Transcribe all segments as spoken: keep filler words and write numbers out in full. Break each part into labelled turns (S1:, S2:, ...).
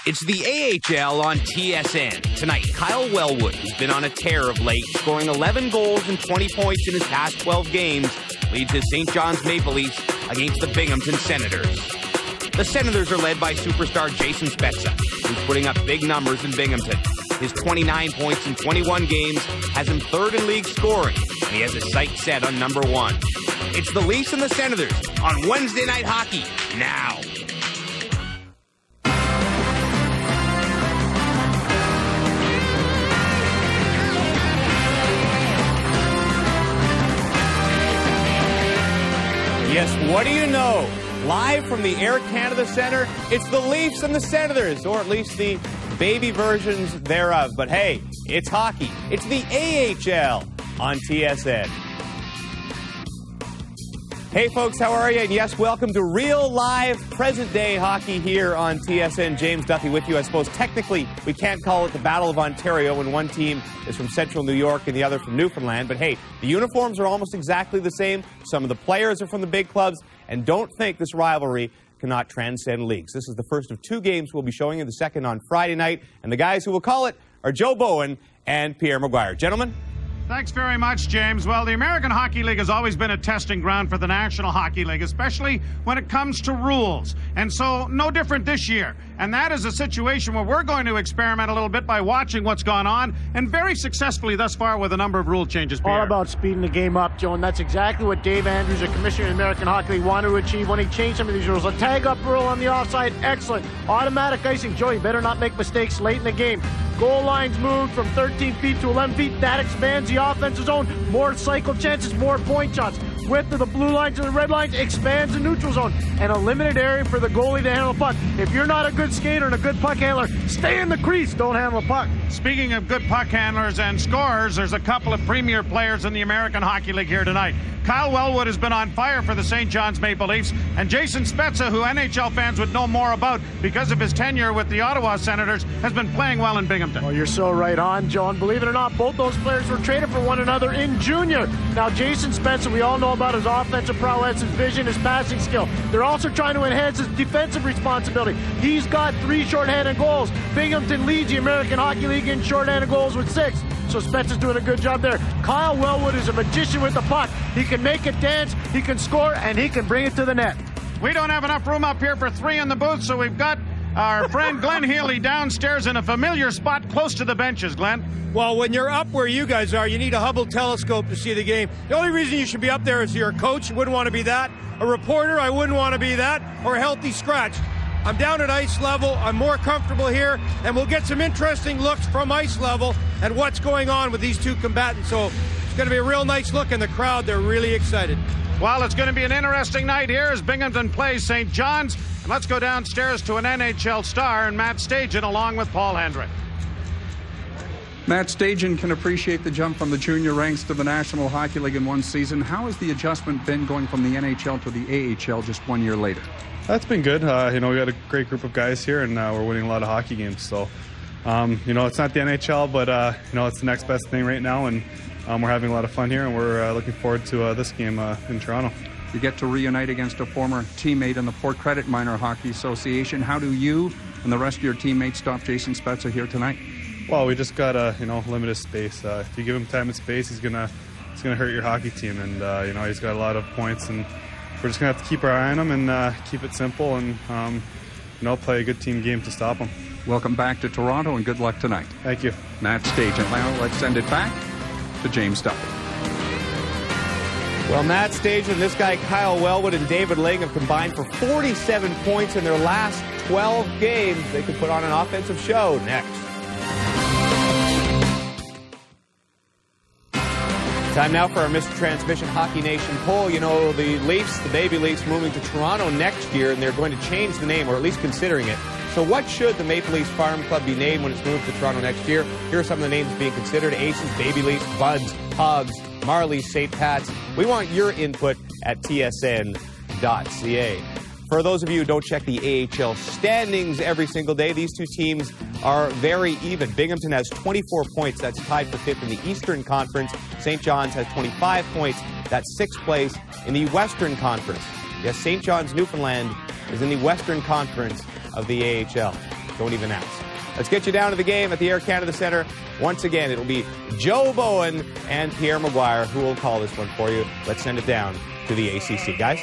S1: It's the A H L on T S N. Tonight, Kyle Wellwood, who's been on a tear of late, scoring eleven goals and twenty points in his past twelve games, leads his Saint John's Maple Leafs against the Binghamton Senators. The Senators are led by superstar Jason Spezza, who's putting up big numbers in Binghamton. His twenty-nine points in twenty-one games has him third in league scoring, and he has his sights set on number one. It's the Leafs and the Senators on Wednesday Night Hockey now.
S2: Yes, what do you know? Live from the Air Canada Centre, it's the Leafs and the Senators, or at least the baby versions thereof. But hey, it's hockey. It's the A H L on T S N. Hey folks, how are you? And yes, welcome to real live present-day hockey here on T S N. James Duffy with you. I suppose technically we can't call it the Battle of Ontario when one team is from central New York and the other from Newfoundland. But hey, the uniforms are almost exactly the same. Some of the players are from the big clubs. And don't think this rivalry cannot transcend leagues. This is the first of two games we'll be showing you, the second on Friday night. And the guys who will call it are Joe Bowen and Pierre Maguire. Gentlemen?
S3: Thanks very much, James. Well, the American Hockey League has always been a testing ground for the National Hockey League, especially when it comes to rules. And so, no different this year. And that is a situation where we're going to experiment a little bit by watching what's gone on, and very successfully thus far with a number of rule changes, Pierre.
S4: All about speeding the game up, Joe, and that's exactly what Dave Andrews, the commissioner of the American Hockey League, wanted to achieve when he changed some of these rules. A tag-up rule on the offside, excellent. Automatic icing, Joe, you better not make mistakes late in the game. Goal lines moved from thirteen feet to eleven feet. That expands the offensive zone. More cycle chances, more point shots. Width of the blue line to the red lines expands the neutral zone. And a limited area for the goalie to handle the puck. If you're not a good skater and a good puck handler, stay in the crease. Don't handle the puck.
S3: Speaking of good puck handlers and scorers, there's a couple of premier players in the American Hockey League here tonight. Kyle Wellwood has been on fire for the Saint John's Maple Leafs, and Jason Spezza, who N H L fans would know more about because of his tenure with the Ottawa Senators, has been playing well in Binghamton.
S4: Oh, you're so right on, John. Believe it or not, both those players were traded for one another in junior. Now, Jason Spezza, we all know about his offensive prowess, his vision, his passing skill. They're also trying to enhance his defensive responsibility. He's got three shorthanded goals. Binghamton leads the American Hockey League in shorthanded goals with six. So Spezza's doing a good job there. Kyle Wellwood is a magician with the puck. He can make it dance, he can score, and he can bring it to the net.
S3: We don't have enough room up here for three in the booth, so we've got our friend Glenn Healy downstairs in a familiar spot close to the benches. Glenn?
S5: Well, when you're up where you guys are, you need a Hubble telescope to see the game. The only reason you should be up there is you're a coach. You wouldn't want to be that. A reporter, I wouldn't want to be that. Or a healthy scratch. I'm down at ice level. I'm more comfortable here, and we'll get some interesting looks from ice level at what's going on with these two combatants. So it's going to be a real nice look, and the crowd, they're really excited.
S3: Well, it's going to be an interesting night here as Binghamton plays Saint John's. And let's go downstairs to an N H L star and Matt Stajan along with Paul Hendrick.
S6: Matt Stajan can appreciate the jump from the junior ranks to the National Hockey League in one season. How has the adjustment been going from the N H L to the A H L just one year later?
S7: That's been good. Uh, you know, we got a great group of guys here, and uh, we're winning a lot of hockey games. So, um, you know, it's not the N H L, but, uh, you know, it's the next best thing right now, and um, we're having a lot of fun here, and we're uh, looking forward to uh, this game uh, in Toronto.
S6: You get to reunite against a former teammate in the Port Credit Minor Hockey Association. How do you and the rest of your teammates stop Jason Spezza here tonight?
S7: Well, we just got a, you know, limited space. Uh, if you give him time and space, he's gonna he's gonna hurt your hockey team, and uh, you know, he's got a lot of points, and we're just gonna have to keep our eye on him and uh, keep it simple, and um, you know, play a good team game to stop him.
S6: Welcome back to Toronto, and good luck tonight.
S7: Thank you,
S6: Matt Stajan. Now let's send it back to James Duffy.
S2: Well, Matt Stajan, this guy Kyle Wellwood, and David Ling have combined for forty-seven points in their last twelve games. They could put on an offensive show next. Time now for our Mister Transmission Hockey Nation poll. You know, the Leafs, the baby Leafs, moving to Toronto next year, and they're going to change the name, or at least considering it. So what should the Maple Leafs Farm Club be named when it's moved to Toronto next year? Here are some of the names being considered: Aces, Baby Leafs, Buds, Hogs, Marlies, Saint Pats. We want your input at T S N dot C A. For those of you who don't check the A H L standings every single day, these two teams are very even. Binghamton has twenty-four points. That's tied for fifth in the Eastern Conference. Saint John's has twenty-five points. That's sixth place in the Western Conference. Yes, Saint John's, Newfoundland is in the Western Conference of the A H L. Don't even ask. Let's get you down to the game at the Air Canada Centre. Once again, it'll be Joe Bowen and Pierre Maguire who will call this one for you. Let's send it down to the A C C. Guys?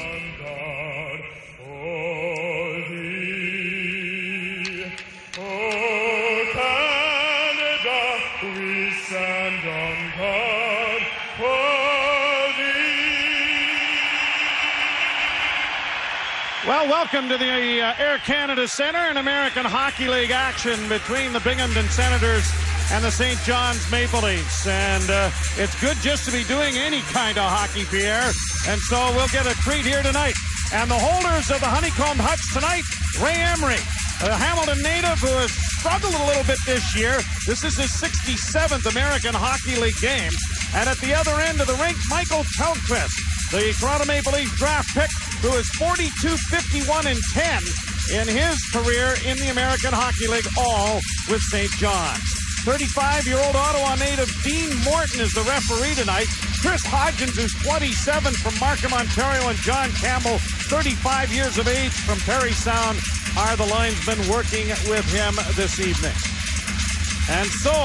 S3: Well, welcome to the uh, Air Canada Centre and American Hockey League action between the Binghamton Senators and the Saint John's Maple Leafs. And uh, it's good just to be doing any kind of hockey, Pierre. And so we'll get a treat here tonight. And the holders of the honeycombed huts tonight, Ray Emery, a Hamilton native who has struggled a little bit this year. This is his sixty-seventh American Hockey League game. And at the other end of the rink, Michael Telquist, the Toronto Maple Leafs draft pick, who is forty-two, fifty-one, and ten in his career in the American Hockey League, all with Saint John's. thirty-five-year-old Ottawa native Dean Morton is the referee tonight. Chris Hodgins, who's twenty-seven, from Markham, Ontario, and John Campbell, thirty-five years of age, from Parry Sound, are the linesmen working with him this evening. And so,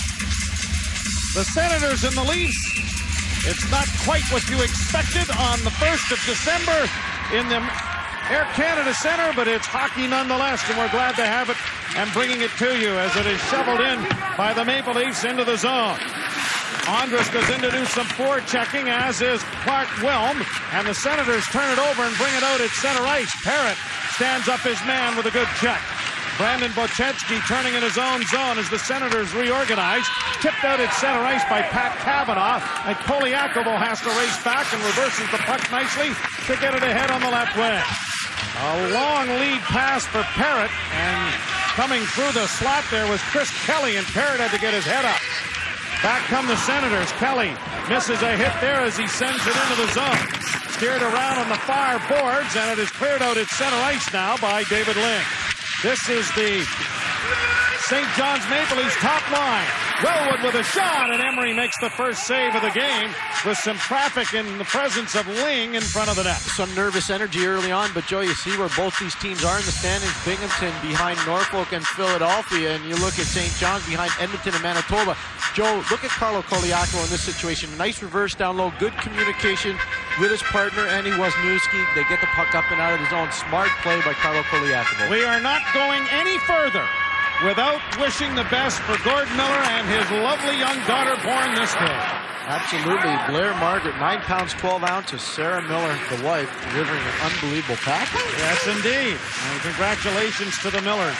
S3: the Senators and the Leafs, it's not quite what you expected on the first of December in the Air Canada Centre, but it's hockey nonetheless, and we're glad to have it and bringing it to you as it is shoveled in by the Maple Leafs into the zone. Andrus goes in to do some forechecking, as is Clark Wilm, and the Senators turn it over and bring it out at center ice. Parrott stands up his man with a good check. Brandon Bochetski turning in his own zone as the Senators reorganize. Tipped out at center ice by Pat Cavanaugh. And Kolyakovo has to race back and reverses the puck nicely to get it ahead on the left wing. A long lead pass for Parrott, and coming through the slot there was Chris Kelly, and Parrott had to get his head up. Back come the Senators. Kelly misses a hit there as he sends it into the zone. Steered around on the far boards, and it is cleared out at center ice now by David Ling. This is the Saint John's Maple Leafs top line. Wellwood with a shot, and Emery makes the first save of the game with some traffic in the presence of Ling in front of the net.
S4: Some nervous energy early on, but Joe, you see where both these teams are in the standings. Binghamton behind Norfolk and Philadelphia, and you look at Saint John's behind Edmonton and Manitoba. Joe, look at Carlo Kolyakovo in this situation. Nice reverse down low, good communication with his partner, Andy Wozniewski. They get the puck up and out of the zone. Smart play by Carlo Kolyakovo.
S3: We are not going any further without wishing the best for Gord Miller and his lovely young daughter born this day.
S4: Absolutely. Blair Margaret, nine pounds, twelve ounces. Sarah Miller, the wife, delivering an unbelievable package.
S3: Yes, indeed. And congratulations to the Millers.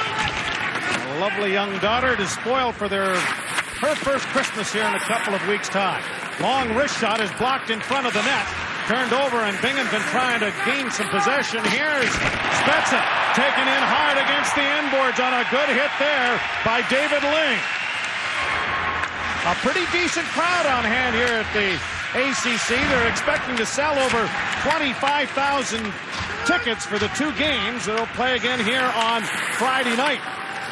S3: A lovely young daughter to spoil for their her first Christmas here in a couple of weeks' time. Long wrist shot is blocked in front of the net. Turned over, and Binghamton trying to gain some possession. Here's Spezza taken in hard against the end boards on a good hit there by David Ling. A pretty decent crowd on hand here at the A C C. They're expecting to sell over twenty-five thousand tickets for the two games that'll play again here on Friday night.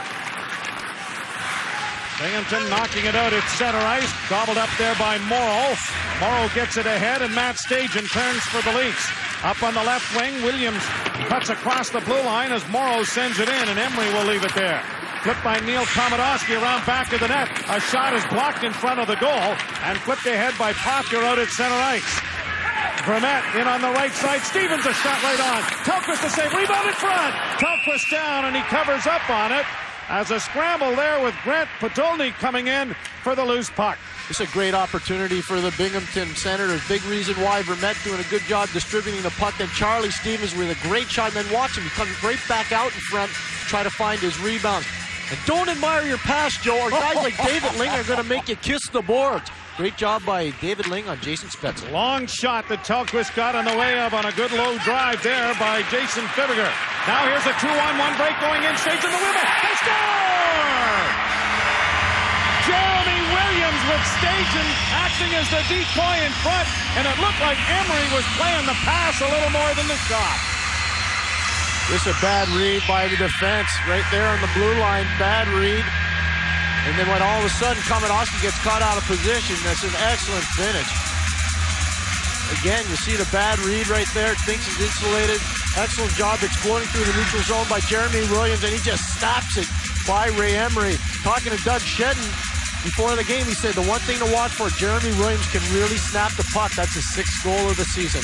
S3: Binghamton knocking it out at center ice. Gobbled up there by Morrow. Morrow gets it ahead, and Matt Stajan turns for the Leafs. Up on the left wing, Williams cuts across the blue line as Morrow sends it in, and Emery will leave it there. Flipped by Neil Komodowski around back of the net. A shot is blocked in front of the goal, and flipped ahead by Potker out at center ice. Vermette in on the right side. Stevens a shot right on. Telquist to save. Rebound in front. Telquist down, and he covers up on it. As a scramble there with Grant Podolny coming in for the loose puck.
S4: It's a great opportunity for the Binghamton Senators. Big reason why Vermette doing a good job distributing the puck. Then Charlie Stevens with a great shot. And then watch him. He comes right back out in front, try to find his rebounds. And don't admire your pass, Joe, or guys like David Ling are going to make you kiss the boards. Great job by David Ling on Jason Spezza.
S3: Long shot that Telquist got in the way of on a good low drive there by Jason Fibbiger. Now here's a two-on-one break going in. Stays in the wheel. They score! Jeremy Williams with Stajan acting as the decoy in front, and it looked like Emery was playing the pass a little more than the shot.
S4: This is a bad read by the defense right there on the blue line. Bad read. And then when all of a sudden Komodowski gets caught out of position, that's an excellent finish. Again, you see the bad read right there. Thinks he's insulated. Excellent job exploring through the neutral zone by Jeremy Williams, and he just snaps it by Ray Emery. Talking to Doug Shedden before the game, he said the one thing to watch for, Jeremy Williams can really snap the puck. That's his sixth goal of the season.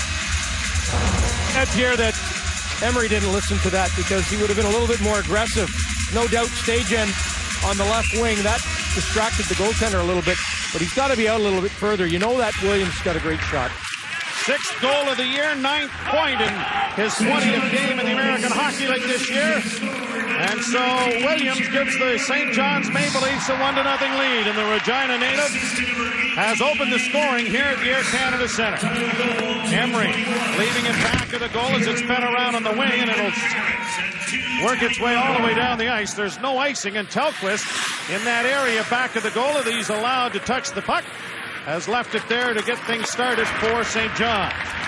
S5: That's here that Emery didn't listen to that because he would have been a little bit more aggressive. No doubt stage end on the left wing. That distracted the goaltender a little bit, but he's got to be out a little bit further. You know that Williams got a great shot.
S3: Sixth goal of the year, ninth point in his twentieth game in the American Hockey League this year. And so Williams gives the Saint John's Maple Leafs a one to nothing lead, and the Regina native has opened the scoring here at the Air Canada Centre. Emery leaving it back to the goal as it's fed around on the wing, and it'll work its way all the way down the ice. There's no icing, and Telquist in that area back of the goal, that he's allowed to touch the puck, has left it there to get things started for Saint John's.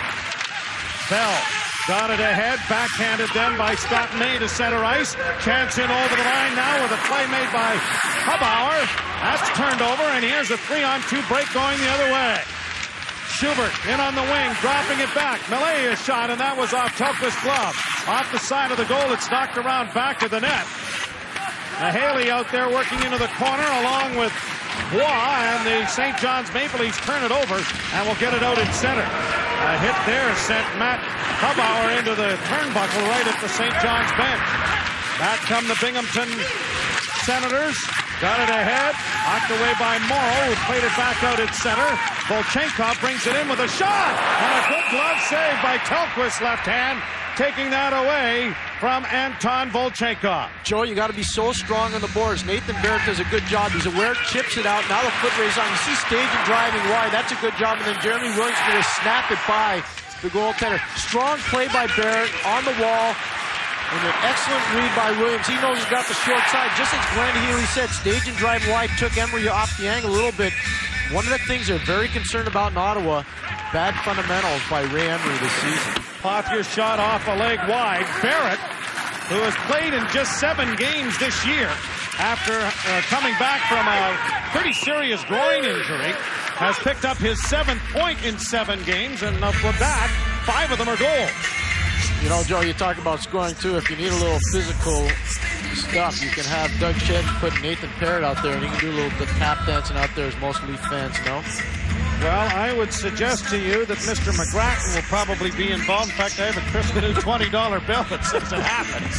S3: Bell got it ahead, backhanded then by Scott May to center ice. Chance in over the line now with a play made by Hubauer. That's turned over, and here's a three-on-two break going the other way. Schubert in on the wing, dropping it back. Malaya's shot, and that was off Telquist's glove. Off the side of the goal, it's knocked around back to the net. Now Haley out there working into the corner along with Bois, and the Saint John's Maple Leafs turn it over and will get it out in center. A hit there sent Matt Hubauer into the turnbuckle right at the Saint John's bench. Back come the Binghamton Senators. Got it ahead. Knocked away by Morrow, who played it back out at center. Volchenkov brings it in with a shot. And a good glove save by Telquist's left hand, taking that away from Anton Volchenkov.
S4: Joe, you got to be so strong on the boards. Nathan Barrett does a good job. He's aware, chips it out. Now the foot race on. You see stage and driving wide. That's a good job. And then Jeremy Williams going to snap it by the goaltender. Strong play by Barrett on the wall. And an excellent read by Williams. He knows he's got the short side. Just as Glenn Healy said, stage and drive wide took Emery off the angle a little bit. One of the things they're very concerned about in Ottawa, bad fundamentals by Ray Emery this season.
S3: Pothier shot off a leg wide. Barrett, who has played in just seven games this year after uh, coming back from a pretty serious groin injury, has picked up his seventh point in seven games, and uh, with that, five of them are goals.
S4: You know, Joe, you talk about scoring, too. If you need a little physical stuff, you can have Doug Shedden put Nathan Parrott out there, and he can do a little bit tap dancing out there, as most Leaf fans know.
S3: Well, I would suggest to you that Mister McGrattan will probably be involved. In fact, I have a crisp new twenty dollar bill that says it happens.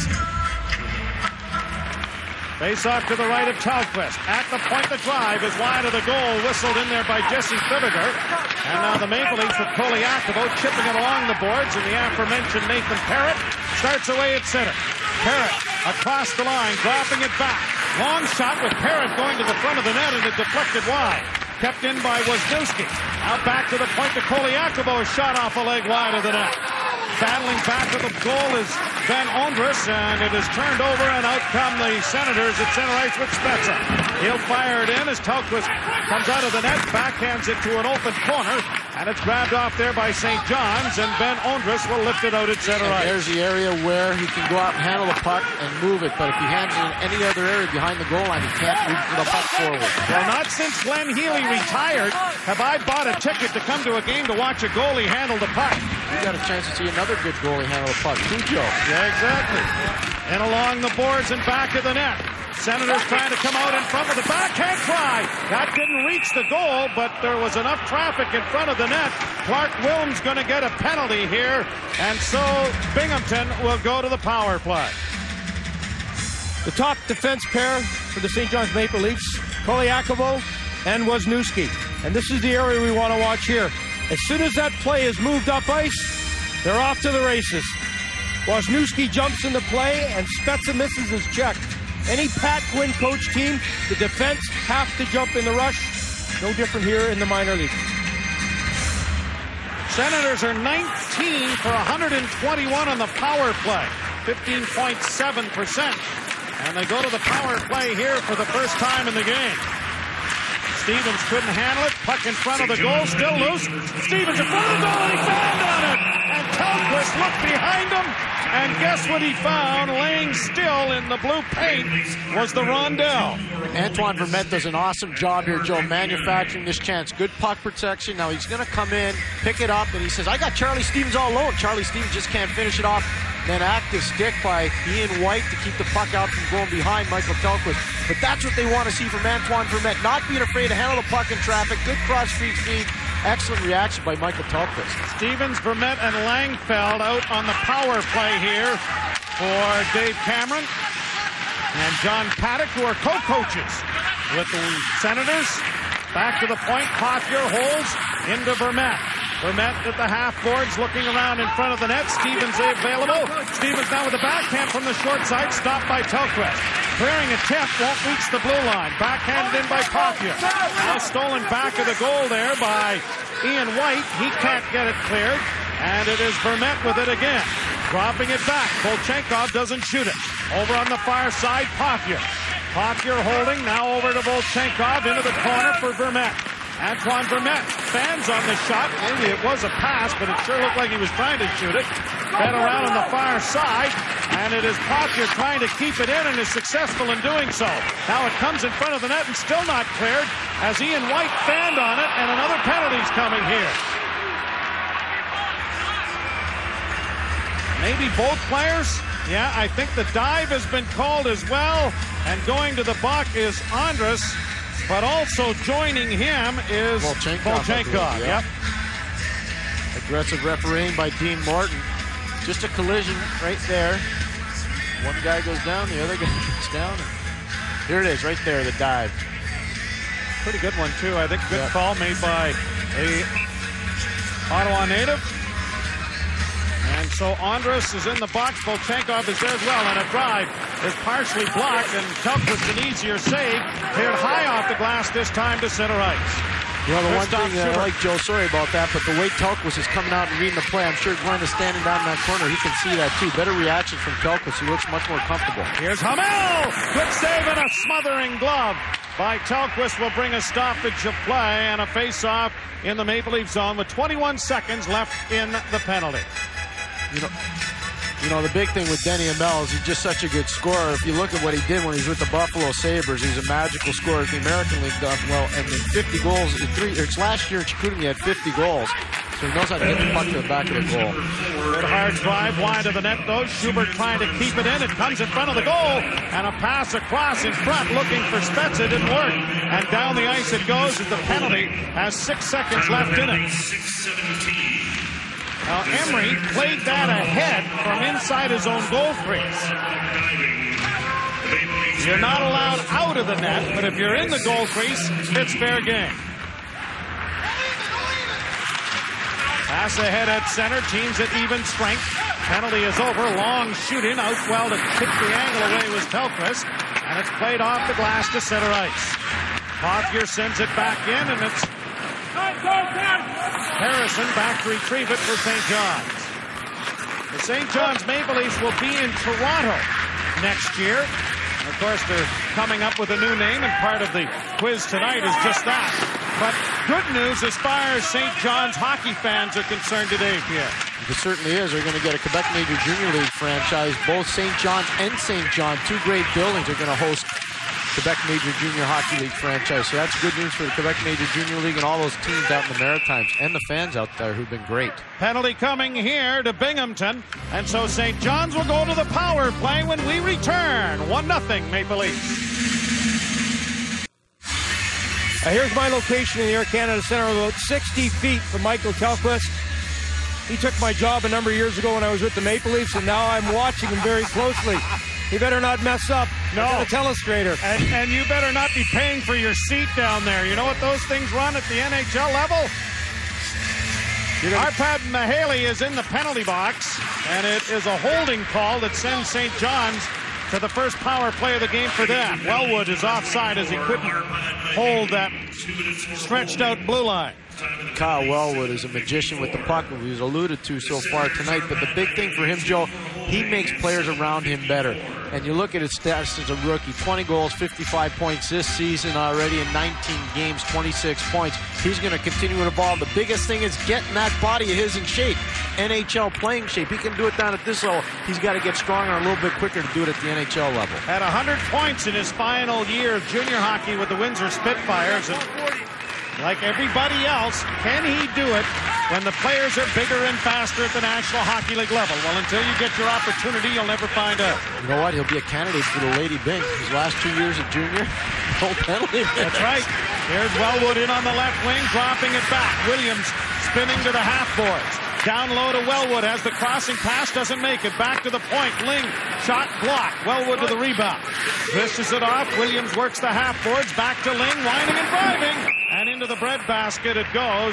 S3: Face off to the right of Telquist. At the point, the drive is wide of the goal. Whistled in there by Jesse Fibiger. And now the Maple Leafs with Koliakovo chipping it along the boards. And the aforementioned Nathan Parrott starts away at center. Parrott across the line, dropping it back. Long shot with Parrott going to the front of the net, and it deflected wide. Kept in by Wisniewski. Now back to the point to Koliakovo. Shot off a leg wide of the net. Battling back to the goal is Ben Ondras, and it is turned over, and out come the Senators at center ice with Spezza. He'll fire it in as Telquist comes out of the net, backhands it to an open corner, and it's grabbed off there by Saint John's, and Ben Ondras will lift it out at center
S4: and
S3: ice.
S4: There's the area where he can go out and handle the puck and move it, but if he hands it in any other area behind the goal line, he can't move the puck forward.
S3: Well, not since Glenn Healy retired have I bought a ticket to come to a game to watch a goalie handle the puck.
S4: You got a chance to see another good goalie handle the puck, too, Joe.
S3: Yeah, exactly. And along the boards and back of the net. Senators trying to come out in front with the backhand try. That didn't reach the goal, but there was enough traffic in front of the net. Clark Wilms going to get a penalty here, and so Binghamton will go to the power play.
S5: The top defense pair for the Saint John's Maple Leafs, Koliakovo and Wisniewski. And this is the area we want to watch here. As soon as that play is moved up ice, they're off to the races. Wisniewski jumps into play, and Spezza misses his check. Any Pat Quinn coach team, the defense have to jump in the rush. No different here in the minor league.
S3: Senators are nineteen for one hundred twenty-one on the power play, fifteen point seven percent. And they go to the power play here for the first time in the game. Stevens couldn't handle it. Puck in front of the goal, still loose. Stevens in front of the goal, and he fouled on it. And Telquist looked behind him, and guess what he found? Laying still in the blue paint was the rondelle.
S4: Antoine Vermette does an awesome job here, Joe, manufacturing this chance. Good puck protection. Now he's going to come in, pick it up, and he says, I got Charlie Stevens all alone. Charlie Stevens just can't finish it off. Then active stick by Ian White to keep the puck out from going behind Michael Telquist. But that's what they want to see from Antoine Vermette. Not being afraid to handle the puck in traffic. Good cross-street feed. Excellent reaction by Michael Telquist.
S3: Stevens, Vermette, and Langfeld out on the power play here for Dave Cameron and John Paddock, who are co-coaches with the Senators. Back to the point. Pothier holds into Vermette. Vermette at the half boards, looking around in front of the net. Stevens available. Stevens now with the backhand from the short side, stopped by Telquist. Clearing attempt, won't reach the blue line. Backhanded in by Pothier. Now stolen back of the goal there by Ian White. He can't get it cleared, and it is Vermette with it again. Dropping it back. Volchenkov doesn't shoot it. Over on the far side, Pothier. Pothier holding, now over to Volchenkov, into the corner for Vermette. Antoine Vermette, fans on the shot. Maybe it was a pass, but it sure looked like he was trying to shoot it. Fed around on the far side, and it is Pothier trying to keep it in and is successful in doing so. Now it comes in front of the net and still not cleared as Ian White fanned on it, and another penalty's coming here. Maybe both players? Yeah, I think the dive has been called as well, and going to the buck is Andres. But also joining him is
S4: Volchenkov.
S3: Volchenkov.
S4: Yeah.
S3: Yep.
S4: Aggressive refereeing by Dean Morton. Just a collision right there. One guy goes down, the other guy goes down. Here it is, right there, the dive.
S3: Pretty good one, too. I think good
S4: yep.
S3: call made by a Ottawa native. And so Andres is in the box. Volchenkov is there as well. And a drive is partially blocked. And Telquist an easier save. Cleared high off the glass this time to center ice.
S4: You know, the one thing that I like, Joe, sorry about that, but the way Telquist is coming out and reading the play, I'm sure Glenn is standing down in that corner. He can see that, too. Better reaction from Telquist. He looks much more comfortable.
S3: Here's Hamel. Good save and a smothering glove by Telquist will bring a stoppage of play and a face-off in the Maple Leaf zone with twenty-one seconds left in the penalty.
S4: You know, you know, the big thing with Denny Hamel is he's just such a good scorer. If you look at what he did when he was with the Buffalo Sabres, he's a magical scorer at the American League done well. And the fifty goals, three, it's last year in Chicoutimi he had fifty goals. So he knows how to get the puck to the back of the goal.
S3: Good hard drive wide of the net, though. Schubert trying to keep it in. It comes in front of the goal. And a pass across in front looking for Spezza. It didn't work. And down the ice it goes as the penalty has six seconds left in it. Now, Emery played that ahead from inside his own goal crease. You're not allowed out of the net, but if you're in the goal crease, it's fair game. Pass ahead at center, teams at even strength. Penalty is over, long shooting, out well to kick the angle away was Telquist, and it's played off the glass to center ice. Pothier sends it back in, and it's Harrison back to retrieve it for Saint John's. The Saint John's Maple Leafs will be in Toronto next year. And of course, they're coming up with a new name, and part of the quiz tonight is just that. But good news as far as Saint John's hockey fans are concerned today, Pierre.
S4: It certainly is. They're going to get a Quebec Major Junior League franchise. Both Saint John's and Saint John, two great buildings, are going to host Quebec Major Junior Hockey League franchise. So that's good news for the Quebec Major Junior League and all those teams out in the Maritimes and the fans out there who've been great.
S3: Penalty coming here to Binghamton. And so Saint John's will go to the power play when we return. one nothing Maple Leafs.
S5: Uh, here's my location in the Air Canada Centre, about sixty feet from Michael Telquist. He took my job a number of years ago when I was with the Maple Leafs, and now I'm watching him very closely. He better not mess up.
S3: No.
S5: A telestrator.
S3: And, and you better not be paying for your seat down there. You know what those things run at the N H L level? Arpad Mahaley is in the penalty box, and it is a holding call that sends Saint John's to the first power play of the game for them. Wellwood is offside as he couldn't hold that stretched out blue line.
S4: Kyle Wellwood is a magician with the puck, who was alluded to so far tonight. But the big thing for him, Joe, he makes players around him better. And you look at his stats as a rookie, twenty goals, fifty-five points this season already in nineteen games, twenty-six points. He's going to continue to evolve. The biggest thing is getting that body of his in shape. N H L playing shape. He can do it down at this level. He's got to get stronger and a little bit quicker to do it at the N H L level.
S3: At one hundred points in his final year of junior hockey with the Windsor Spitfires. And like everybody else, can he do it when the players are bigger and faster at the National Hockey League level? Well, until you get your opportunity, you'll never find out.
S4: You know what? He'll be a candidate for the Lady Bing. His last two years at junior, no penalty.
S3: That's right. Here's Wellwood in on the left wing, dropping it back. Williams spinning to the half boards. Down low to Wellwood as the crossing pass doesn't make it. Back to the point. Ling, shot blocked. Wellwood to the rebound. Dishes it off. Williams works the half boards. Back to Ling, winding and driving. And into the breadbasket it goes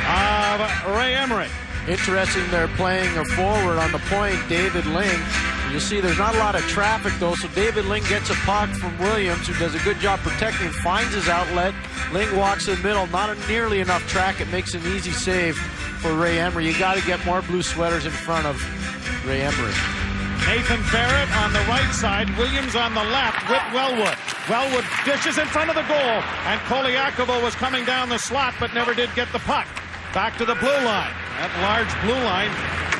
S3: of Ray Emery.
S4: Interesting, they're playing a forward on the point, David Ling. You see there's not a lot of traffic though, so David Ling gets a puck from Williams, who does a good job protecting, finds his outlet. Ling walks in the middle, not a nearly enough track. It makes an easy save for Ray Emery. You got to get more blue sweaters in front of Ray Emery.
S3: Nathan Barrett on the right side, Williams on the left with Wellwood. Wellwood dishes in front of the goal, and Koliakovo was coming down the slot but never did get the puck. Back to the blue line. That large blue line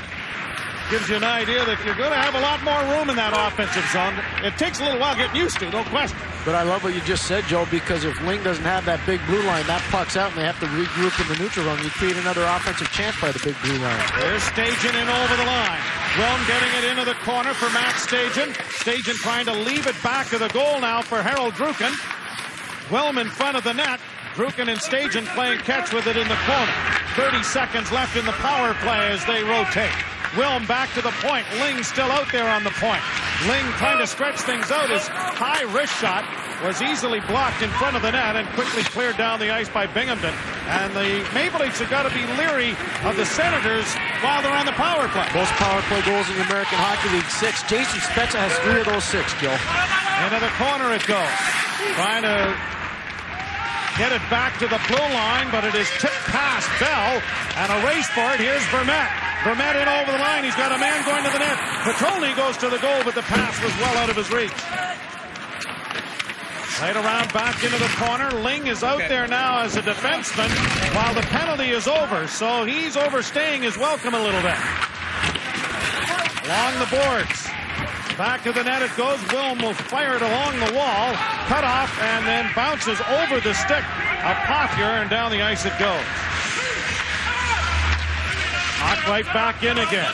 S3: gives you an idea that you're going to have a lot more room in that offensive zone. It takes a little while getting used to, no question.
S4: But I love what you just said, Joe, because if Ling doesn't have that big blue line, that puck's out and they have to regroup in the neutral zone. You create another offensive chance by the big blue line.
S3: There's Stajan in over the line. Wilm getting it into the corner for Matt Stajan. Stajan trying to leave it back to the goal now for Harold Druken. Wilm in front of the net. Druken and Stajan playing catch with it in the corner. thirty seconds left in the power play as they rotate. Wilm back to the point. Ling still out there on the point. Ling trying to stretch things out. His high wrist shot was easily blocked in front of the net and quickly cleared down the ice by Binghamton. And the Maple Leafs have got to be leery of the Senators while they're on the power play.
S4: Most power play goals in the American Hockey League, six. Jason Spezza has three of those six, Joe.
S3: Into the corner it goes. Trying to get it back to the blue line, but it is tipped past Bell, and a race for it. Here's Vermette. Vermette in over the line. He's got a man going to the net. Petroni goes to the goal, but the pass was well out of his reach. Right around back into the corner. Ling is out there now as a defenseman while the penalty is over, so he's overstaying his welcome a little bit. Along the boards. Back to the net it goes. Wilm will fire it along the wall. Cut off and then bounces over the stick of Pothier, and down the ice it goes. Knocked right back in again.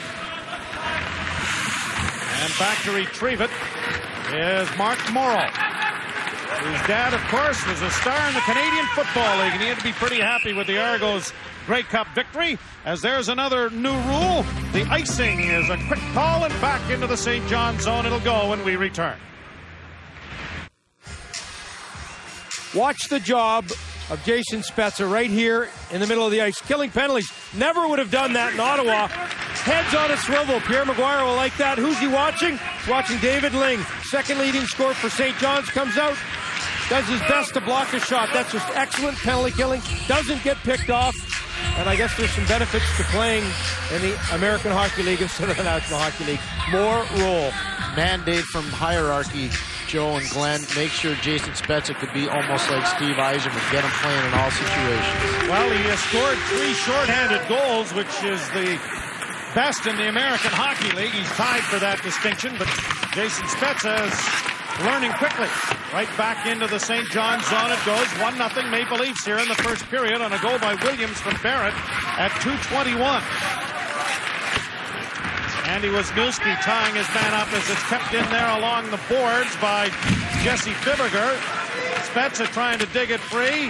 S3: And back to retrieve it is Mark Morrill, whose dad, of course, was a star in the Canadian Football League, and he had to be pretty happy with the Argos' Grey Cup victory, as there's another new rule. The icing is a quick call, and back into the Saint John zone it'll go when we return.
S5: Watch the job of Jason Spezza right here in the middle of the ice, killing penalties. Never would have done that in Ottawa. Heads on a swivel. Pierre Maguire will like that. Who's he watching? He's watching David Ling. Second leading scorer for Saint John's, comes out, does his best to block a shot. That's just excellent penalty killing. Doesn't get picked off. And I guess there's some benefits to playing in the American Hockey League instead of the National Hockey League. More role.
S4: Mandate from hierarchy, Joe and Glenn. Make sure Jason Spezza could be almost like Steve Yzerman. Get him playing in all situations.
S3: Well, he has scored three shorthanded goals, which is the best in the American Hockey League. He's tied for that distinction, but Jason Spezza is learning quickly. Right back into the Saint John zone it goes. one nothing Maple Leafs here in the first period on a goal by Williams from Barrett at two twenty-one. Andy Wisniewski tying his man up as it's kept in there along the boards by Jesse Fibberger. Spezza trying to dig it free.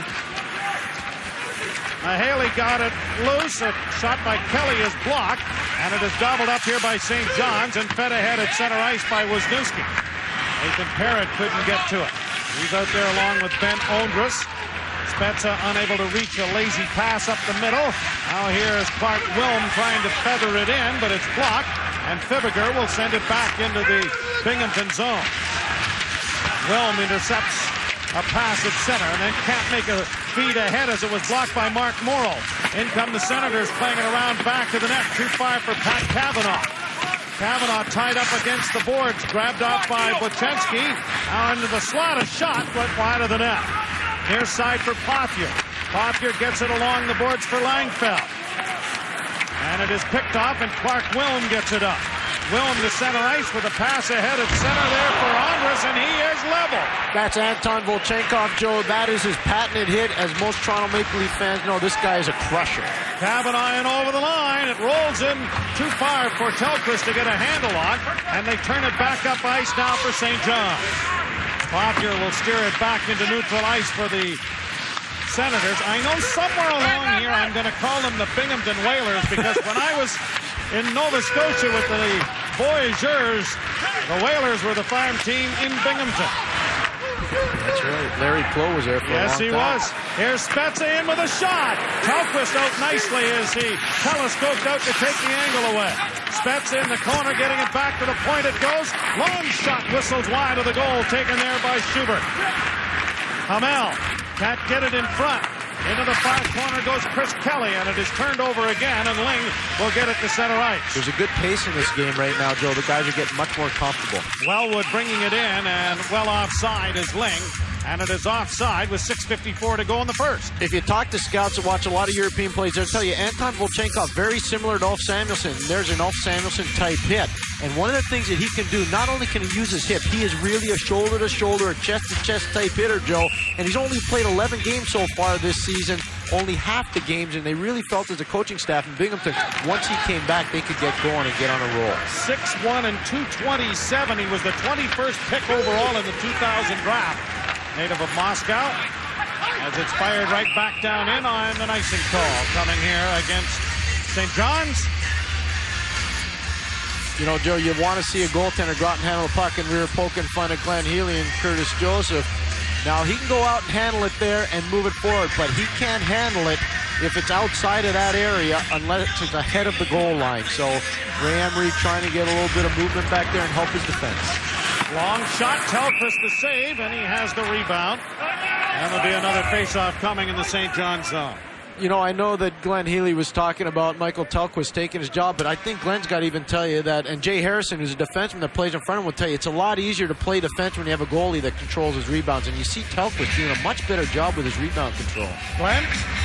S3: Now Haley got it loose. A shot by Kelly is blocked, and it is gobbled up here by Saint John's and fed ahead at center ice by Wisniewski. Nathan Parrott couldn't get to it. He's out there along with Ben Ondras. Spezza unable to reach a lazy pass up the middle. Now here's Clark Wilm trying to feather it in, but it's blocked, and Fibberger will send it back into the Binghamton zone. Wilm intercepts a pass at center and then can't make a feed ahead as it was blocked by Mark Morrill. In come the Senators playing it around back to the net. two five for Pat Cavanaugh. Cavanaugh tied up against the boards, grabbed off by Bochenski. Now into the slot, a shot went wide of the net. Near side for Pothier. Pothier gets it along the boards for Langfeld. And it is picked off, and Clark Wilm gets it up. Wilm to center ice with a pass ahead at center there for Andres, and he is level.
S4: That's Anton Volchenkov, Joe. That is his patented hit. As most Toronto Maple Leaf fans know, this guy is a crusher.
S3: Kavanaugh over the line. It rolls in too far for Telquist to get a handle on, and they turn it back up ice now for Saint John. Pottier will steer it back into neutral ice for the Senators. I know somewhere along here I'm going to call them the Binghamton Whalers, because when I was in Nova Scotia with the Voyageurs, the Whalers were the farm team in Binghamton.
S4: That's right. Larry Clough was there for
S3: yes,
S4: a long
S3: he
S4: time.
S3: was. Here's Spezza in with a shot. Telquist out nicely as he telescoped out to take the angle away. Spezza in the corner, getting it back to the point it goes. Long shot whistles wide of the goal, taken there by Schubert. Hamel can't get it in front. Into the far corner goes Chris Kelly, and it is turned over again, and Ling will get it to center ice.
S4: There's a good pace in this game right now, Joe. The guys are getting much more comfortable.
S3: Wellwood bringing it in, and well offside is Ling, and it is offside with six fifty-four to go in the first.
S4: If you talk to scouts that watch a lot of European plays, they'll tell you Anton Volchenkov, very similar to Ulf Samuelsson. There's an Ulf Samuelsson type hit. And one of the things that he can do, not only can he use his hip, he is really a shoulder-to-shoulder, a chest-to-chest type hitter, Joe. And he's only played eleven games so far this season, only half the games, and they really felt as a coaching staff in Binghamton, once he came back, they could get going and get on a roll.
S3: six one and two twenty-seven. He was the twenty-first pick overall in the two thousand draft. Native of Moscow, as it's fired right back down in on an icing call coming here against Saint John's.
S4: You know, Joe, you want to see a goaltender go out and handle a puck and rear poking fun at Glenn Healy and Curtis Joseph. Now, he can go out and handle it there and move it forward, but he can't handle it if it's outside of that area unless it's ahead of the goal line. So Ray Emery trying to get a little bit of movement back there and help his defense.
S3: Long shot, Telquist the save, and he has the rebound. And there'll be another faceoff coming in the Saint John's zone.
S4: You know, I know that Glenn Healy was talking about Michael Telquist taking his job, but I think Glenn's got to even tell you that, and Jay Harrison, who's a defenseman that plays in front of him, will tell you it's a lot easier to play defense when you have a goalie that controls his rebounds, and you see Telquist doing a much better job with his rebound control.
S3: Glenn?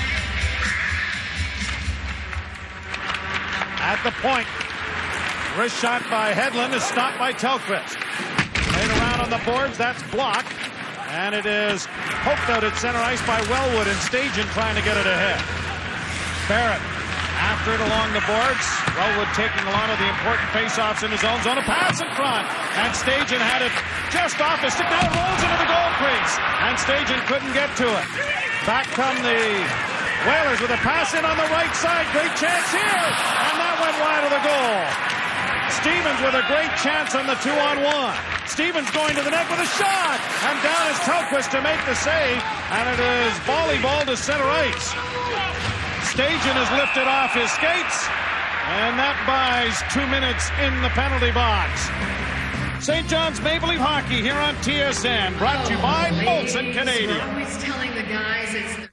S3: At the point. Wrist shot by Hedlund is stopped by Telquist. Played around on the boards, that's blocked. And it is poked out at center ice by Wellwood and Stajan trying to get it ahead. Barrett after it along the boards. Wellwood taking a lot of the important faceoffs in his own zone. A pass in front. And Stajan had it just off his stick. Now it rolls into the goal crease. And Stajan couldn't get to it. Back come the Whalers with a pass in on the right side. Great chance here. And that went wide of the goal. Stevens with a great chance on the two-on-one. Stevens going to the net with a shot. And down is Telquist to make the save. And it is volleyball to center ice. Stajan is lifted off his skates. And that buys two minutes in the penalty box. Saint John's Maple Leaf Hockey here on T S N. Brought to you by Molson Canadian.
S8: Always telling the guys it's the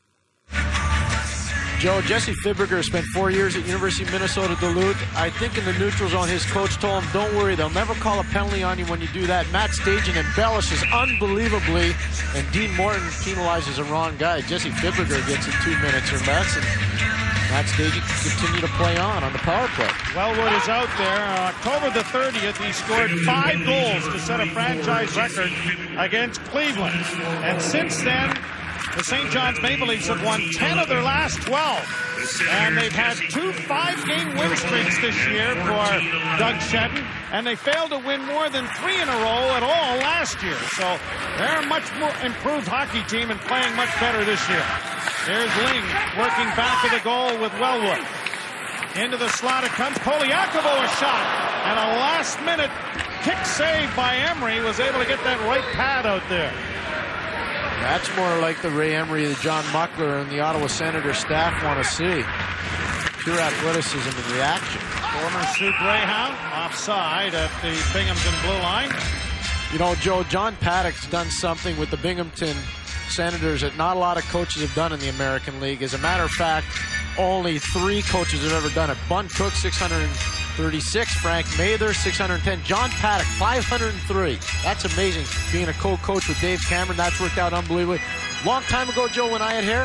S4: Joe, Jesse Fibberger spent four years at University of Minnesota Duluth. I think in the neutral zone, his coach told him, don't worry, they'll never call a penalty on you when you do that. Matt Stajan embellishes unbelievably, and Dean Morton penalizes a wrong guy. Jesse Fibberger gets it two minutes or less, and Matt Stajan can continue to play on on the power play.
S3: Wellwood is out there. On October the thirtieth, he scored five goals to set a franchise record against Cleveland. And since then, the Saint John's Maple Leafs have won ten of their last twelve. And they've had two five-game win streaks this year for Doug Shedden. And they failed to win more than three in a row at all last year. So they're a much more improved hockey team and playing much better this year. There's Ling working back to the goal with Wellwood. Into the slot it comes. Poliakovo a shot. And a last-minute kick save by Emery was able to get that right pad out there.
S4: That's more like the Ray Emery that John Muckler and the Ottawa Senator staff want to see. Pure athleticism and reaction.
S3: Former Sioux Greyhound offside at the Binghamton blue line.
S4: You know, Joe, John Paddock's done something with the Binghamton Senators that not a lot of coaches have done in the American League. As a matter of fact, only three coaches have ever done it. Bun Cook, six hundred thirty-six. Frank Mather, six hundred ten. John Paddock, five hundred three. That's amazing. Being a co-coach with Dave Cameron, that's worked out unbelievably. Long time ago, Joe, when I had hair,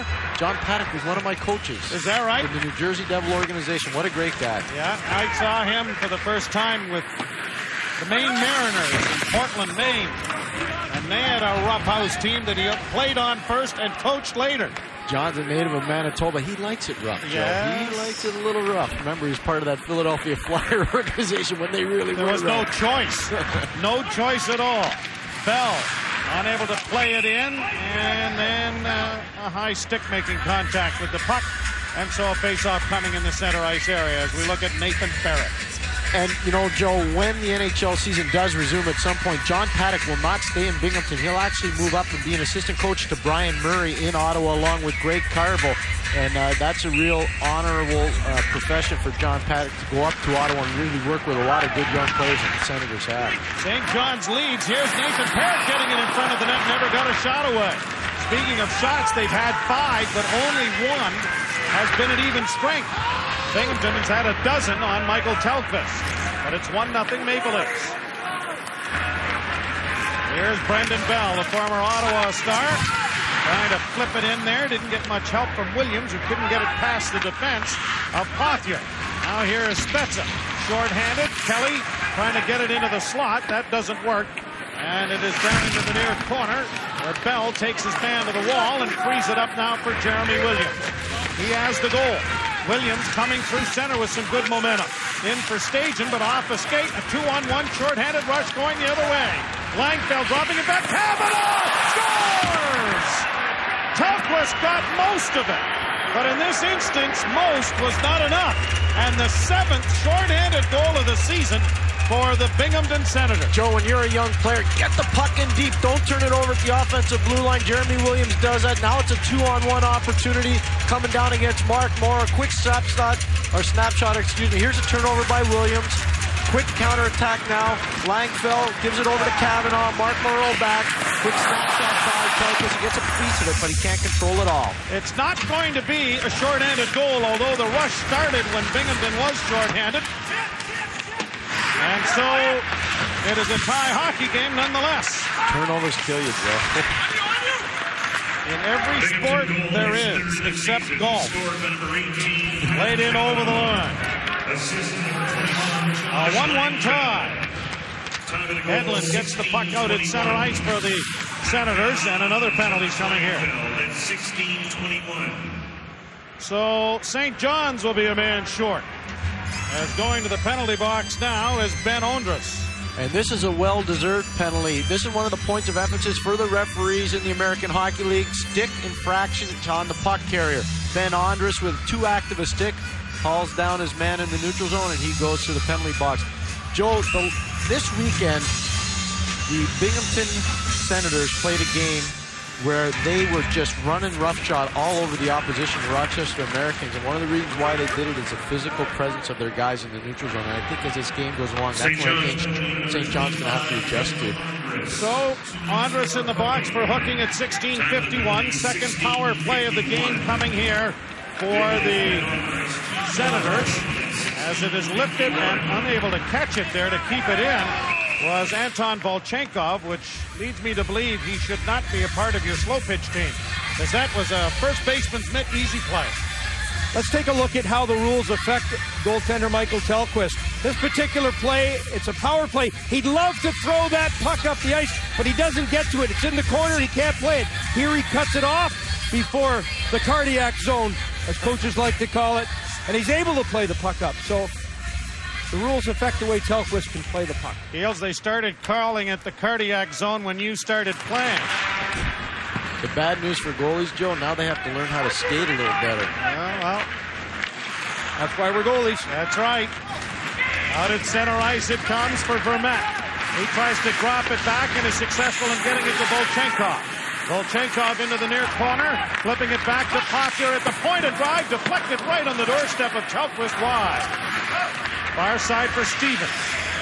S4: John Paddock was one of my coaches.
S3: Is that right?
S4: In the New Jersey Devil organization. What a great guy.
S3: Yeah, I saw him for the first time with the Maine Mariners in Portland, Maine. And they had a roughhouse team that he played on first and coached later.
S4: John's a native of Manitoba. He likes it rough, Joe.
S3: Yes.
S4: He likes it a little rough. Remember, he's part of that Philadelphia Flyer organization when they really
S3: There
S4: were
S3: was
S4: rough.
S3: no choice. No choice at all. Bell unable to play it in, and then uh, a high stick-making contact with the puck. And so a face-off coming in the center ice area as we look at Nathan Barrett.
S4: And, you know, Joe, when the N H L season does resume at some point, John Paddock will not stay in Binghamton. He'll actually move up and be an assistant coach to Brian Murray in Ottawa along with Greg Carbo. And uh, that's a real honorable uh, profession for John Paddock to go up to Ottawa and really work with a lot of good young players that the Senators have.
S3: Saint John's leads. Here's Nathan Barrett getting it in front of the net. Never got a shot away. Speaking of shots, they've had five, but only one has been at even strength. Binghamton has had a dozen on Michael Telquist, but it's one nothing Maple Leafs. Here's Brendan Bell, the former Ottawa star, trying to flip it in there. Didn't get much help from Williams, who couldn't get it past the defense of Pothier. Now here is Spezza, short-handed. Kelly trying to get it into the slot. That doesn't work. And it is down into the near corner, where Bell takes his man to the wall and frees it up now for Jeremy Williams. He has the goal. Williams coming through center with some good momentum. In for Stajan, but off a skate. A two-on-one short-handed rush going the other way. Langfeld dropping it back. Kavanaugh scores! Telquist got most of it. But in this instance, most was not enough. And the seventh short-handed goal of the season for the Binghamton Senators.
S4: Joe, when you're a young player, get the puck in deep. Don't turn it over at the offensive blue line. Jeremy Williams does that. Now it's a two-on-one opportunity coming down against Mark Moore. Quick snapshot, or snapshot, excuse me. Here's a turnover by Williams. Quick counterattack now. Langfeld gives it over to Kavanaugh. Mark Moreau back. Quick snapshot by Telquist. He gets a piece of it, but he can't control it all.
S3: It's not going to be a short-handed goal, although the rush started when Binghamton was short-handed. And so it is a tie hockey game nonetheless.
S4: Turnovers kill you, Joe.
S3: In every sport there is, except golf. Played in over the line. A one one tie. Edlund gets the puck out at center ice for the Senators, and another penalty coming here. So Saint John's will be a man short. As going to the penalty box now is Ben Ondras.
S4: And this is a well-deserved penalty. This is one of the points of emphasis for the referees in the American Hockey League. Stick infraction on the puck carrier. Ben Ondras with too active a stick hauls down his man in the neutral zone, and he goes to the penalty box. Joe, the, this weekend, the Binghamton Senators played a game where they were just running roughshod all over the opposition, the Rochester Americans. And one of the reasons why they did it is the physical presence of their guys in the neutral zone. And I think as this game goes along, that's what I think Saint John's going to have to adjust to.
S3: So, Andres in the box for hooking at sixteen fifty-one. Second power play of the game coming here for the Senators. As it is lifted and unable to catch it there to keep it in was Anton Volchenkov, which leads me to believe he should not be a part of your slow pitch team, because that was a first baseman's mitt easy play.
S5: Let's take a look at how the rules affect goaltender Michael Telquist. This particular play, it's a power play. He'd love to throw that puck up the ice, but he doesn't get to it. It's in the corner, he can't play it. Here he cuts it off before the cardiac zone, as coaches like to call it, and he's able to play the puck up. So the rules affect the way Telquist can play the puck.
S3: Heels, they started calling it the cardiac zone when you started playing.
S4: The bad news for goalies, Joe, now they have to learn how to skate a little better.
S3: Well, well,
S5: that's why we're goalies.
S3: That's right. Out at center ice it comes for Vermette. He tries to drop it back and is successful in getting it to Volchenkov. Volchenkov into the near corner, flipping it back to Pothier at the point of drive, deflected right on the doorstep of Telquist wide. Far side for Stevens.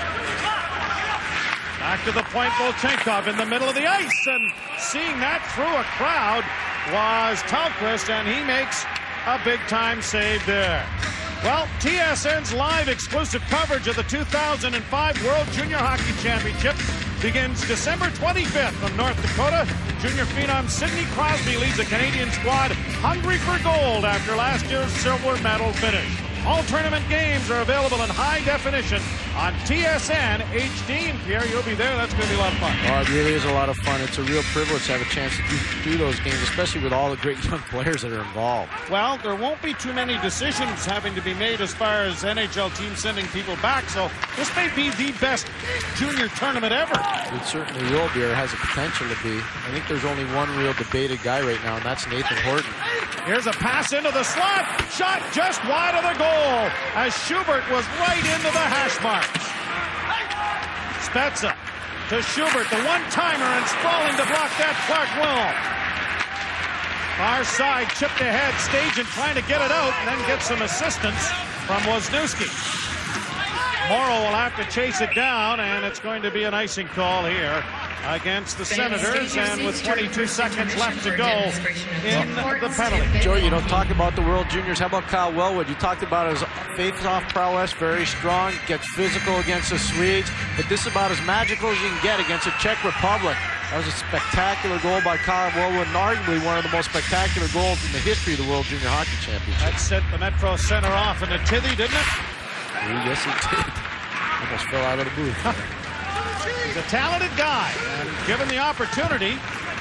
S3: Back to the point, Volchenkov in the middle of the ice, and seeing that through a crowd was Telquist, and he makes a big-time save there. Well, T S N's live exclusive coverage of the two thousand five World Junior Hockey Championship begins December twenty-fifth from North Dakota. Junior phenom Sidney Crosby leads a Canadian squad hungry for gold after last year's silver medal finish. All tournament games are available in high definition on T S N H D. And Pierre, you'll be there. That's going to be a lot of fun.
S4: Oh, it really is a lot of fun. It's a real privilege to have a chance to do, do those games, especially with all the great young players that are involved.
S3: Well, there won't be too many decisions having to be made as far as N H L teams sending people back, so this may be the best junior tournament ever.
S4: It certainly will be, or has the potential to be. I think there's only one real debated guy right now, and that's Nathan Horton.
S3: Here's a pass into the slot. Shot just wide of the goal as Schubert was right into the hash marks. Spezza to Schubert, the one-timer, and sprawling to block that, Clark Will. Far side, chipped ahead, Stajan trying to get it out, and then get some assistance from Wisniewski. Morrow will have to chase it down, and it's going to be an icing call here against the Senators, and with twenty-two seconds left to go in the penalty.
S4: Joe, you don't talk about the World Juniors. How about Kyle Wellwood? You talked about his face-off prowess, very strong, gets physical against the Swedes, but this is about as magical as you can get against the Czech Republic. That was a spectacular goal by Kyle Wellwood, and arguably one of the most spectacular goals in the history of the World Junior Hockey Championship.
S3: That sent the Metro Center off in the tithy, didn't it?
S4: Ooh, yes, it did. Almost fell out of the booth.
S3: He's a talented guy, and given the opportunity,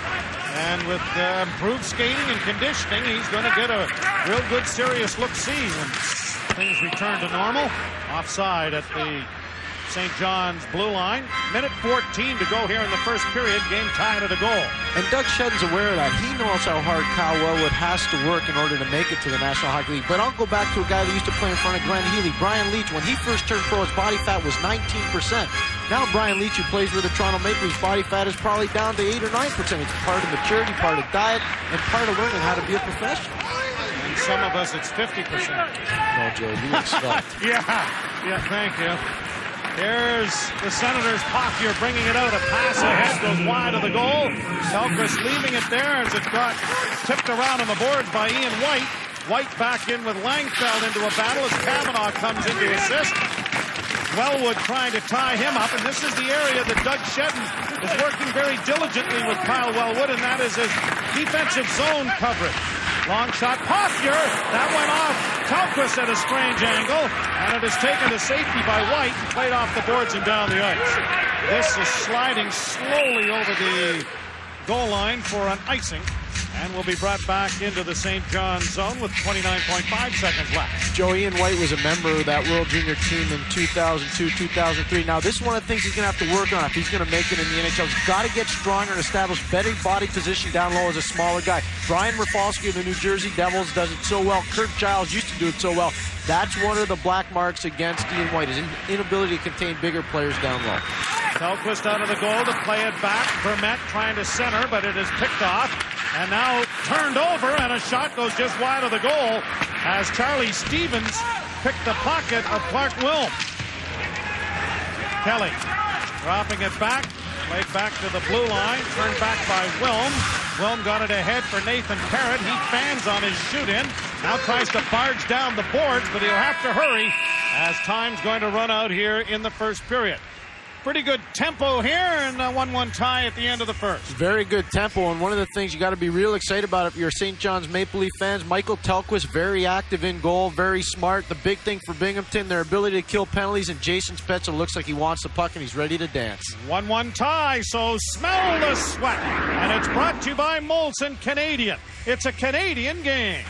S3: and with uh, improved skating and conditioning, he's going to get a real good, serious look-see when things return to normal. Offside at the Saint John's blue line. Minute fourteen to go here in the first period. Game tied at a goal.
S4: And Doug Shedden's aware of that. He knows how hard Kyle Wellwood has to work in order to make it to the National Hockey League. But I'll go back to a guy that used to play in front of Glenn Healy, Brian Leach. When he first turned pro, his body fat was nineteen percent. Now Brian Leach, who plays with the Toronto Maple Leafs, body fat is probably down to eight or nine percent. It's part of maturity, part of diet, and part of learning how to be a professional.
S3: And some of us, it's fifty percent.
S4: No, Joe, you expect.
S3: yeah, yeah, thank you. Here's the Senators' Pothier bringing it out. A pass ahead goes wide of the goal. Selkirk leaving it there as it got tipped around on the boards by Ian White. White back in with Langfeld into a battle as Kavanaugh comes in to assist. Wellwood trying to tie him up, and this is the area that Doug Shedden is working very diligently with Kyle Wellwood, and that is his defensive zone coverage. Long shot, Pothier, that went off Tallquist at a strange angle, and it is taken to safety by White and played off the boards and down the ice. This is sliding slowly over the goal line for an icing, and will be brought back into the Saint John's zone with twenty-nine point five seconds left.
S4: Joe, Ian White was a member of that World Junior team in two thousand two, two thousand three. Now, this is one of the things he's going to have to work on if he's going to make it in the N H L. He's got to get stronger and establish better body position down low as a smaller guy. Brian Rafalski of the New Jersey Devils does it so well. Kurt Giles used to do it so well. That's one of the black marks against Ian White, his inability to contain bigger players down low.
S3: Tellquist out of the goal to play it back. Vermette trying to center, but it is picked off. And now turned over, and a shot goes just wide of the goal as Charlie Stevens picked the pocket of Clark Wilm. Kelly dropping it back, played back to the blue line, turned back by Wilm. Wilm got it ahead for Nathan Parrott. He fans on his shoot-in. Now tries to barge down the boards, but he'll have to hurry as time's going to run out here in the first period. Pretty good tempo here, and a one one tie at the end of the first.
S4: Very good tempo, and one of the things you got to be real excited about if you're Saint John's Maple Leaf fans, Michael Tellquist, very active in goal, very smart. The big thing for Binghamton, their ability to kill penalties, and Jason Spezza looks like he wants the puck and he's ready to dance.
S3: one one tie, so smell the sweat. And it's brought to you by Molson Canadian. It's a Canadian game.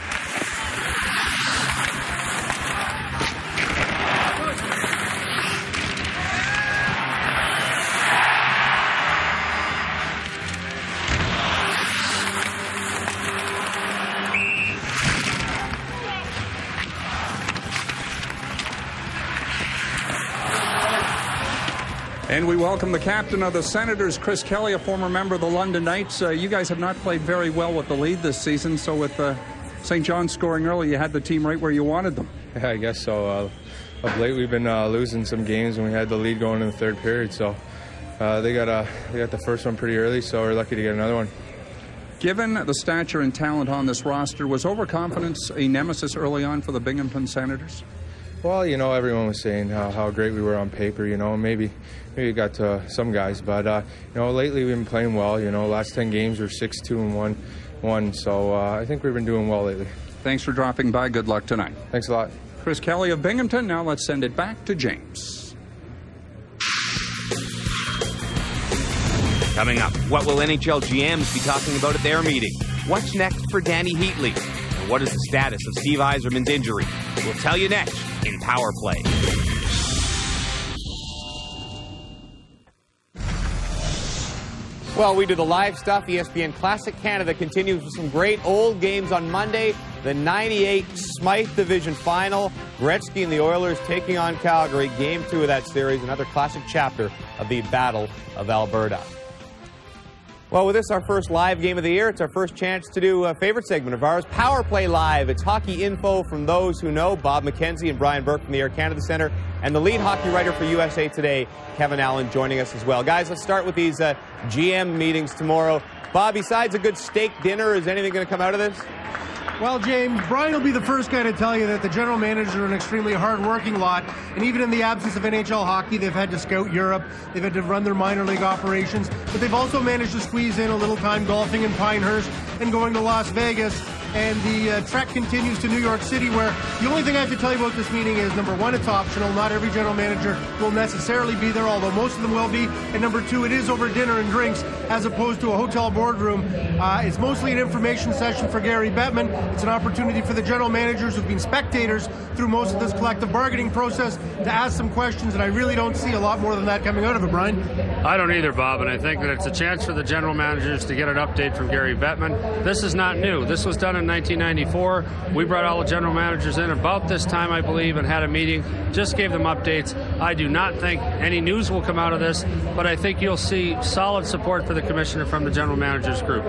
S6: And we welcome the captain of the Senators, Chris Kelly, a former member of the London Knights. Uh, you guys have not played very well with the lead this season, so with uh, Saint John's scoring early, you had the team right where you wanted them.
S9: Yeah, I guess so. Uh, of late, we've been uh, losing some games, and we had the lead going in the third period. So uh, they got uh, they got the first one pretty early, so we're lucky to get another one.
S6: Given the stature and talent on this roster, was overconfidence a nemesis early on for the Binghamton Senators?
S9: Well, you know, everyone was saying how, how great we were on paper, you know, and maybe maybe it got to some guys. But, uh, you know, lately we've been playing well. You know, last ten games we're six two and one. one so uh, I think we've been doing well lately.
S6: Thanks for dropping by. Good luck tonight.
S9: Thanks a lot.
S6: Chris Kelly of Binghamton. Now let's send it back to James.
S1: Coming up, what will N H L G Ms be talking about at their meeting? What's next for Danny Heatley? And what is the status of Steve Yzerman's injury? We'll tell you next in Power Play.
S2: Well, we do the live stuff. E S P N Classic Canada continues with some great old games on Monday. The ninety-eight Smythe Division Final. Gretzky and the Oilers taking on Calgary. Game two of that series. Another classic chapter of the Battle of Alberta. Well, with this, our first live game of the year, it's our first chance to do a favorite segment of ours, Power Play Live. It's hockey info from those who know. Bob McKenzie and Brian Burke from the Air Canada Centre, and the lead hockey writer for U S A Today, Kevin Allen, joining us as well. Guys, let's start with these uh, G M meetings tomorrow. Bob, besides a good steak dinner, is anything going to come out of this?
S10: Well, James, Brian will be the first guy to tell you that the general managers are an extremely hard-working lot, and even in the absence of N H L hockey, they've had to scout Europe, they've had to run their minor league operations, but they've also managed to squeeze in a little time golfing in Pinehurst and going to Las Vegas, and the uh, trek continues to New York City, where the only thing I have to tell you about this meeting is, number one, it's optional. Not every general manager will necessarily be there, although most of them will be, and number two, it is over dinner and drinks as opposed to a hotel boardroom. Uh, it's mostly an information session for Gary Bettman. It's an opportunity for the general managers who've been spectators through most of this collective bargaining process to ask some questions, and I really don't see a lot more than that coming out of it, Brian.
S11: I don't either, Bob, and I think that it's a chance for the general managers to get an update from Gary Bettman. This is not new. This was done in nineteen ninety-four. We brought all the general managers in about this time, I believe, and had a meeting, just gave them updates. I do not think any news will come out of this, but I think you'll see solid support for the commissioner from the general managers group.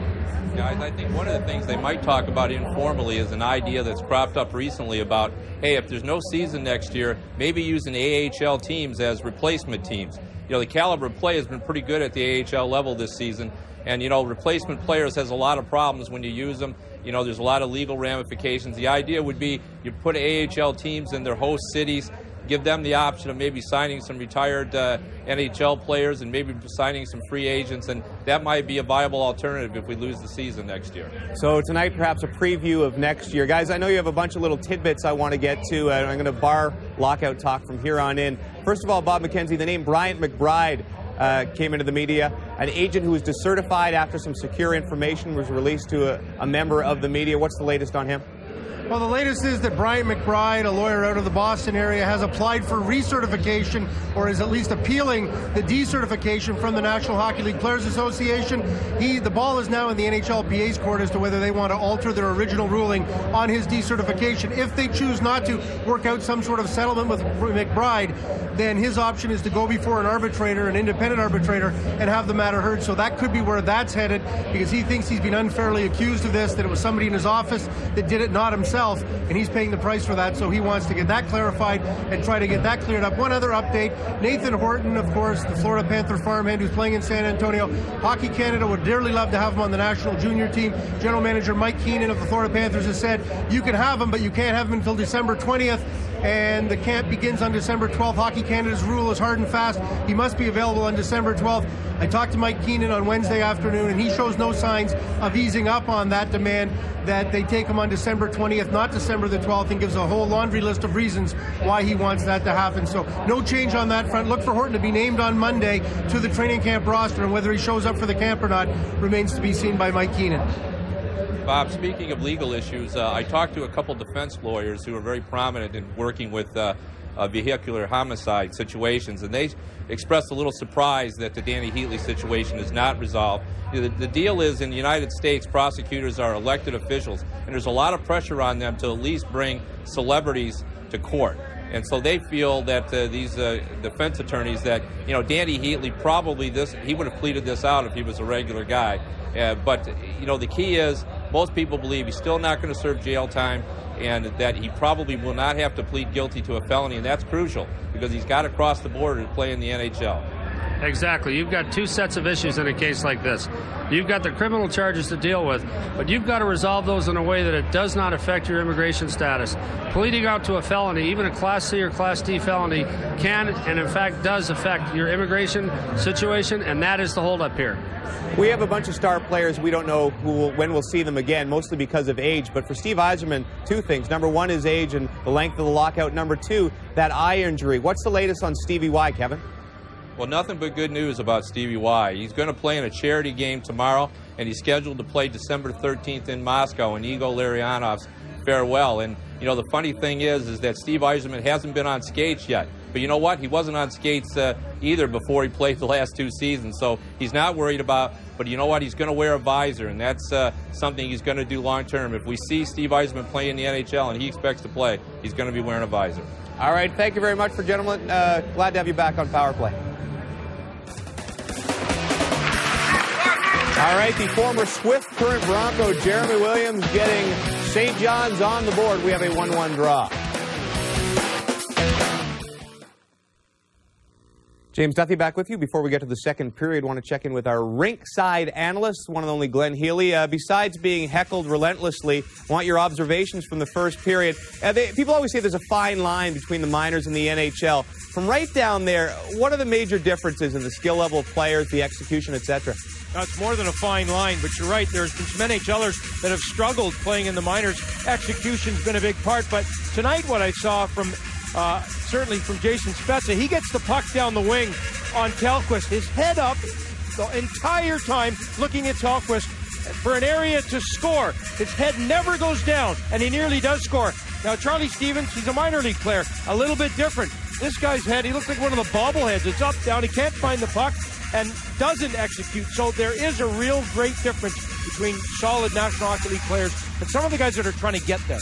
S12: Guys, I think one of the things they might talk about informally is an idea that's cropped up recently about, hey, if there's no season next year, maybe using A H L teams as replacement teams. You know, the caliber of play has been pretty good at the A H L level this season, and, you know, replacement players has a lot of problems when you use them. You know, there's a lot of legal ramifications. The idea would be you put A H L teams in their host cities, give them the option of maybe signing some retired uh, N H L players and maybe signing some free agents, and that might be a viable alternative if we lose the season next year.
S2: So tonight, perhaps a preview of next year. Guys, I know you have a bunch of little tidbits I want to get to, and I'm going to bar lockout talk from here on in. First of all, Bob McKenzie, the name Bryant McBride uh, came into the media. An agent who was decertified after some secure information was released to a, a member of the media. What's the latest on him?
S10: Well, the latest is that Brian McBride, a lawyer out of the Boston area, has applied for recertification, or is at least appealing the decertification from the National Hockey League Players Association. He, the ball is now in the N H L P A's court as to whether they want to alter their original ruling on his decertification. If they choose not to work out some sort of settlement with McBride, then his option is to go before an arbitrator, an independent arbitrator, and have the matter heard. So that could be where that's headed, because he thinks he's been unfairly accused of this, that it was somebody in his office that did it, not himself. And he's paying the price for that, so he wants to get that clarified and try to get that cleared up. One other update, Nathan Horton, of course, the Florida Panther farmhand who's playing in San Antonio. Hockey Canada would dearly love to have him on the national junior team. General Manager Mike Keenan of the Florida Panthers has said, you can have him, but you can't have him until December twentieth. And the camp begins on December twelfth. Hockey Canada's rule is hard and fast. He must be available on December twelfth. I talked to Mike Keenan on Wednesday afternoon, and he shows no signs of easing up on that demand, that they take him on December twentieth, not December the twelfth, and gives a whole laundry list of reasons why he wants that to happen. So no change on that front. Look for Horton to be named on Monday to the training camp roster, and whether he shows up for the camp or not remains to be seen by Mike Keenan.
S12: Bob, speaking of legal issues, uh, I talked to a couple defense lawyers who are very prominent in working with uh, uh, vehicular homicide situations, and they expressed a little surprise that the Danny Heatley situation is not resolved. You know, the, the deal is, in the United States, prosecutors are elected officials, and there's a lot of pressure on them to at least bring celebrities to court. And so they feel that uh, these uh, defense attorneys, that, you know, Danny Heatley probably this, he would have pleaded this out if he was a regular guy. Uh, but, you know, the key is, most people believe he's still not going to serve jail time, and that he probably will not have to plead guilty to a felony, and that's crucial because he's got to cross the border to play in the N H L.
S11: Exactly. You've got two sets of issues in a case like this. You've got the criminal charges to deal with, but you've got to resolve those in a way that it does not affect your immigration status. Pleading out to a felony, even a Class C or Class D felony, can and in fact does affect your immigration situation, and that is the holdup here.
S2: We have a bunch of star players. We don't know who will, when we'll see them again, mostly because of age. But for Steve Yzerman, two things. Number one is age and the length of the lockout. Number two, that eye injury. What's the latest on Stevie Y, Kevin?
S12: Well, nothing but good news about Stevie Y. He's going to play in a charity game tomorrow, and he's scheduled to play December thirteenth in Moscow in Igor Larionov's farewell. And, you know, the funny thing is, is that Steve Yzerman hasn't been on skates yet. But you know what? He wasn't on skates uh, either before he played the last two seasons, so he's not worried about. But you know what? He's going to wear a visor, and that's uh, something he's going to do long term. If we see Steve Yzerman play in the N H L and he expects to play, he's going to be wearing a visor.
S2: All right. Thank you very much, for gentlemen. Uh, glad to have you back on Power Play. All right, the former Swift current Bronco, Jeremy Williams, getting Saint John's on the board. We have a one one draw. James Duthie back with you. Before we get to the second period, I want to check in with our rinkside analyst, one and only Glenn Healy. Uh, besides being heckled relentlessly, I want your observations from the first period. Uh, they, people always say there's a fine line between the minors and the N H L. From right down there, what are the major differences in the skill level of players, the execution, et cetera?
S5: Now, it's more than a fine line, but you're right. There's been some N H Lers that have struggled playing in the minors. Execution's been a big part, but tonight what I saw from Uh, certainly from Jason Spezza, he gets the puck down the wing on Tellquist, his head up the entire time looking at Tellquist for an area to score. His head never goes down, and he nearly does score. Now, Charlie Stevens, he's a minor league player, a little bit different. This guy's head, he looks like one of the bobbleheads. It's up, down, he can't find the puck and doesn't execute. So there is a real great difference between solid National Hockey League players and some of the guys that are trying to get there.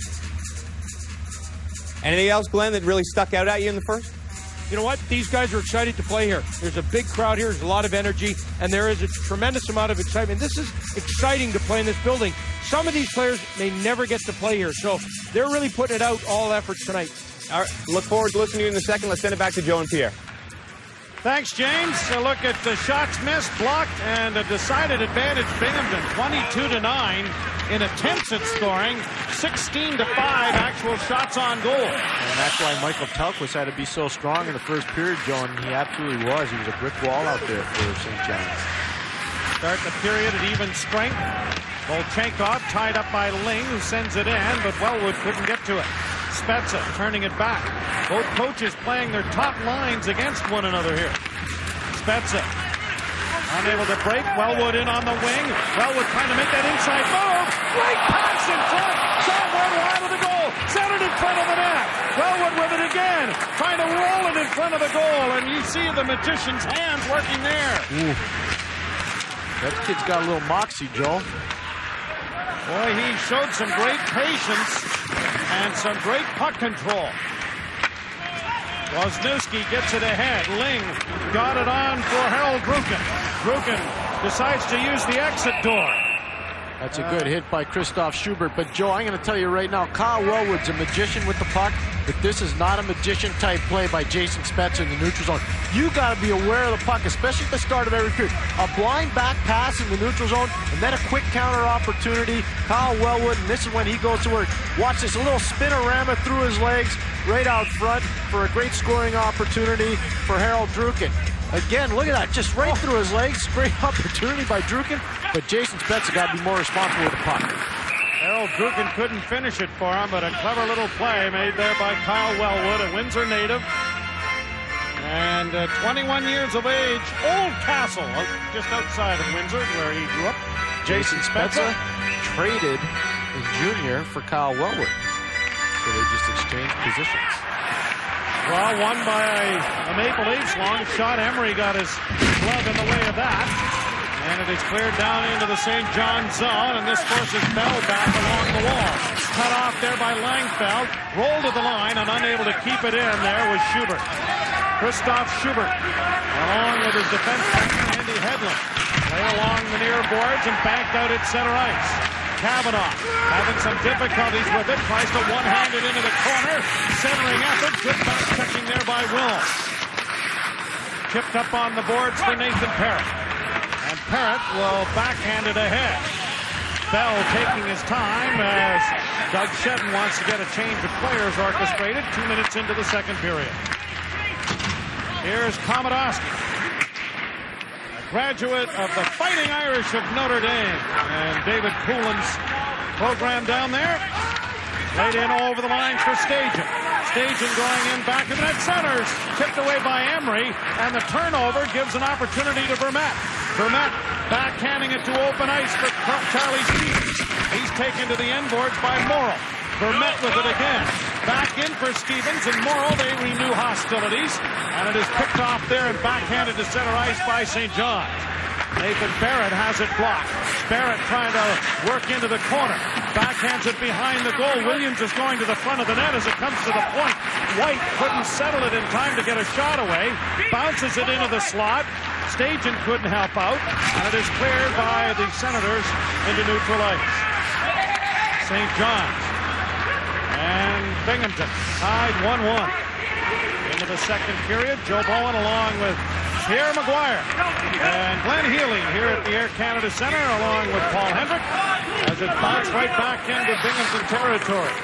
S2: Anything else, Glenn, that really stuck out at you in the first?
S5: You know what? These guys are excited to play here. There's a big crowd here. There's a lot of energy, and there is a tremendous amount of excitement. This is exciting to play in this building. Some of these players may never get to play here, so they're really putting it out all efforts tonight.
S2: All right. Look forward to listening to you in a second. Let's send it back to Joe and Pierre.
S3: Thanks, James. A look at the shots missed, blocked, and a decided advantage. Binghamton, twenty-two to nine in attempts at scoring, sixteen to five actual shots on goal.
S4: And that's why Michael Tellquist had to be so strong in the first period, Joe, and he absolutely was. He was a brick wall out there for Saint John's.
S3: Start the period at even strength. Volchenkov tied up by Ling, who sends it in, but Wellwood couldn't get to it. Spezza turning it back. Both coaches playing their top lines against one another here. Spezza unable to break. Wellwood in on the wing. Wellwood trying to make that inside move. Great pass in front. Somewhere wide of the goal. Set it in front of the net. Wellwood with it again. Trying to roll it in front of the goal. And you see the magician's hands working there.
S4: Ooh. That kid's got a little moxie, Joe.
S3: Boy, he showed some great patience and some great puck control. Wozniewski gets it ahead. Ling got it on for Harold Druken. Druken decides to use the exit door.
S4: That's a good hit by Christoph Schubert. But, Joe, I'm going to tell you right now, Kyle Wellwood's a magician with the puck, but this is not a magician-type play by Jason Spezza in the neutral zone. You got to be aware of the puck, especially at the start of every period. A blind back pass in the neutral zone, and then a quick counter opportunity. Kyle Wellwood, and this is when he goes to work. Watch this, a little spinorama through his legs right out front for a great scoring opportunity for Harold Druken. Again, look at that, just right through his legs. Great opportunity by Druken, but Jason Spezza got to be more responsible with the puck.
S3: Harold Druken couldn't finish it for him, but a clever little play made there by Kyle Wellwood, a Windsor native. And uh, twenty-one years of age, Old Castle, just outside of Windsor, where he grew up.
S4: Jason Spezza traded in junior for Kyle Wellwood. So they just exchanged positions.
S3: Well, won by the Maple Leafs. Long shot. Emery got his glove in the way of that. And it is cleared down into the Saint John zone, and this forces Bell back along the wall. Cut off there by Langfeld. Rolled to the line, and unable to keep it in there was Schubert. Christoph Schubert, along with his defense partner, Andy Hedlund. Play along the near boards and banked out at center ice. Kavanaugh having some difficulties with it. Tries to one-hand it into the corner. Centering effort. Good bounce checking there by Will. chipped up on the boards for Nathan Parrott. And Parrott will backhand it ahead. Bell taking his time as Doug Shedden wants to get a change of players orchestrated two minutes into the second period. Here's Komodowski, a graduate of the Fighting Irish of Notre Dame. And David Poulin's program down there. Laid in over the lines for Stajan. Stajan going in back of the net, centers, tipped away by Emery, and the turnover gives an opportunity to Vermette. Vermette backhanding it to open ice for Charlie Stevens. He's taken to the end boards by Morrill. Vermette with it again. Back in for Stevens and Morrill. They renew hostilities, and it is picked off there and backhanded to center ice by Saint John's. Nathan Barrett has it blocked. Barrett trying to work into the corner. Backhands it behind the goal. Williams is going to the front of the net as it comes to the point. White couldn't settle it in time to get a shot away. Bounces it into the slot. Stajan couldn't help out. And it is cleared by the Senators into neutral ice. Saint John's and Binghamton tied one one. Into the second period, Joe Bowen along with Pierre Maguire and Glenn Healy here at the Air Canada Centre along with Paul Hendrick as it bounced right back into Binghamton territory.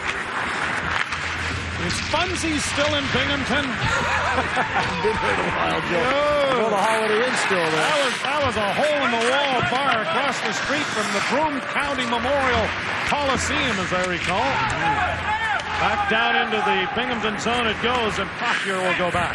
S3: Is Funzy still in Binghamton?
S4: Been there a while, Joe.
S3: No.
S4: Well, the Holiday Inn still there.
S3: That was, that was a hole-in-the-wall bar across the street from the Broome County Memorial Coliseum, as I recall. Back down into the Binghamton zone it goes, and Pothier will go back.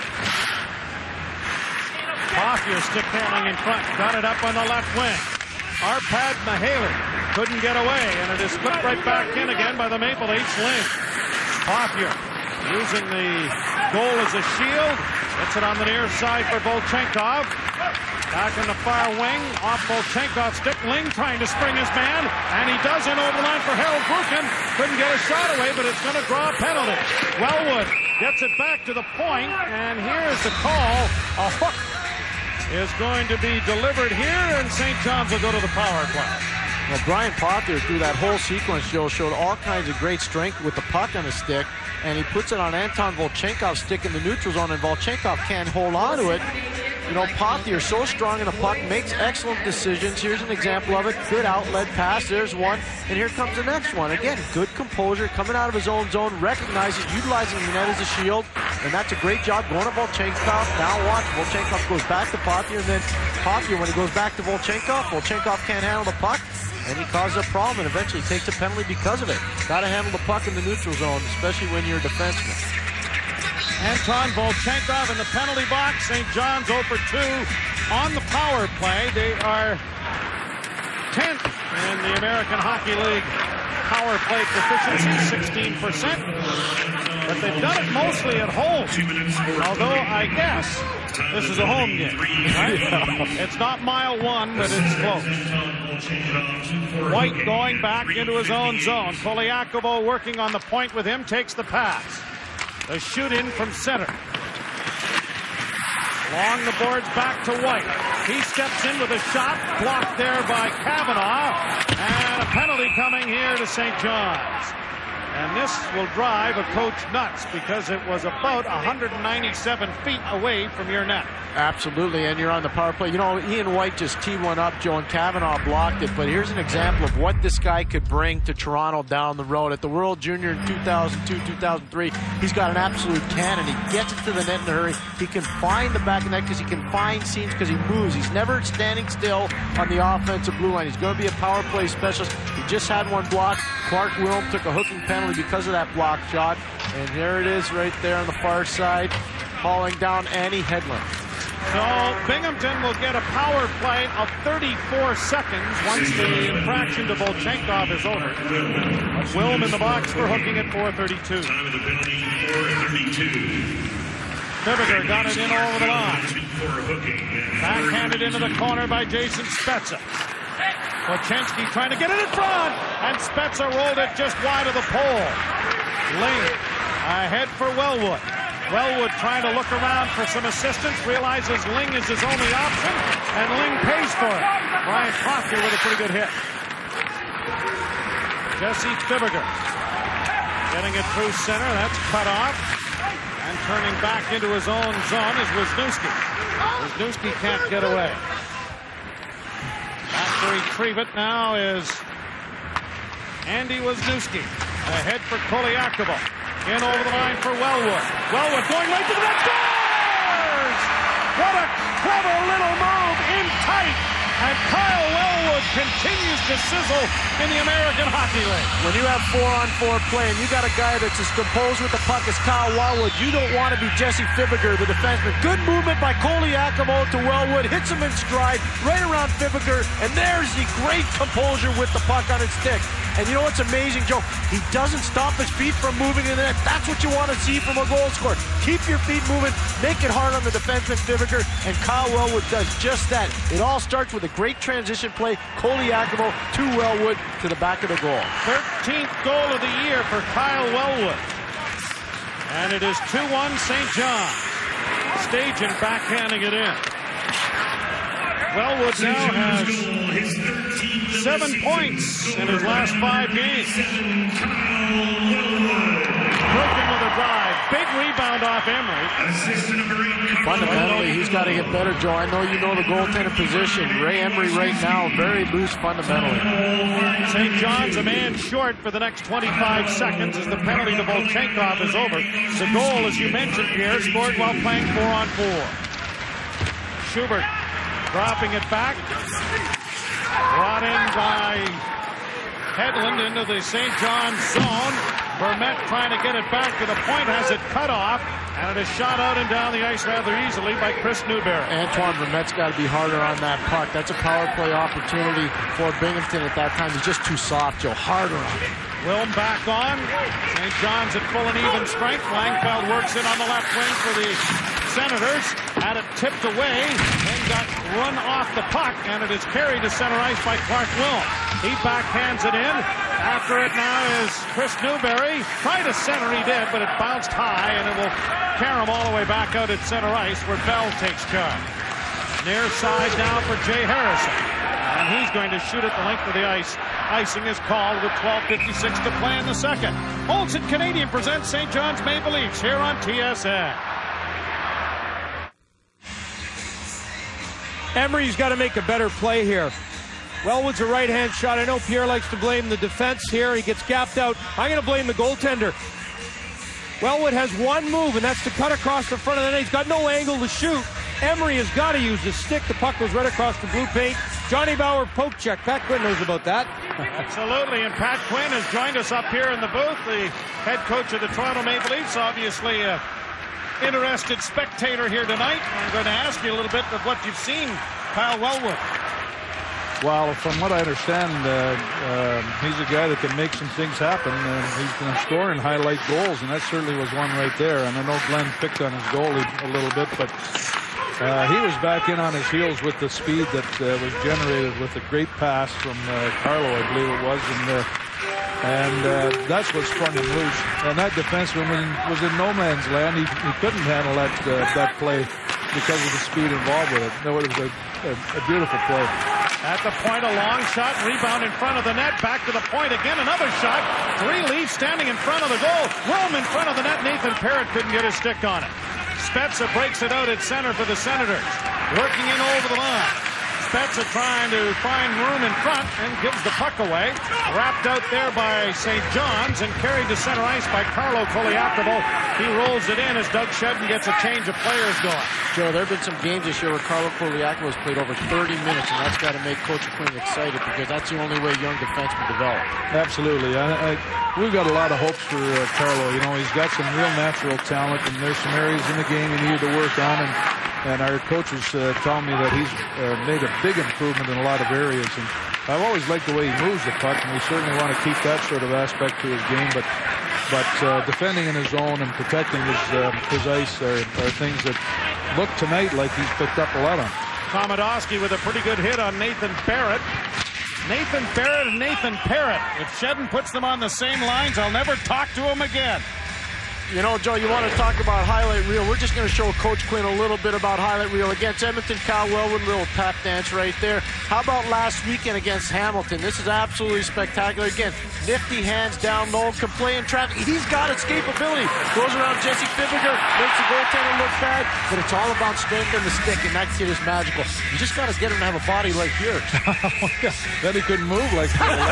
S3: Pothier stick handling in front, got it up on the left wing. Arpad Mahaley couldn't get away, and it is put right back in again by the Maple Leafs. Ling. Pothier using the goal as a shield. Gets it on the near side for Volchenkov. Back in the far wing, off Volchenkov's stick. Ling trying to spring his man, and he does in over the line for Harold Brukin. Couldn't get a shot away, but it's going to draw a penalty. Wellwood gets it back to the point, and here's the call. A hook is going to be delivered here, and Saint John's will go to the power play.
S4: Well, Brian Pothier, through that whole sequence, Joe, showed all kinds of great strength with the puck on his stick, and he puts it on Anton Volchenkov's stick in the neutral zone, and Volchenkov can't hold on to it. You know, Pothier, so strong in the puck, makes excellent decisions. Here's an example of it. Good outlet pass. There's one, and here comes the next one. Again, good composure, coming out of his own zone, recognizes, utilizing the net as a shield, and that's a great job going to Volchenkov. Now watch, Volchenkov goes back to Pothier, and then Pothier, when he goes back to Volchenkov, Volchenkov can't handle the puck, and he causes a problem and eventually takes a penalty because of it. Got to handle the puck in the neutral zone, especially when you're a defenseman.
S3: Anton Volchenkov in the penalty box. Saint John's oh for two on the power play. They are tenth in the American Hockey League power play proficiency, sixteen percent. But they've done it mostly at home. Although I guess this is a home game, right? It's not mile one, but it's close. White going back into his own zone. Polyakovo working on the point with him, takes the pass. The shoot in from center. Along the boards back to White. He steps in with a shot, blocked there by Kavanaugh, and a penalty coming here to Saint John's. And this will drive a coach nuts because it was about one hundred ninety-seven feet away from your net.
S4: Absolutely, and you're on the power play. You know, Ian White just teed one up, Joe, and Kavanaugh blocked it. But here's an example of what this guy could bring to Toronto down the road. At the World Junior in two thousand two, two thousand three, he's got an absolute cannon. He gets it to the net in a hurry. He can find the back of the net because he can find seams because he moves. He's never standing still on the offensive blue line. He's going to be a power play specialist. He just had one blocked. Clark Wilm took a hooking penalty because of that block shot. And there it is right there on the far side, hauling down Annie Hedlund.
S3: So Binghamton will get a power play of thirty-four seconds once the infraction to Volchenkov is over. Wilm in the box for hooking at four thirty-two.
S13: Time of the penalty, four thirty-two.
S3: Fibiger got it in over the line. Backhanded into the corner by Jason Spezza. Wojciechowski trying to get it in front, and Spezza rolled it just wide of the pole. Ling ahead for Wellwood. Wellwood trying to look around for some assistance, realizes Ling is his only option, and Ling pays for it. Brian Pothier with a pretty good hit. Jesse Fibiger getting it through center. That's cut off. And turning back into his own zone is Wisniewski. Wisniewski can't get away. Back to retrieve it now is Andy Wisniewski. Ahead for Koliakovo. In over the line for Wellwood. Wellwood going right to the net. Scores! What a clever little move in tight. And Kyle Wellwood continues to sizzle in the American Hockey League.
S4: When you have four-on-four play and you got a guy that's as composed with the puck as Kyle Wellwood, you don't want to be Jesse Fibiger, the defenseman. Good movement by Koliakovo to Wellwood, hits him in stride, right around Fibiger, and there's the great composure with the puck on his stick. And you know what's amazing, Joe? He doesn't stop his feet from moving in the net. That's what you want to see from a goal scorer. Keep your feet moving, make it hard on the defenseman Fibiger, and Kyle Wellwood does just that. It all starts with a great transition play. Koliakovo to Wellwood to the back of the goal.
S3: thirteenth goal of the year for Kyle Wellwood. And it is two one Saint John. Stajan backhanding it in. Wellwood now has seven points in his last five games. Broken with a drive. Big rebound off Emery.
S4: Fundamentally, he's got to get better, Joe. I know you know the goaltender position. Ray Emery right now, very loose fundamentally.
S3: Saint John's a man short for the next twenty-five seconds as the penalty to Volchenkov is over. The goal, as you mentioned, Pierre, scored while playing four on four. Schubert dropping it back. Brought in by Hedlund into the Saint John's zone. Vermette trying to get it back to the point, has it cut off, and it is shot out and down the ice rather easily by Chris Newberry.
S4: Antoine Vermette's got to be harder on that puck. That's a power play opportunity for Binghamton at that time. He's just too soft, Joe. Harder on it.
S3: Wilm back on. Saint John's at full and even strength. Langfeld works in on the left wing for the Senators. Had it tipped away, then got run off the puck, and it is carried to center ice by Clark Wilm. He backhands it in. After it now is Chris Newberry. Tried to center, he did, but it bounced high, and it will carry him all the way back out at center ice where Bell takes charge. Near side now for Jay Harrison. And he's going to shoot at the length of the ice. Icing is called with twelve fifty-six to play in the second. Olsen Canadian presents Saint John's Maple Leafs here on T S N.
S5: Emery's got to make a better play here. Wellwood's a right-hand shot. I know Pierre likes to blame the defense here. He gets gapped out. I'm going to blame the goaltender. Wellwood has one move, and that's to cut across the front of the net. He's got no angle to shoot. Emery has got to use his stick. The puck goes right across the blue paint. Johnny Bauer poke check. Pat Quinn knows about that.
S3: Absolutely, and Pat Quinn has joined us up here in the booth, the head coach of the Toronto Maple Leafs, obviously an interested spectator here tonight. I'm going to ask you a little bit of what you've seen, Kyle Wellwood.
S14: Well, from what I understand, uh, uh, he's a guy that can make some things happen, and he's going to score and highlight goals, and that certainly was one right there. And I know Glenn picked on his goalie a little bit, but uh, he was back in on his heels with the speed that uh, was generated with a great pass from uh, Carlo, I believe it was, and uh, and uh, that's what sprung him loose. And that defenseman was in no man's land. He, he couldn't handle that uh, that play because of the speed involved with it. It was a, a, a beautiful play.
S3: At the point, a long shot, rebound in front of the net, back to the point again, another shot. Three Leafs standing in front of the goal. Wilm in front of the net. Nathan Parrott couldn't get his stick on it. Spezza breaks it out at center for the Senators. Working in over the line. Spezza trying to find room in front and gives the puck away. Wrapped out there by Saint John's and carried to center ice by Carlo Koliakovo. He rolls it in as Doug Shedden gets a change of players going.
S4: Joe, there have been some games this year where Carlo Koliakovo has played over thirty minutes, and that's got to make Coach Quinn excited because that's the only way young defensemen develop.
S14: Absolutely. I, I, we've got a lot of hopes for uh, Carlo. You know, he's got some real natural talent, and there's some areas in the game he needed to work on, and And our coaches uh, tell me that he's uh, made a big improvement in a lot of areas. And I've always liked the way he moves the puck, and we certainly want to keep that sort of aspect to his game. But but uh, defending in his zone and protecting his uh, his ice are, are things that look tonight like he's picked up a lot on.
S3: Komodowski with a pretty good hit on Nathan Barrett. Nathan Barrett and Nathan Parrott. If Shedden puts them on the same lines, I'll never talk to him again.
S4: You know, Joe, you want to talk about highlight reel. We're just going to show Coach Quinn a little bit about highlight reel. Against Edmonton, Kyle Wellwood, little tap dance right there. How about last weekend against Hamilton? This is absolutely spectacular. Again, nifty hands down low, can play in traffic. He's got escapability. Goes around Jesse Fibiger, makes the goaltender look bad, but it's all about strength in the stick, and that kid is magical. You just got to get him to have a body like yours.
S14: Then he couldn't move like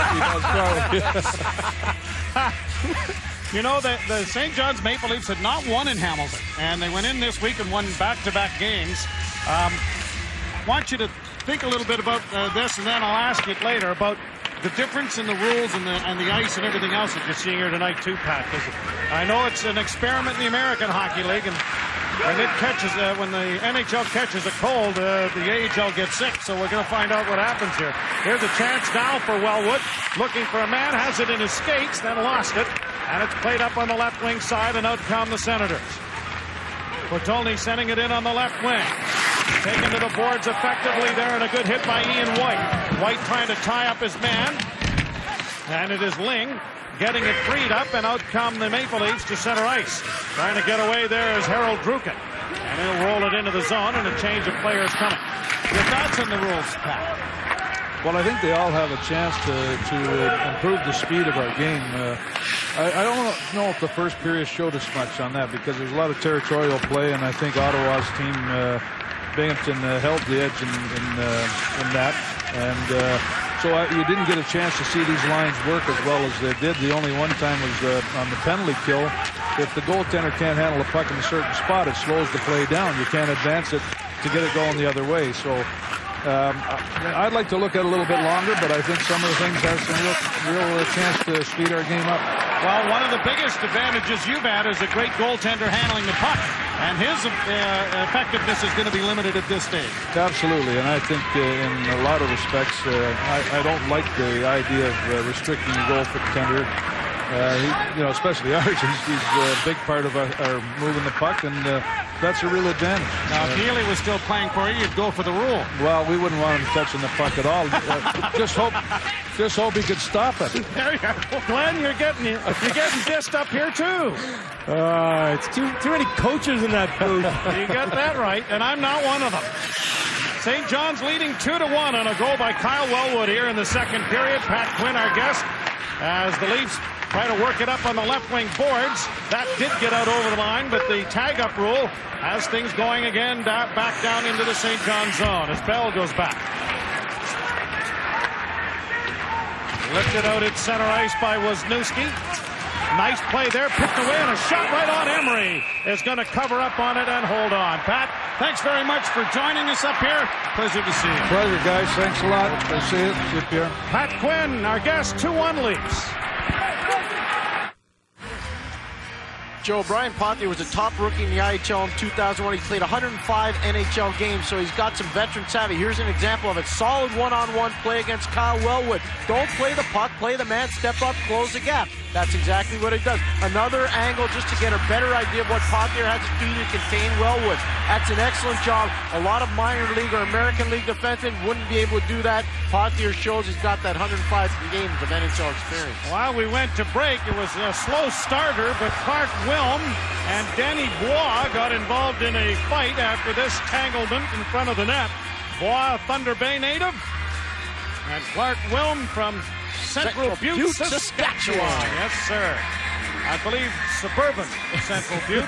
S14: that.
S3: You know, the, the Saint John's Maple Leafs had not won in Hamilton, and they went in this week and won back-to-back games. Um, I want you to think a little bit about uh, this, and then I'll ask you later about the difference in the rules and the, and the ice and everything else that you're seeing here tonight, too, Pat. I know it's an experiment in the American Hockey League, and when it catches, uh, when the N H L catches a cold, uh, the A H L gets sick, so we're going to find out what happens here. Here's a chance now for Wellwood, looking for a man, has it in his skates, then lost it, and it's played up on the left wing side, and out come the Senators. Bertolini sending it in on the left wing. Taken to the boards effectively there, and a good hit by Ian White. White trying to tie up his man, and it is Ling getting it freed up, and out come the Maple Leafs to center ice. Trying to get away there is Harold Druken, and he'll roll it into the zone, and a change of players coming. Your thoughts on the rules, Pat?
S14: Well, I think they all have a chance to, to uh, improve the speed of our game. Uh, I, I don't know if the first period showed us much on that, because there's a lot of territorial play, and I think Ottawa's team, uh, Binghamton, uh, held the edge in, in, uh, in that. And uh, so I, you didn't get a chance to see these lines work as well as they did. The only one time was uh, on the penalty kill. If the goaltender can't handle the puck in a certain spot, it slows the play down. You can't advance it to get it going the other way. So um, I'd like to look at it a little bit longer, but I think some of the things have some real, real uh, chance to speed our game up.
S3: Well, one of the biggest advantages you've had is a great goaltender handling the puck, and his uh, effectiveness is going to be limited at this stage.
S14: Absolutely, and I think uh, in a lot of respects, uh, I, I don't like the idea of uh, restricting the goaltender. Uh, he, you know, especially ours. He's, he's a big part of our, our moving the puck, and uh, that's a real advantage.
S3: Now, if Healy was still playing for you, you'd go for the rule.
S14: Well, we wouldn't want him touching the puck at all. Uh, just hope, just hope he could stop it.
S3: There you go, Glenn. You're getting you're getting dissed up here too.
S5: Uh, it's too too many coaches in that booth.
S3: You got that right, and I'm not one of them. Saint John's leading two to one on a goal by Kyle Wellwood here in the second period. Pat Quinn, our guest, as the Leafs try to work it up on the left wing boards. That did get out over the line, but the tag-up rule has things going again da- back down into the Saint John zone as Bell goes back. Lifted out at center ice by Wisniewski. Nice play there, picked away, and a shot right on Emery is going to cover up on it and hold on. Pat, thanks very much for joining us up here. Pleasure to see you.
S14: Pleasure, guys. Thanks a lot. Good to see you. See you, Pierre.
S3: Pat Quinn, our guest, two one Leafs.
S4: Joe, Brian Pontier was a top rookie in the I H L in two thousand one. He played one hundred five N H L games, so he's got some veteran savvy. Here's an example of it. Solid one-on-one play against Kyle Wellwood. Don't play the puck, play the man, step up, close the gap. That's exactly what he does. Another angle just to get a better idea of what Pontier has to do to contain Wellwood. That's an excellent job. A lot of minor league or American league defensemen wouldn't be able to do that. Pontier shows he's got that one hundred five games of N H L experience.
S3: While we went to break, it was a slow starter, but Clark Wilm and Danny Bois got involved in a fight after this tanglement in front of the net. Bois, a Thunder Bay native, and Clark Wilm from Central, Central Butte, Butte, Saskatchewan. Saskatchewan. Yes, sir. I believe suburban Central Butte.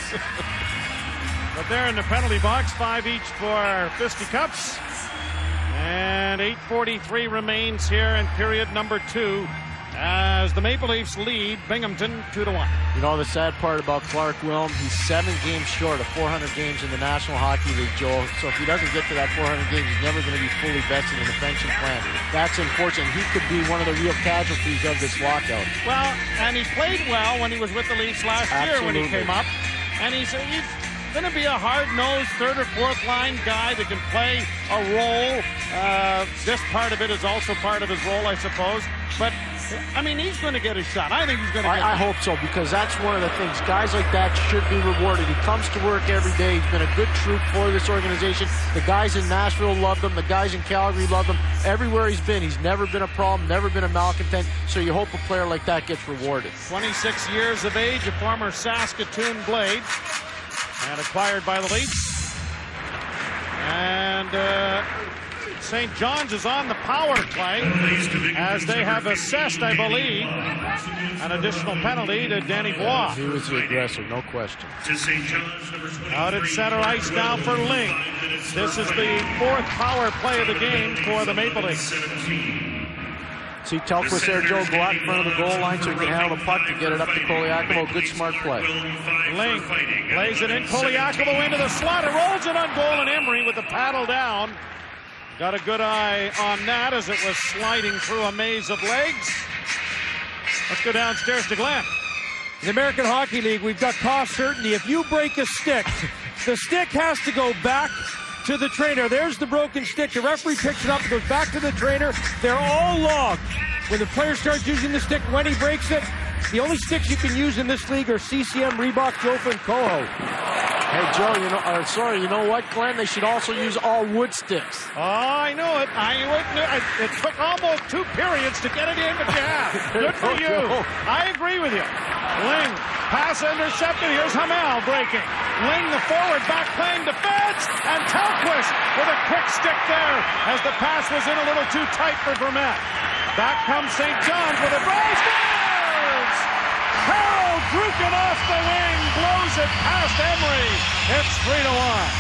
S3: But they're in the penalty box, five each for fisticuffs. And eight forty-three remains here in period number two as the Maple Leafs lead Binghamton two to one.
S4: You know the sad part about Clark Wilm, he's seven games short of four hundred games in the National Hockey League, Joel. So if he doesn't get to that four hundred games, he's never going to be fully vested in the pension plan. That's unfortunate. He could be one of the real casualties of this lockout.
S3: Well, and he played well when he was with the Leafs last Absolutely. year when he came up. And he's, he's going to be a hard-nosed third or fourth line guy that can play a role. Uh, this part of it is also part of his role, I suppose. But
S4: I mean, he's going to get a shot. I think he's going to get I, I hope so, because that's one of the things. Guys like that should be rewarded. He comes to work every day. He's been a good troop for this organization. The guys in Nashville love him. The guys in Calgary love him. Everywhere he's been, he's never been a problem, never been a malcontent. So you hope a player like that gets rewarded.
S3: twenty-six years of age, a former Saskatoon Blade, and acquired by the Leafs. And uh, Saint John's is on the power play as they have assessed, I believe, an additional penalty to Danny Bois.
S4: He was the aggressor, no question.
S3: Out at center ice now for Ling. This is the fourth power play of the game for the Maple Leafs.
S4: See Telquist there, Joe, go out in front of the goal line so he can handle the puck to get it up to Koliakovo. Good, smart play.
S3: Ling plays it in. Koliakovo into the slot. It rolls it on goal, and Emery with the paddle down. Got a good eye on that as it was sliding through a maze of legs. Let's go downstairs to Glenn.
S5: In the American Hockey League, we've got cost certainty. If you break a stick, the stick has to go back to the trainer. There's the broken stick. The referee picks it up, goes back to the trainer. They're all logged. When the player starts using the stick, when he breaks it, the only sticks you can use in this league are C C M, Reebok, Jofa, and Coho.
S4: Hey, Joe, you know, or sorry, you know what, Glenn? They should also use all wood sticks.
S3: Oh, I know it. I it, it took almost two periods to get it in, but yeah, good for you. I agree with you. Ling, pass intercepted. Here's Hamel breaking. Ling, the forward, back playing defense, and Telquist with a quick stick there as the pass was in a little too tight for Vermette. Back comes Saint John's with a brace. Scores! Harold Druken off the wing, blows it past Emery. It's three to one.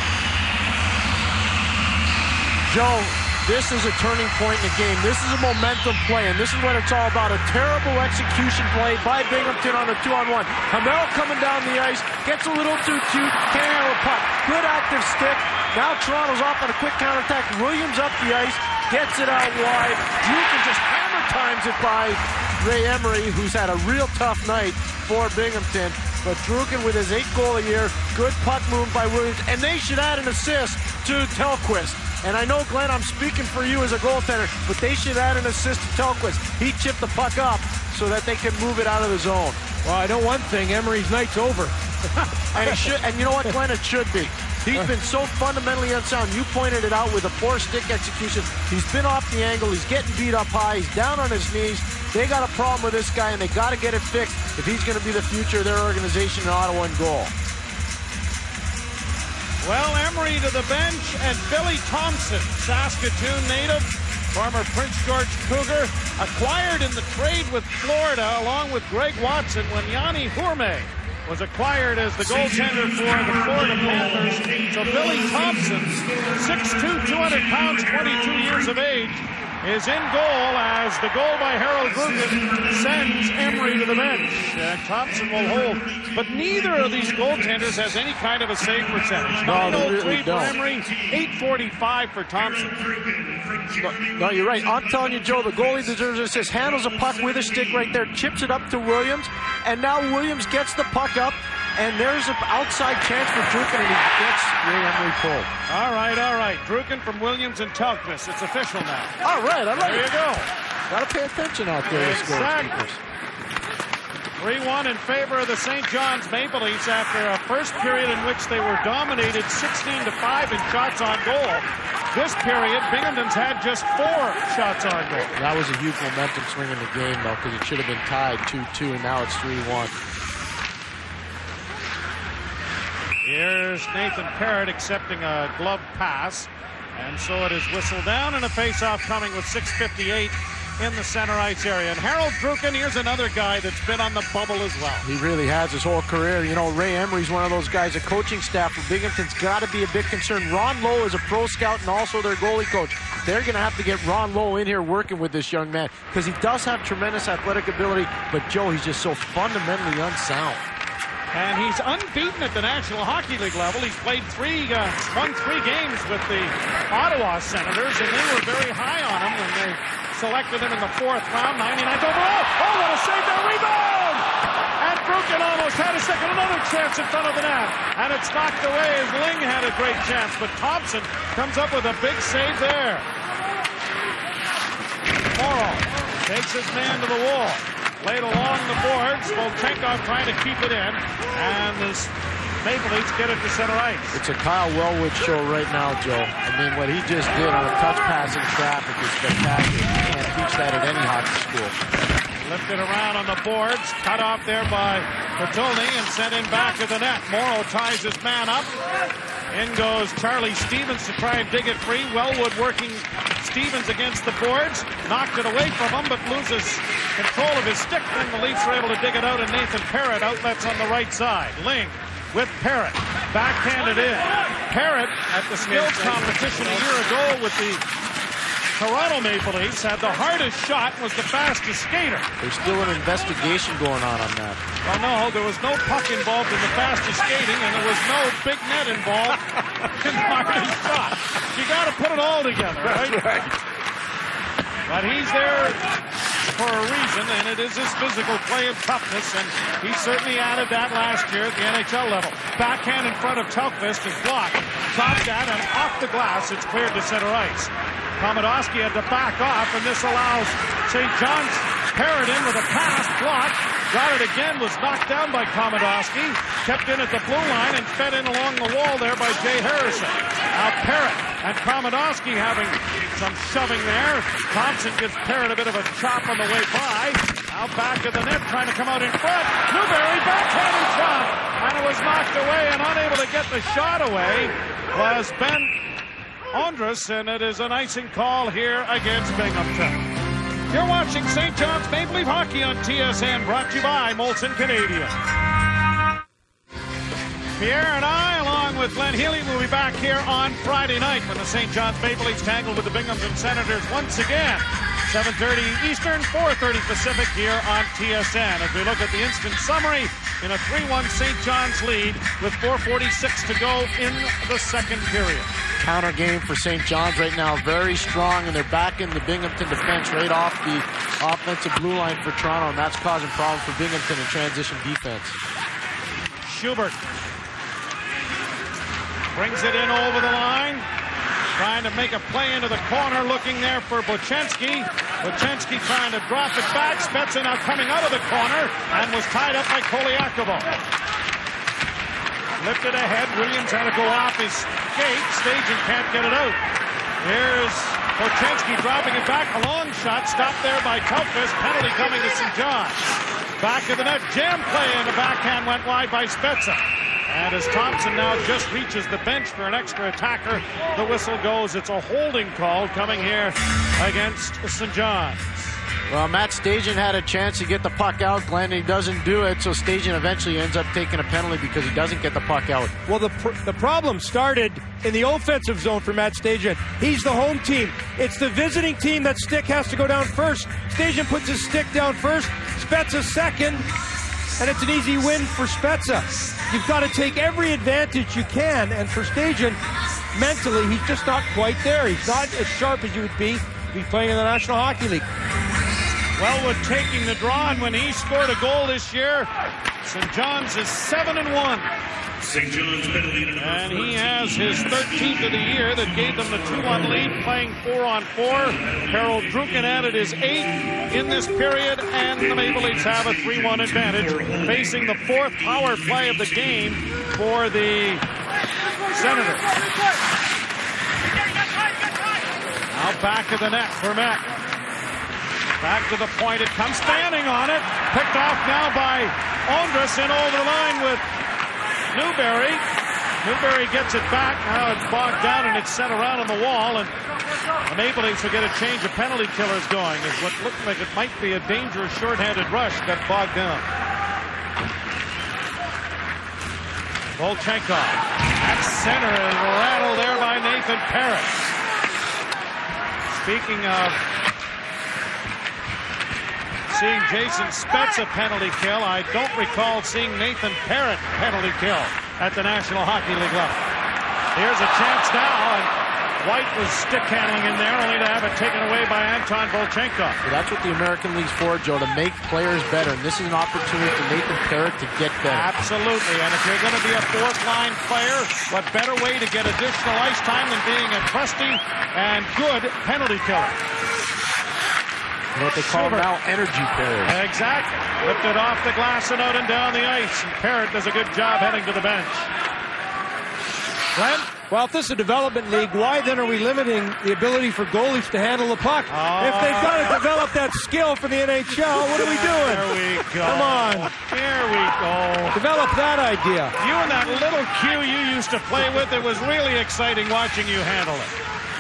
S4: Joe, this is a turning point in the game. This is a momentum play, and this is what it's all about. A terrible execution play by Binghamton on a two-on-one. Hamel coming down the ice, gets a little too cute, can't handle a puck. Good active stick. Now Toronto's off on a quick counterattack. Williams up the ice, gets it out wide. Druken just hammer times it by Ray Emery, who's had a real tough night for Binghamton. But Druken with his eighth goal a year, good puck move by Williams, and they should add an assist to Telquist. And I know, Glenn, I'm speaking for you as a goaltender, but they should add an assist to Telquist. He chipped the puck up so that they can move it out of the zone.
S5: Well, I know one thing, Emery's night's over.
S4: and, it should, and you know what, Glenn? It should be. He's been so fundamentally unsound. You pointed it out with a poor stick execution. He's been off the angle. He's getting beat up high. He's down on his knees. They got a problem with this guy, and they got to get it fixed if he's going to be the future of their organization in Ottawa and goal.
S3: Well, Emery to the bench, and Billy Thompson, Saskatoon native, former Prince George Cougar, acquired in the trade with Florida along with Greg Watson when Yanni Gourmet was acquired as the goaltender for the Florida Panthers. So Billy Thompson, six two, two hundred pounds, twenty-two years of age, is in goal as the goal by Harold Druken sends Emery to the bench. And Thompson will hold. But neither of these goaltenders has any kind of a save percentage. nine oh three for Emery, eight forty-five for Thompson.
S4: No, no, you're right. I'm telling you, Joe, the goalie deserves an assist. Handles a puck with a stick right there, chips it up to Williams, and now Williams gets the puck up, and there's an outside chance for Druken, and he gets Ray Emery pulled.
S3: All right, all right. Druken from Williams and Telquist. It's official now.
S4: All right, all right.
S3: There you go.
S4: Got to pay attention out there.
S3: Exactly. three one in favor of the Saint John's Maple Leafs after a first period in which they were dominated sixteen to five in shots on goal. This period, Binghamton's had just four shots on goal.
S4: That was a huge momentum swing in the game, though, because it should have been tied two two, and now it's three one.
S3: Here's Nathan Parrott accepting a glove pass, and so it is whistled down, and a face-off coming with six fifty-eight in the center ice area. And Harold Druken, here's another guy that's been on the bubble as well.
S4: He really has his whole career. You know, Ray Emery's one of those guys. The coaching staff for Binghamton's got to be a bit concerned. Ron Lowe is a pro scout and also their goalie coach. They're going to have to get Ron Lowe in here working with this young man because he does have tremendous athletic ability, but Joe, he's just so fundamentally unsound.
S3: And he's unbeaten at the National Hockey League level. He's played three, uh, won three games with the Ottawa Senators, and they were very high on him when they selected him in the fourth round, ninety-ninth overall. Oh, what a save there, rebound! And Druken almost had a second, another chance in front of the net. And it's knocked away as Ling had a great chance, but Thompson comes up with a big save there. Morrow Takes his man to the wall. Played along the boards. Volchenkov trying to keep it in. And this Maple Leafs get it to center ice.
S4: It's a Kyle Wellwood show right now, Joe. I mean, what he just did on a touch passing traffic is spectacular. You can't teach that at any hockey school.
S3: Lifted around on the boards. Cut off there by Bertolini and sent in back of the net. Morrow ties his man up. In goes Charlie Stevens to try and dig it free. Wellwood working Stevens against the boards. Knocked it away from him, but loses control of his stick. And the Leafs are able to dig it out, and Nathan Parrott outlets on the right side. Ling with Parrott. Backhanded in. Parrott at the skills competition a year ago with the Toronto Maple Leafs had the hardest shot, was the fastest skater.
S4: There's still an investigation going on on that.
S3: Well, no, there was no puck involved in the fastest skating, and there was no big net involved in the hardest shot. You got to put it all together, right?
S4: That's right.
S3: But he's there for a reason, and it is his physical play and toughness, and he certainly added that last year at the N H L level. Backhand in front of Telkvist is blocked. Chopped at and off the glass. It's cleared to center ice. Komodowski had to back off, and this allows Saint John's Parrott in with a pass, blocked. Got it again, was knocked down by Komodowski. Kept in at the blue line and fed in along the wall there by Jay Harrison. Now Parrott and Komodowski having some shoving there. Thompson gives Parrott a bit of a chop on the way by. Now back of the net, trying to come out in front. Newberry backhanded shot, and it was knocked away, and unable to get the shot away was Ben Andrus, and it is an icing call here against Binghamton. You're watching Saint John's Maple Leaf Hockey on T S N, brought to you by Molson Canadian. Pierre and I, along with Glenn Healy, will be back here on Friday night when the Saint John's Maple Leafs tangle with the Binghamton Senators once again. seven thirty Eastern, four thirty Pacific here on T S N. As we look at the instant summary in a three one Saint John's lead with four forty-six to go in the second period.
S4: Counter game for Saint John's right now, very strong, and they're back in the Binghamton defense right off the offensive blue line for Toronto, and that's causing problems for Binghamton in transition defense.
S3: Schubert brings it in over the line, trying to make a play into the corner, looking there for Bochenski. Bochenski trying to drop it back. Spezza now coming out of the corner and was tied up by Koliakovo. Lifted ahead. Williams had to go off his skate. Stajan can't get it out. Here's Bochenski dropping it back. A long shot stopped there by Telkvist. Penalty coming to Saint John's. Back of the net. Jam play, and the backhand went wide by Spezza. And as Thompson now just reaches the bench for an extra attacker, the whistle goes. It's a holding call coming here against Saint John's.
S4: Well, Matt Stajan had a chance to get the puck out, Glenn, and he doesn't do it, so Stajan eventually ends up taking a penalty because he doesn't get the puck out.
S5: Well, the pr the problem started in the offensive zone for Matt Stajan. He's the home team. It's the visiting team that stick has to go down first. Stajan puts his stick down first, Spezza second, and it's an easy win for Spezza. You've got to take every advantage you can, and for Stajan, mentally, he's just not quite there. He's not as sharp as you would be to be playing in the National Hockey League.
S3: Wellwood taking the draw, and when he scored a goal this year, Saint John's is seven and one.
S13: Saint John's penalty number
S3: And he has his thirteenth of the year that gave them the two one lead, playing four on four. Harold Druken added his eighth in this period, and the Maple Leafs have a three one advantage, facing the fourth power play of the game for the Senators. Now back of the net for Matt. Back to the point, it comes standing on it. Picked off now by Andrus, and over the line with Newberry. Newberry gets it back. Now it's bogged down and it's sent around on the wall, and the Maple Leafs will get a change of penalty killers going, as what looked like it might be a dangerous shorthanded rush got bogged down. Volchenkov at center and rattled there by Nathan Parrott. Speaking of seeing Jason Spezza penalty kill, I don't recall seeing Nathan Parrott penalty kill at the National Hockey League level. Here's a chance now, and White was stick handling in there, only to have it taken away by Anton Volchenkov.
S4: Well, that's what the American League's for, Joe, to make players better, and this is an opportunity for Nathan Parrott to get better.
S3: Absolutely, and if you're going to be a fourth-line player, what better way to get additional ice time than being a trusty and good penalty killer?
S4: What they call now energy pairs.
S3: Exactly. Lifted off the glass and out and down the ice. And Parrott does a good job heading to the bench. Glenn?
S5: Well, if this is a development league, why then are we limiting the ability for goalies to handle the puck? Oh. If they've got to develop that skill for the N H L, what are we doing?
S3: There we go.
S5: Come on.
S3: Here we go.
S5: Develop that idea.
S3: You and that little cue you used to play with, it was really exciting watching you handle it.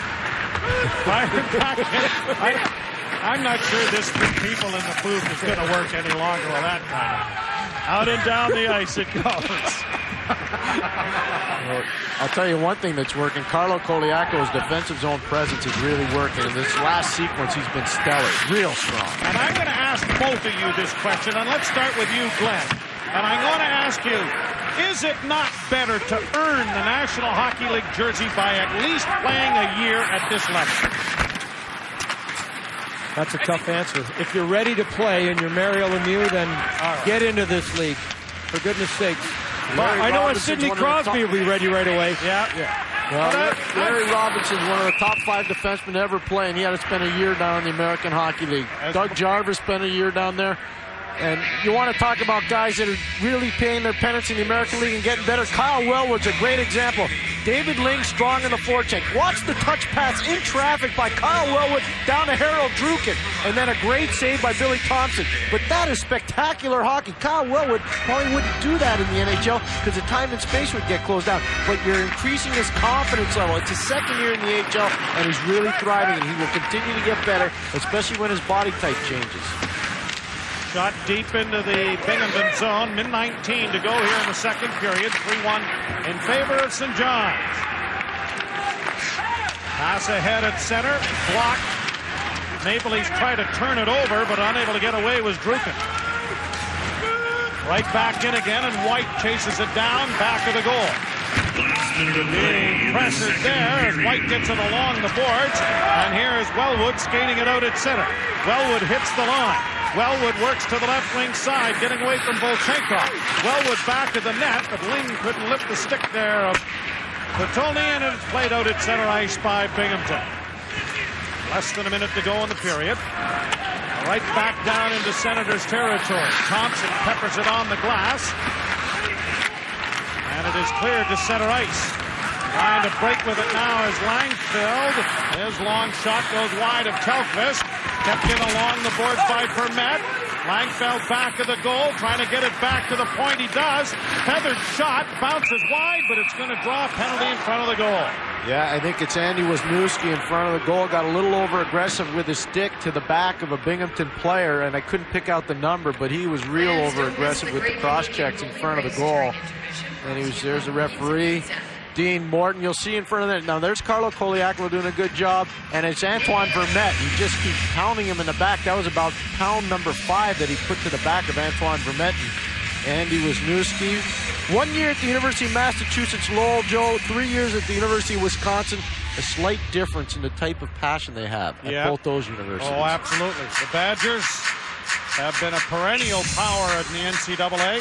S3: I, I'm not sure this three people in the booth is going to work any longer with that kind of. Out and down the ice it goes.
S4: Well, I'll tell you one thing that's working. Carlo Koliako's defensive zone presence is really working. In this last sequence, he's been stellar, real strong.
S3: And I'm going to ask both of you this question, and let's start with you, Glenn. And I'm going to ask you, is it not better to earn the National Hockey League jersey by at least playing a year at this level?
S5: That's a tough answer. If you're ready to play and you're Mario Lemieux, then right. Get into this league. For goodness sakes. Larry I know Sidney Crosby will be ready right away.
S3: Yeah, yeah.
S4: Well, that, Larry Robinson's one of the top five defensemen to ever play, and he had to spend a year down in the American Hockey League. That's Doug Jarvis spent a year down there. And you want to talk about guys that are really paying their penance in the American League and getting better. Kyle Wellwood's a great example. David Ling strong in the forecheck. Watch the touch pass in traffic by Kyle Wellwood down to Harold Drukin. And then a great save by Billy Thompson. But that is spectacular hockey. Kyle Wellwood probably wouldn't do that in the N H L because the time and space would get closed down. But you're increasing his confidence level. It's his second year in the A H L, and he's really thriving, and he will continue to get better, especially when his body type changes.
S3: Shot deep into the Binghamton zone. min nineteen to go here in the second period. three one in favor of Saint John's. Pass ahead at center. Blocked. Maple Leafs try to turn it over, but unable to get away was Drukin. Right back in again, and White chases it down. Back of the goal. Being pressured there as White gets it along the boards. And here is Wellwood skating it out at center. Wellwood hits the line. Wellwood works to the left wing side, getting away from Volchenkov. Wellwood back to the net, but Ling couldn't lift the stick there of Petoni, and it's played out at center ice by Binghamton. Less than a minute to go in the period. Right back down into Senators' territory. Thompson peppers it on the glass. And it is cleared to center ice. Trying to break with it now is Langfeld. His long shot goes wide of Telkvist. Kept in along the boards by Vermette. Langfeld back of the goal, trying to get it back to the point. He does. Feathered shot, bounces wide, but it's going to draw a penalty in front of the goal.
S4: Yeah, I think it's Andy Wisniewski in front of the goal. Got a little over-aggressive with his stick to the back of a Binghamton player, and I couldn't pick out the number, but he was real over-aggressive with the cross-checks in front of the goal. And he was, there's the referee. Dean Morton, you'll see in front of that. Now, there's Carlo Koliako doing a good job, and it's Antoine Vermette. He just keeps pounding him in the back. That was about pound number five that he put to the back of Antoine Vermette. And Andy Wisniewski. One year at the University of Massachusetts Lowell, Joe. Three years at the University of Wisconsin. A slight difference in the type of passion they have at
S3: yep.
S4: both those universities.
S3: Oh, absolutely. The Badgers have been a perennial power in the N C double A.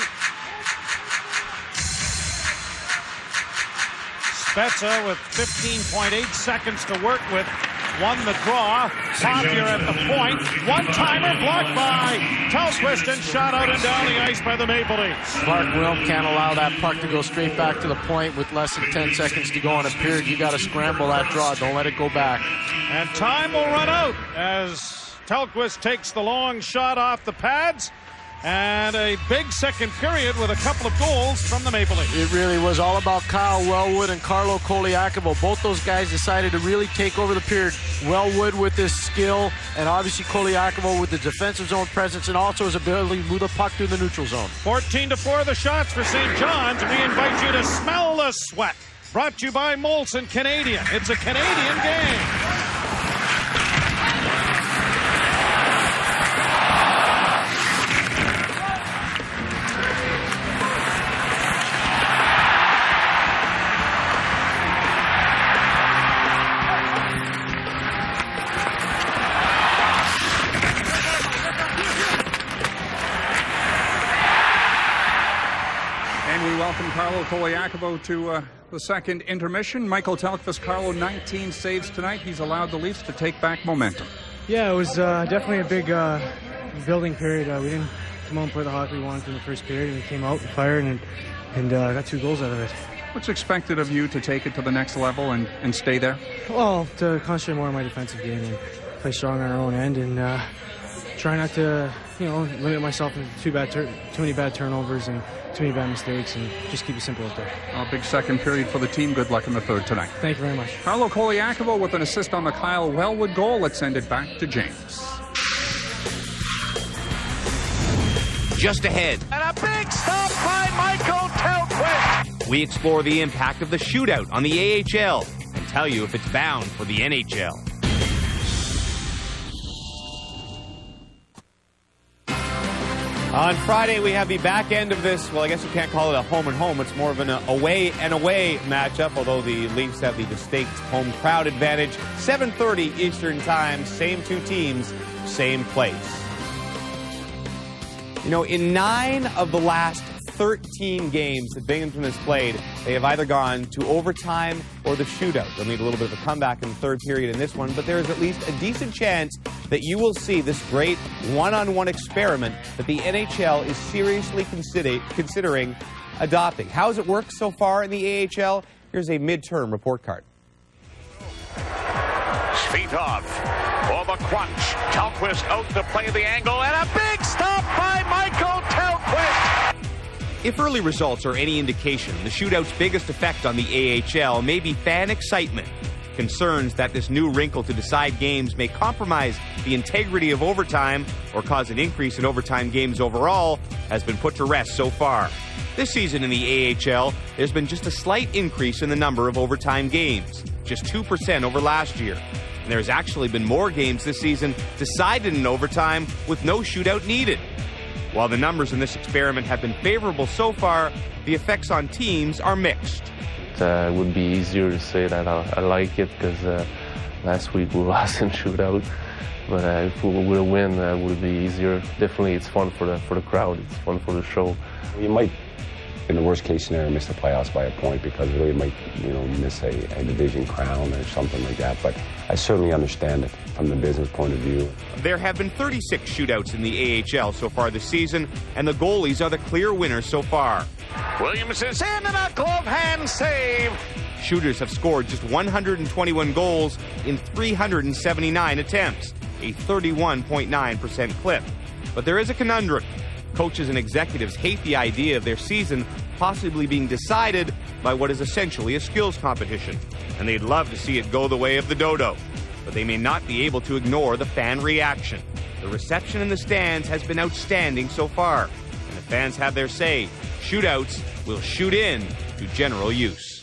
S3: Spezza with fifteen point eight seconds to work with. Won the draw. Papier at the point. One-timer blocked by Telquist and shot out and down the ice by the Maple Leafs.
S4: Clark Wilm can't allow that puck to go straight back to the point with less than ten seconds to go in a period. You got to scramble that draw. Don't let it go back.
S3: And time will run out as Telquist takes the long shot off the pads. And a big second period with a couple of goals from the Maple Leafs.
S4: It really was all about Kyle Wellwood and Carlo Koliakovo. Both those guys decided to really take over the period. Wellwood with his skill, and obviously Koliakovo with the defensive zone presence, and also his ability to move the puck through the neutral zone.
S3: fourteen to four the shots for Saint John's. We invite you to smell the sweat. Brought to you by Molson Canadian. It's a Canadian game.
S6: Welcome Carlo Koliakovo to uh, the second intermission. Michael Telkvist, Carlo, nineteen saves tonight. He's allowed the Leafs to take back momentum.
S15: Yeah, it was uh, definitely a big uh, building period. Uh, we didn't come out and play the hockey we wanted to in the first period, and we came out and fired and, and uh, got two goals out of it.
S6: What's expected of you to take it to the next level and, and stay there?
S15: Well, to concentrate more on my defensive game and play strong on our own end, and uh, try not to, you know, limit myself into too bad, tur- too many bad turnovers and too many bad mistakes, and just keep it simple out there.
S6: A big second period for the team. Good luck in the third tonight.
S15: Thank you very much.
S6: Carlo Koliakovo with an assist on the Kyle Wellwood goal. Let's send it back to James.
S1: Just ahead.
S16: And a big stop by Michael Telquist.
S1: We explore the impact of the shootout on the A H L and tell you if it's bound for the N H L.
S2: On Friday, we have the back end of this, well, I guess you can't call it a home and home. It's more of an away and away matchup, although the Leafs have the distinct home crowd advantage. seven thirty Eastern Time, same two teams, same place. You know, in nine of the last thirteen games that Binghamton has played, they have either gone to overtime or the shootout. They'll need a little bit of a comeback in the third period in this one, but there is at least a decent chance that you will see this great one-on-one experiment that the N H L is seriously consider- considering adopting. How has it worked so far in the A H L? Here's a midterm report card.
S16: Feet off for the crunch. Telquist out to play the angle, and a big stop by Michael Telquist.
S1: If early results are any indication, the shootout's biggest effect on the A H L may be fan excitement. Concerns that this new wrinkle to decide games may compromise the integrity of overtime or cause an increase in overtime games overall has been put to rest so far. This season in the A H L, there's been just a slight increase in the number of overtime games, just two percent over last year. And there's actually been more games this season decided in overtime with no shootout needed. While the numbers in this experiment have been favorable so far, the effects on teams are mixed.
S17: Uh, it would be easier to say that I, I like it because uh, last week we lost in shootout. But uh, if we were to win, uh, it would be easier. Definitely, it's fun for the for the crowd. It's fun for the show.
S18: You might, in the worst case scenario, miss the playoffs by a point because really you might, you know, miss a, a division crown or something like that. But I certainly understand it from the business point of view.
S1: There have been thirty-six shootouts in the A H L so far this season, and the goalies are the clear winners so far.
S16: Williams is in and a glove hand save.
S1: Shooters have scored just one hundred twenty-one goals in three hundred seventy-nine attempts, a thirty-one point nine percent clip. But there is a conundrum. Coaches and executives hate the idea of their season possibly being decided by what is essentially a skills competition, and they'd love to see it go the way of the dodo. But they may not be able to ignore the fan reaction. The reception in the stands has been outstanding so far, and the fans have their say. Shootouts will shoot in to general use.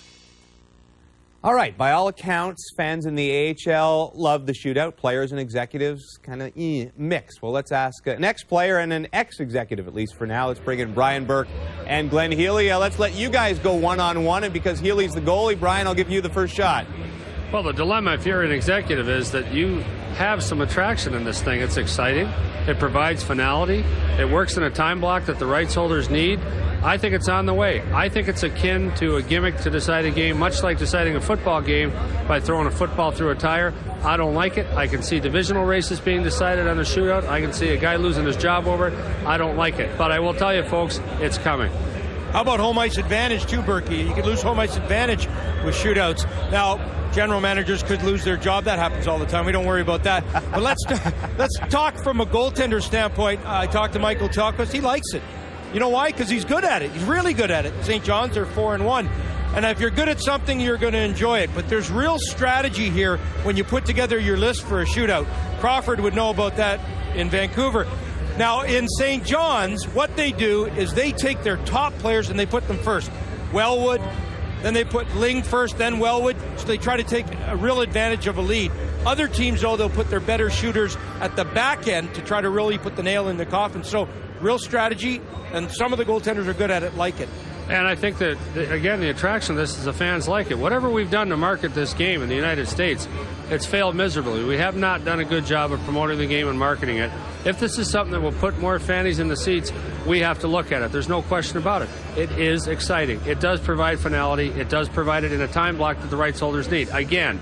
S2: All right, by all accounts, fans in the A H L love the shootout. Players and executives kind of eh, mixed. Well, let's ask an ex-player and an ex-executive, at least for now. Let's bring in Brian Burke and Glenn Healy. Uh, let's let you guys go one-on-one, and because Healy's the goalie, Brian, I'll give you the first shot.
S11: Well, the dilemma if you're an executive is that you have some attraction in this thing. It's exciting. It provides finality. It works in a time block that the rights holders need. I think it's on the way. I think it's akin to a gimmick to decide a game, much like deciding a football game by throwing a football through a tire. I don't like it. I can see divisional races being decided on a shootout. I can see a guy losing his job over it. I don't like it. But I will tell you, folks, it's coming.
S5: How about home ice advantage, too, Berkey? You could lose home ice advantage with shootouts. Now, general managers could lose their job. That happens all the time. We don't worry about that. But let's let's talk from a goaltender standpoint. I talked to Michael Telquist. He likes it. You know why? Because he's good at it. He's really good at it. Saint John's are four and one. And if you're good at something, you're going to enjoy it. But there's real strategy here when you put together your list for a shootout. Crawford would know about that in Vancouver. Now, in Saint John's, what they do is they take their top players and they put them first. Wellwood, then they put Ling first, then Wellwood. So they try to take a real advantage of a lead. Other teams, though, they'll put their better shooters at the back end to try to really put the nail in the coffin. So real strategy, and some of the goaltenders are good at it, like it.
S11: And I think that, again, the attraction of this is the fans like it. Whatever we've done to market this game in the United States, it's failed miserably. We have not done a good job of promoting the game and marketing it. If this is something that will put more fannies in the seats, we have to look at it. There's no question about it. It is exciting. It does provide finality. It does provide it in a time block that the rights holders need. Again,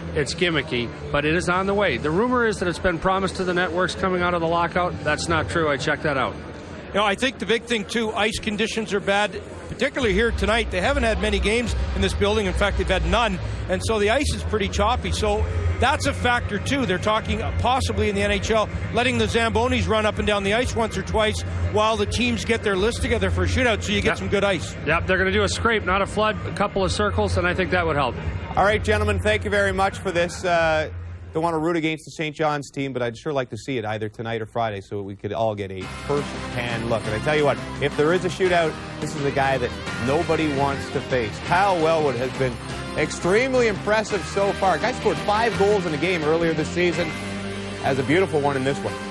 S11: It's gimmicky, but it is on the way. The rumor is that it's been promised to the networks coming out of the lockout. That's not true. I checked that out.
S5: You know, I think the big thing, too, ice conditions are bad, particularly here tonight. They haven't had many games in this building. In fact, they've had none. And so the ice is pretty choppy. So that's a factor, too. They're talking possibly in the N H L letting the Zambonis run up and down the ice once or twice while the teams get their list together for a shootout so you get
S11: yep.
S5: some good ice.
S11: Yep, they're going to do a scrape, not a flood, a couple of circles, and I think that would help.
S2: All right, gentlemen, thank you very much for this. Uh, don't want to root against the Saint John's team, but I'd sure like to see it either tonight or Friday so we could all get a first-hand look. And I tell you what, if there is a shootout, this is a guy that nobody wants to face. Kyle Wellwood has been extremely impressive so far. Guy scored five goals in a game earlier this season. Has a beautiful one in this one.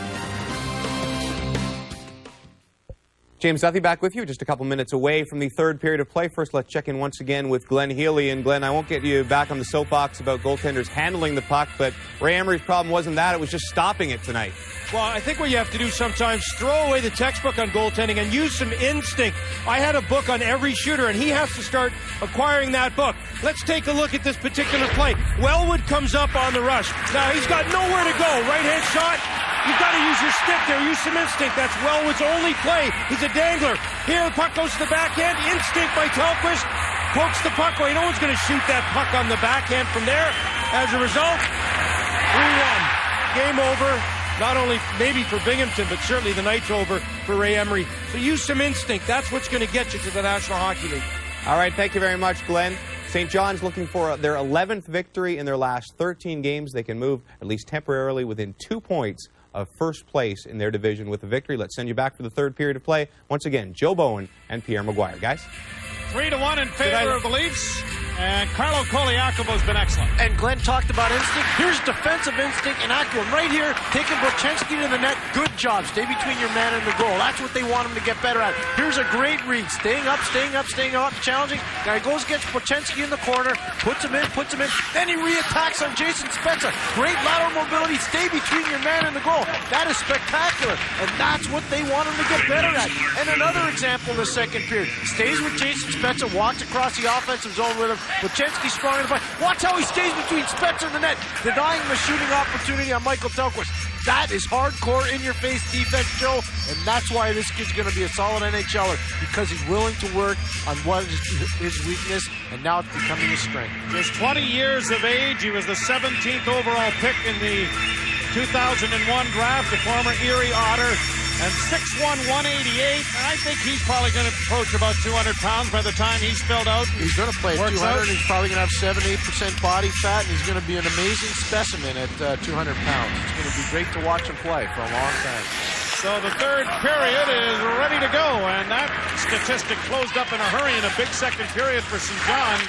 S2: James Duthie back with you, just a couple minutes away from the third period of play. First, let's check in once again with Glenn Healy. And Glenn, I won't get you back on the soapbox about goaltenders handling the puck, but Ray Emery's problem wasn't that, it was just stopping it tonight.
S5: Well, I think what you have to do sometimes, throw away the textbook on goaltending and use some instinct. I had a book on every shooter, and he has to start acquiring that book. Let's take a look at this particular play. Wellwood comes up on the rush. Now, he's got nowhere to go. Right-hand shot. You've got to use your stick there. Use some instinct. That's Wellwood's only play. He's a dangler. Here, the puck goes to the backhand. Instinct by Telquist. Pokes the puck away. No one's going to shoot that puck on the backhand from there. As a result, three one. Game over. Not only maybe for Binghamton, but certainly the night's over for Ray Emery. So use some instinct. That's what's going to get you to the National Hockey League.
S2: All right, thank you very much, Glenn. Saint John's looking for their eleventh victory in their last thirteen games. They can move, at least temporarily, within two points of first place in their division with a victory. Let's send you back for the third period of play. Once again, Joe Bowen and Pierre Maguire. Guys?
S3: Three to one in favor of the Leafs. And Carlo Koliakovo's been excellent.
S4: And Glenn talked about instinct. Here's defensive instinct and acumen right here, taking Bochenski to the net. Good job. Stay between your man and the goal. That's what they want him to get better at. Here's a great read. Staying up, staying up, staying up, challenging. Now he goes against Bochenski in the corner, puts him in, puts him in. Then he reattacks on Jason Spezza. Great lateral mobility. Stay between your man and the goal. That is spectacular. And that's what they want him to get better at. And another example in the second period. Stays with Jason Spezza, walks across the offensive zone with him. Bochenski's strong in the fight. Watch how he stays between Spezza and the net, denying him a shooting opportunity on Michael Telquist. That is hardcore in-your-face defense, Joe, and that's why this kid's going to be a solid N H L er, because he's willing to work on what is his weakness, and now it's becoming his strength.
S3: Just twenty years of age. He was the seventeenth overall pick in the two thousand one draft, a former Erie Otter. And six one, one eighty-eight. I think he's probably going to approach about two hundred pounds by the time he's filled out.
S4: He's going to play at two hundred. Out. He's probably going to have seven, eight percent body fat, and he's going to be an amazing specimen at uh, two hundred pounds. It's going to be great to watch him play for a long time.
S3: So the third period is ready to go, and that statistic closed up in a hurry in a big second period for Saint John's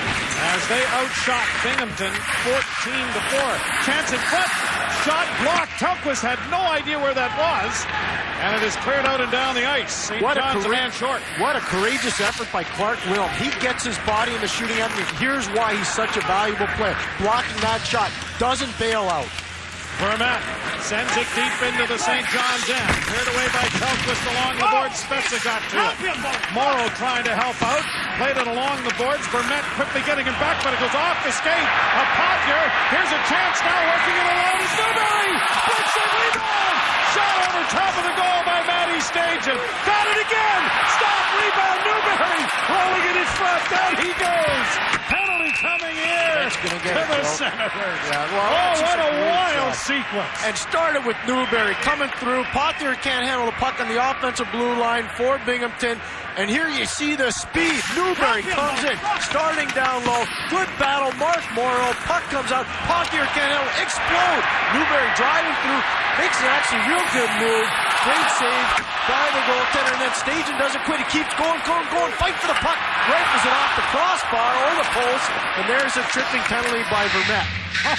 S3: as they outshot Binghamton fourteen to four. Chance in front, shot blocked. Telquist had no idea where that was, and it is cleared out and down the ice. Saint John's a man short.
S4: What a courageous effort by Clark Wilm. He gets his body in the shooting end. Here's why he's such a valuable player. Blocking that shot, doesn't bail out.
S3: Vermette sends it deep into the Saint John's end. Cleared away by Telquist along the boards. Spezza got to it. Morrow trying to help out. Played it along the boards. Vermette quickly getting it back, but it goes off the skate. A Pottier. Here's a chance now. Working it along is Newberry. Breaks it. Rebound. Shot over top of the goal by Matty Stajan. Got it again. Stop. Rebound. Newberry. Rolling it in front. Down he goes. Penalty coming in.
S4: That's gonna get
S3: to
S4: it,
S3: the
S4: Joe.
S3: Senators.
S4: Yeah, well,
S3: oh, what a wild
S4: shot.
S3: sequence.
S4: And started with Newberry coming through. Pottier can't handle the puck on the offensive blue line for Binghamton. And here you see the speed. Newberry comes in, starting down low. Good battle. Mark Morrow. Puck comes out. Pottier can't handle it. Explode. Newberry driving through. Makes an actually real good move. Great save by the goaltender. And then Stajan doesn't quit. He keeps going, going, going. Fight for the puck. Rifles it off the crossbar or the post. And there's a tripping penalty by Vermette.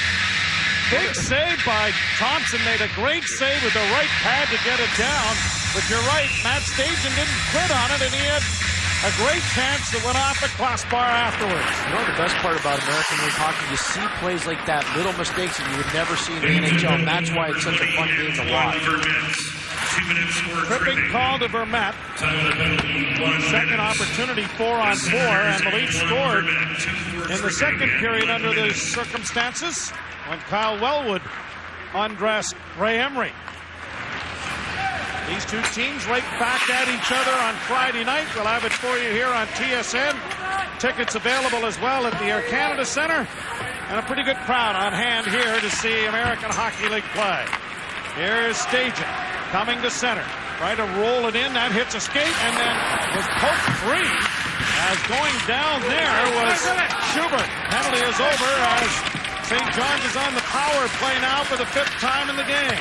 S3: Big save by Thompson. Made a great save with the right pad to get it down. But you're right, Matt Stajan didn't quit on it, and he had a great chance that went off the crossbar afterwards.
S4: You know the best part about American League hockey? You see plays like that, little mistakes that you would never see in the N H L, and that's why it's such a fun game to watch.
S13: Two minutes for
S19: Tripping
S13: tripping.
S19: call to Vermette.
S13: Time of the penalty, one
S19: Second
S13: minute.
S19: opportunity, four on
S13: The
S19: four, and
S13: Senators,
S19: the Leafs
S13: one
S19: scored
S13: Vermette, two for
S19: in the
S13: tripping.
S19: second period
S13: One
S19: under
S13: minute.
S19: those circumstances when Kyle Wellwood undressed Ray Emery. These two teams right back at each other on Friday night. We'll have it for you here on T S N. Tickets available as well at the Air Canada Centre. And a pretty good crowd on hand here to see American Hockey League play. Here's Stajan coming to center. Try to roll it in. That hits a skate and then was poked free. As going down there was Schubert. Penalty is over as Saint John's is on the power play now for the fifth time in the game.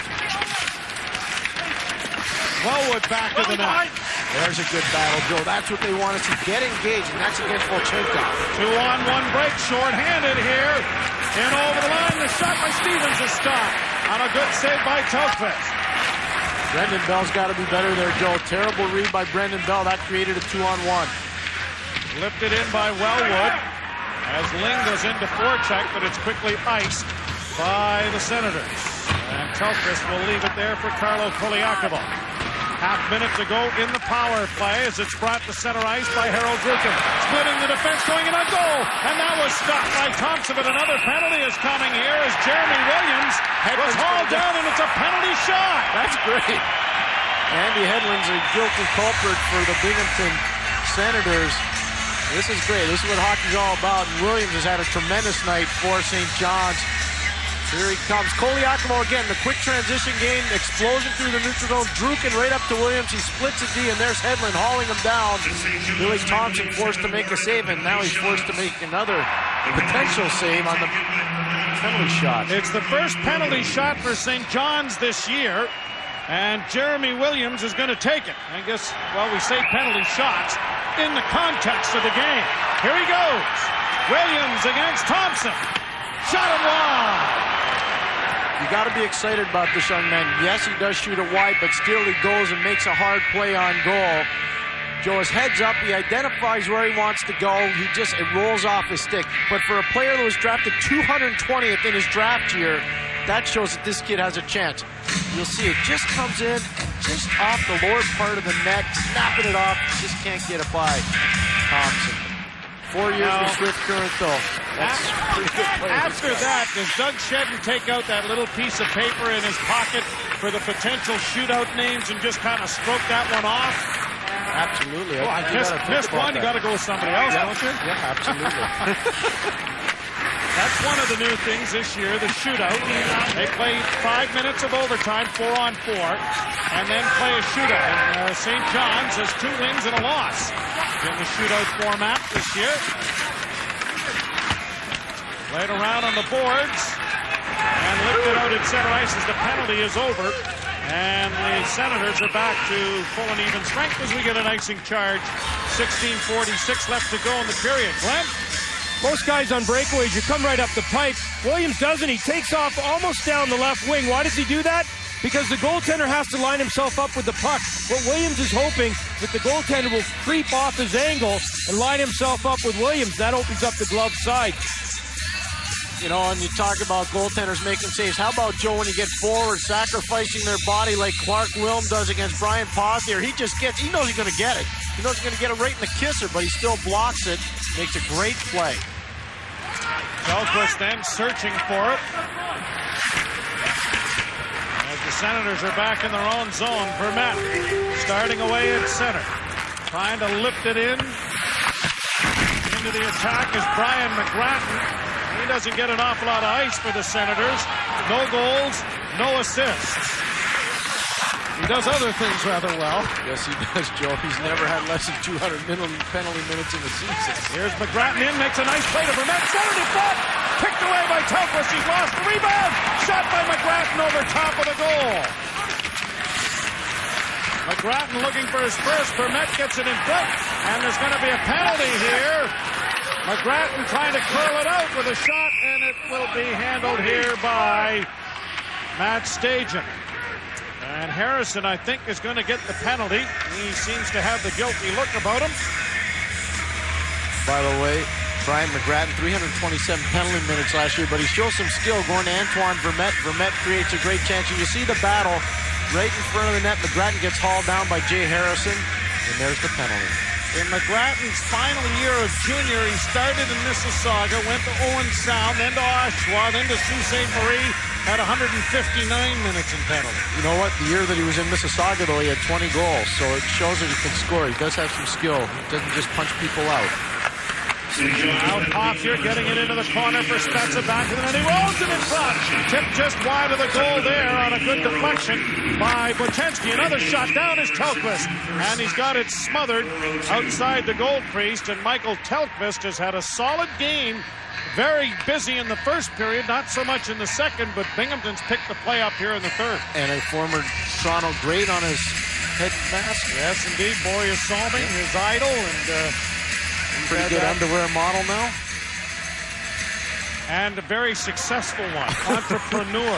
S19: Wellwood back to the net.
S4: There's a good battle, Joe. That's what they want to see. Get engaged, and that's against Volchenko.
S19: Two on one break, short-handed here. In over the line, the shot by Stevens is stopped. On a good save by Tokvist.
S4: Brendan Bell's got to be better there, Joe. Terrible read by Brendan Bell. That created a two on one.
S19: Lifted in by Wellwood as Ling goes into forecheck, but it's quickly iced by the Senators. And Tokvist will leave it there for Carlo Koliakovo. Half minute to go in the power play as it's brought to center ice by Harold Druken. Splitting the defense, going in on goal. And that was stopped by Thompson, but another penalty is coming here as Jeremy Williams was hauled down, and it's a penalty shot.
S4: That's great. Andy Hedlund's a guilty culprit for the Binghamton Senators. This is great. This is what hockey's all about. And Williams has had a tremendous night for Saint John's. Here he comes. Koliakovo again, the quick transition game, explosion through the neutral zone. Druken right up to Williams. He splits a D, and there's Hedlund hauling him down. Billy Thompson forced to make a save, and now he's forced to make another potential save on the penalty shot.
S19: It's the first penalty shot for Saint John's this year, and Jeremy Williams is going to take it. I guess, well, we say penalty shots in the context of the game. Here he goes. Williams against Thompson. Shot him wide.
S4: You got to be excited about this young man. Yes, he does shoot it wide, but still he goes and makes a hard play on goal. Joe, his head's up. He identifies where he wants to go. He just, it rolls off his stick. But for a player that was drafted two hundred twentieth in his draft year, that shows that this kid has a chance. You'll see it just comes in, just off the lower part of the net, snapping it off. Just can't get it by Thompson. Four years
S19: Now,
S4: with Swift Current, though. That's pretty good play.
S19: After that, does Doug Shedden take out that little piece of paper in his pocket for the potential shootout names and just kind of stroke that one off?
S4: Absolutely.
S19: Well, I missed, missed one. You got to go with somebody else,
S4: yeah.
S19: don't you?
S4: Yeah, absolutely.
S19: That's one of the new things this year, the shootout. They play five minutes of overtime, four on four, and then play a shootout. And uh, Saint John's has two wins and a loss in the shootout format this year. Laid around on the boards and lifted out at center ice as the penalty is over. And the Senators are back to full and even strength as we get an icing charge. sixteen forty-six left to go in the period. Glenn?
S5: Most guys on breakaways, you come right up the pipe. Williams doesn't. He takes off almost down the left wing. Why does he do that? Because the goaltender has to line himself up with the puck. What Williams is hoping that the goaltender will creep off his angle and line himself up with Williams. That opens up the glove side.
S4: You know, and you talk about goaltenders making saves. How about, Joe, when you get forward, sacrificing their body like Clark Wilm does against Brian Pothier? He just gets, he knows he's going to get it. He knows he's going to get it right in the kisser, but he still blocks it. Makes a great play.
S19: Tokvist then searching for it. As the Senators are back in their own zone. Vermette starting away at center. Trying to lift it in. Into the attack is Brian McGrattan. He doesn't get an awful lot of ice for the Senators. No goals, no assists. He does other things rather well.
S4: Yes, he does, Joe. He's never had less than two hundred minimum penalty minutes in the season.
S19: Here's McGrattan in, makes a nice play to Vermette. Centered in front. Picked away by Tokvist. He's lost the rebound. Shot by McGrattan over top of the goal. McGrattan looking for his first. Vermette gets it in front. And there's going to be a penalty here. McGrattan trying to curl it out with a shot, and it will be handled here by Matt Stajan. And Harrison, I think, is going to get the penalty. He seems to have the guilty look about him.
S4: By the way, Brian McGrattan, three hundred twenty-seven penalty minutes last year, but he shows some skill going to Antoine Vermette. Vermette creates a great chance. And you see the battle. right in front of the net. McGrattan gets hauled down by Jay Harrison, and there's the penalty.
S19: In McGrattan's final year of junior, he started in Mississauga, went to Owen Sound, then to Oshawa, then to Sault Ste. Marie, had one hundred fifty-nine minutes in penalty.
S4: You know what? The year that he was in Mississauga, though, he had twenty goals, so it shows that he can score. He does have some skill. He doesn't just punch people out.
S19: Now Pothier getting it into the corner for Spezza, back to the net. He rolls it in front. Tipped just wide of the goal there on a good deflection by Butensky. Another shot down is Telquist, and he's got it smothered outside the goal crease. And Michael Telquist has had a solid game. Very busy in the first period, not so much in the second, but Binghamton's picked the play up here in the third.
S4: And a former Toronto great on his head mask.
S19: Yes, indeed. Boreas Solving, his idol, and uh,
S4: pretty good underwear model now.
S19: And a very successful one, entrepreneur.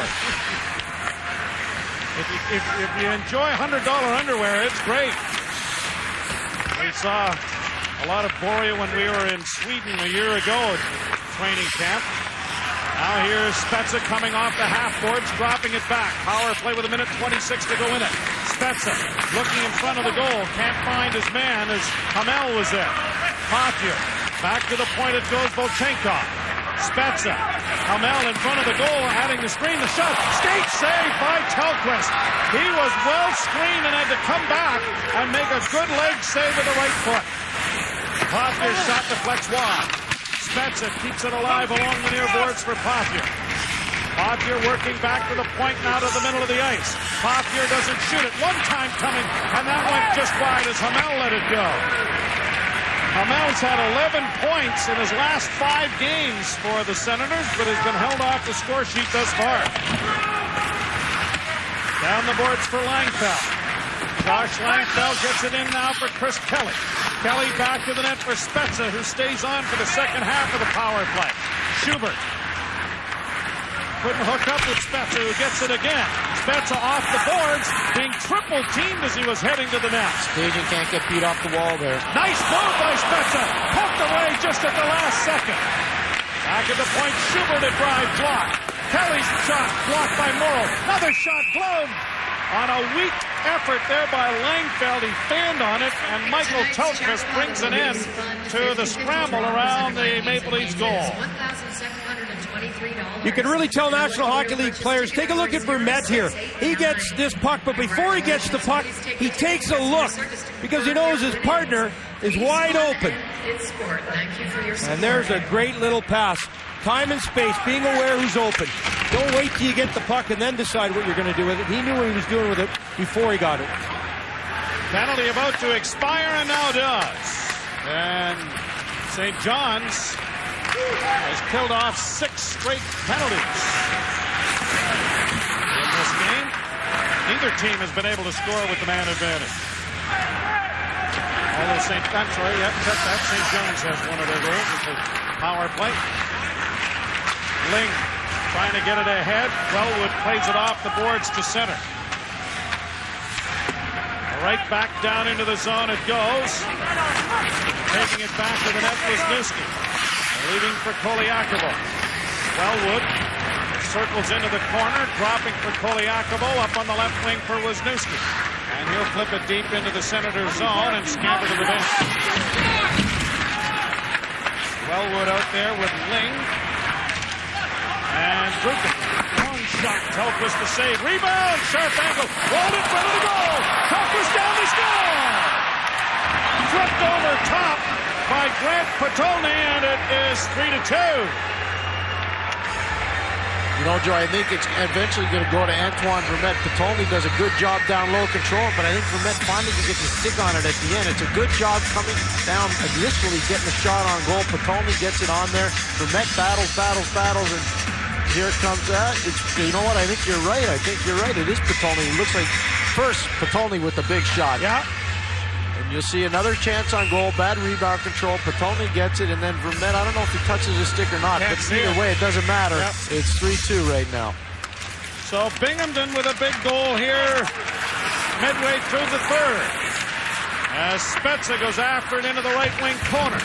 S19: If you, if, if you enjoy one hundred dollar underwear, it's great. We saw a lot of Borea when we were in Sweden a year ago at training camp. Now here's Spezza coming off the half boards, dropping it back. Power play with a minute twenty-six to go in it. Spezza looking in front of the goal, can't find his man as Hamel was there. Pothier, back to the point it goes, Volchenkov. Spezza, Hamel in front of the goal, adding the screen, the shot, skate save by Telquist. He was well screened and had to come back and make a good leg save with the right foot. Pothier's shot deflects wide. Spezza keeps it alive along the near boards for Pothier. Pothier working back to the point now to the middle of the ice. Pothier doesn't shoot it. One time coming, and that went just wide as Hamel let it go. Hamel's had eleven points in his last five games for the Senators, but has been held off the score sheet thus far. Down the boards for Langfeld. Josh Langfeld gets it in now for Chris Kelly. Kelly back to the net for Spezza, who stays on for the second half of the power play. Schubert couldn't hook up with Spezza, who gets it again. Spezza off the boards, being triple teamed as he was heading to the net.
S4: Stajan can't get beat off the wall there.
S19: Nice move by Spezza. Poked away just at the last second. Back at the point, Schubert at drive blocked. Kelly's shot blocked by Morrow. Another shot gloved. On a weak effort there by Langfeld, he fanned on it, and Michael Telquist brings an end to the scramble around the Maple Leafs goal.
S5: You can really tell National Hockey League players, take a look at Vermette here. He gets this puck, but before he gets the puck, he takes a look because he knows his partner is wide open. And there's a great little pass. Time and space, being aware who's open. Don't wait till you get the puck and then decide what you're going to do with it. He knew what he was doing with it before he got it.
S19: Penalty about to expire, and now does. And Saint John's has killed off six straight penalties in this game. Neither team has been able to score with the man advantage. Although Saint I'm sorry, yeah, that, that Saint John's has one of their goals with the power play. Ling trying to get it ahead. Wellwood plays it off the boards to center. Right back down into the zone it goes. Taking it back to the net was Wisniewski. Leaving for Koliakovo. Wellwood circles into the corner, dropping for Koliakovo up on the left wing for Wisniewski. And he'll flip it deep into the Senators zone and scamper to the bench. Wellwood out there with Ling. And Brukin, long shot, Telquist to save, rebound, sharp angle, rolled in front of the goal, Telquist down to score! Flipped over top by Grant Potolny, and it is three to two.
S4: You know, Joe, I think it's eventually going to go to Antoine Vermette. Potolny does a good job down low control, but I think Vermette finally can get the stick on it at the end. It's a good job coming down initially, getting the shot on goal. Potolny gets it on there. Vermette battles, battles, battles, and here it comes out. It's, you know what? I think you're right. I think you're right. It is Potolny. It looks like first Potolny with the big shot.
S19: Yeah.
S4: And you'll see another chance on goal. Bad rebound control. Potolny gets it, and then Vermette, I don't know if he touches his stick or not,
S19: Can't
S4: but either
S19: it.
S4: way, it doesn't matter.
S19: Yep.
S4: It's three two right now.
S19: So Binghamton with a big goal here midway through the third. As Spezza goes after it into the right wing corner.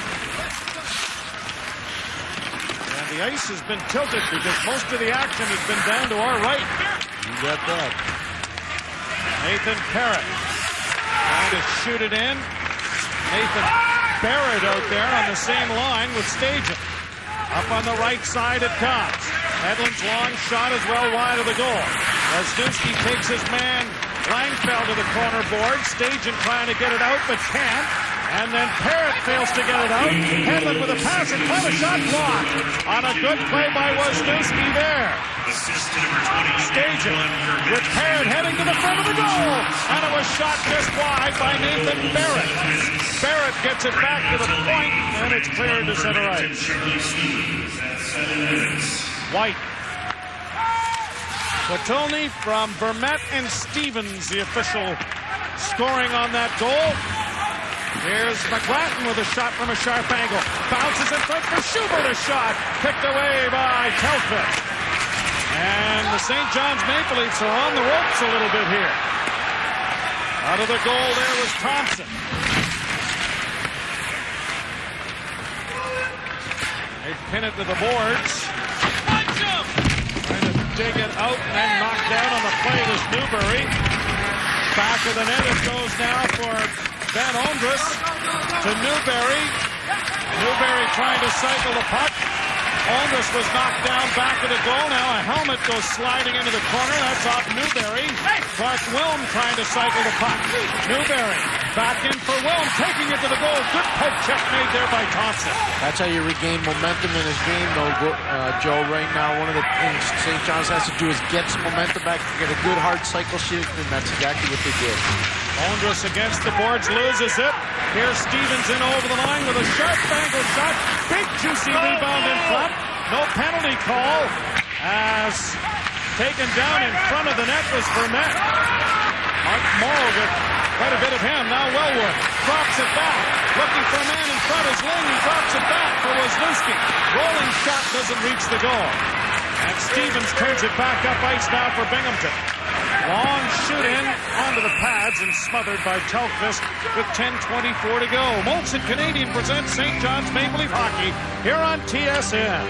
S19: And the ice has been tilted because most of the action has been down to our right.
S4: You got that.
S19: Nathan Parrott trying to shoot it in. Nathan Barrett out there on the same line with Stajan. Up on the right side it comes. Hedlund's long shot is well wide of the goal. Wisniewski takes his man Langfeld to the corner board. Stajan trying to get it out but can't. And then Parrott fails to get it out. Hedlund with a pass and clever shot blocked. On a good play by Wisniewski there. Stajan with Parrott heading to the front of the goal. And it was shot just wide by Nathan Barrett. Barrett gets it back to the point, and it's cleared to center ice. White. Platoni from Vermette and Stevens, the official scoring on that goal. Here's McGrattan with a shot from a sharp angle. Bounces in front for Schubert, a shot picked away by Telford. And the Saint John's Maple Leafs are on the ropes a little bit here. Out of the goal there was Thompson. They pin it to the boards. Trying to dig it out and then knock down on the play was Newberry. Back of the net it goes now for Van Ondras to Newberry. Newberry trying to cycle the puck. Ondras was knocked down back of the goal. Now a helmet goes sliding into the corner. That's off Newberry. Clark Wilm trying to cycle the puck. Newberry back in for Wilm, taking it to the goal. Good poke check made there by Thompson.
S4: That's how you regain momentum in his game, though, uh, Joe. Right now, one of the things Saint John's has to do is get some momentum back, get a good hard cycle shoot, and that's exactly what they did.
S19: Ondras against the boards, loses it. Here's Stevens in over the line with a sharp angle shot. Big juicy rebound in front. No penalty call as taken down in front of the net was Vermette. Mark Morrow got quite a bit of him. Now Wellwood drops it back. Looking for a man in front is Ling. He drops it back for Wisniewski. Rolling shot doesn't reach the goal. And Stevens turns it back up ice now for Binghamton. Long shoot in onto the pads and smothered by Telfist with ten twenty-four to go. Molson Canadian presents Saint John's Maple Leaf Hockey here on T S N.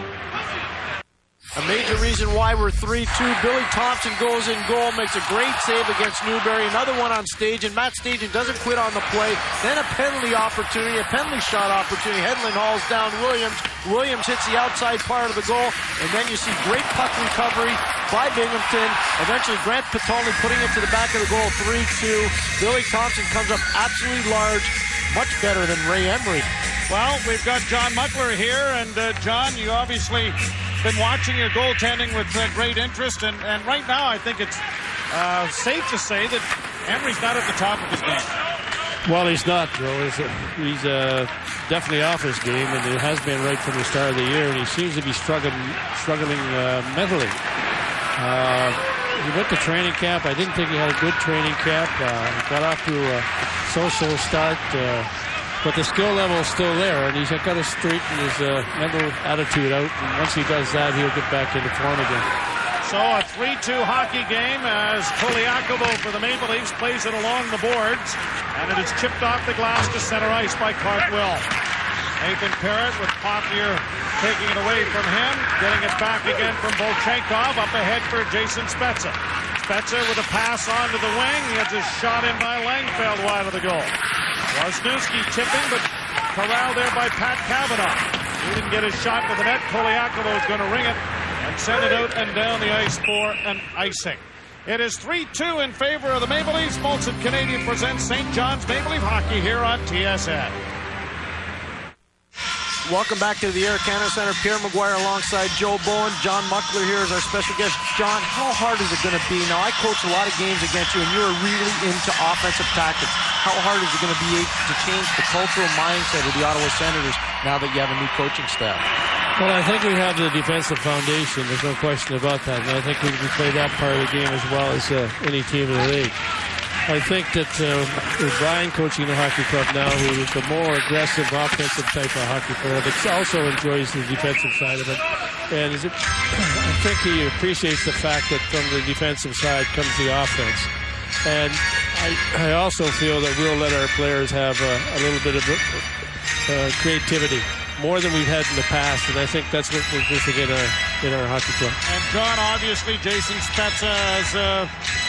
S4: A major reason why we're three two. Billy Thompson goes in goal, makes a great save against Newberry. Another one on Stajan. Matt Stajan doesn't quit on the play. Then a penalty opportunity, a penalty shot opportunity. Hedlund hauls down Williams. Williams hits the outside part of the goal. And then you see great puck recovery by Binghamton. Eventually Grant Patolny putting it to the back of the goal, three two. Billy Thompson comes up absolutely large, much better than Ray Emery.
S19: Well, we've got John Muckler here, and uh, John, you obviously been watching your goaltending with uh, great interest, and, and right now I think it's uh, safe to say that Emery's not at the top of his game.
S20: Well, he's not, Joe. He's, uh, he's uh, definitely off his game, and it has been right from the start of the year, and he seems to be struggling, struggling uh, mentally. Uh, he went to training camp. I didn't think he had a good training camp. Uh, he got off to a so-so start. Uh, But the skill level is still there, and he's got to straighten his uh, mental attitude out. And once he does that, he'll get back into form again.
S19: So a three two hockey game as Koliakovo for the Maple Leafs plays it along the boards, and it is chipped off the glass to center ice by Clark Will. Nathan Parrott with Pothier taking it away from him, getting it back again from Bolchenkov, up ahead for Jason Spezza. Spezza with a pass onto the wing. He has a shot in by Langfeld wide of the goal. Wisniewski tipping, but corralled there by Pat Cavanaugh. He didn't get his shot to the net. Koliakovo is going to ring it and send it out and down the ice for an icing. It is three two in favor of the Maple Leafs. Molson Canadian presents Saint John's Maple Leaf Hockey here on T S N.
S4: Welcome back to the Air Canada Center. Pierre Maguire alongside Joe Bowen. John Muckler here is our special guest. John, how hard is it going to be? Now, I coached a lot of games against you, and you are really into offensive tactics. How hard is it going to be to change the cultural mindset of the Ottawa Senators now that you have a new coaching staff?
S20: Well, I think we have the defensive foundation. There's no question about that. And I think we can play that part of the game as well as uh, any team in the league. I think that uh, with Brian coaching the hockey club now, who is the more aggressive offensive type of hockey player, but also enjoys the defensive side of it. And is it, I think he appreciates the fact that from the defensive side comes the offense. And I, I also feel that we'll let our players have a, a little bit of uh, creativity, more than we've had in the past, and I think that's what we're missing in our in our hockey club.
S19: And John, obviously, Jason Spezza has uh,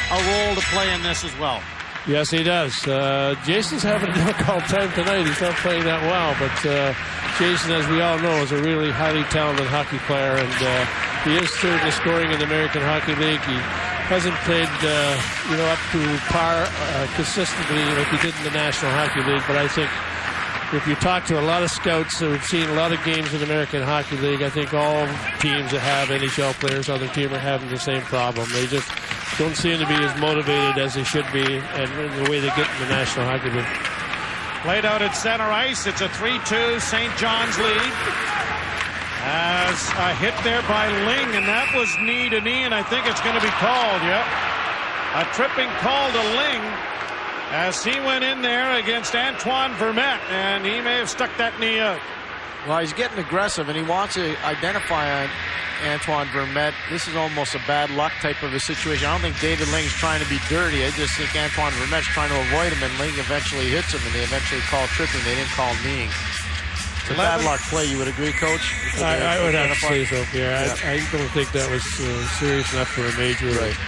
S19: a role to play in this as well.
S20: Yes, he does. Uh, Jason's having a difficult time tonight. He's not playing that well, but uh, Jason, as we all know, is a really highly talented hockey player, and uh, he is third in scoring in the American Hockey League. He hasn't played, uh, you know, up to par uh, consistently like he did in the National Hockey League, but I think if you talk to a lot of scouts who've seen a lot of games in the American Hockey League, I think all teams that have N H L players on their team are having the same problem. They just don't seem to be as motivated as they should be, and in the way they get in the National Hockey League.
S19: Played out at center ice. It's a three two Saint John's lead. As a hit there by Ling, and that was knee to knee, and I think it's going to be called, yep. A tripping call to Ling as he went in there against Antoine Vermette, and he may have stuck that knee out.
S4: Well, he's getting aggressive, and he wants to identify Antoine Vermette. This is almost a bad luck type of a situation. I don't think David Ling's trying to be dirty. I just think Antoine Vermette's trying to avoid him, and Ling eventually hits him, and they eventually call tripping. They didn't call kneeing. It's a bad luck play, you would agree, Coach?
S20: I, I would have to say so, yeah. yeah. I, I don't think that was uh, serious enough for a major.
S4: Right.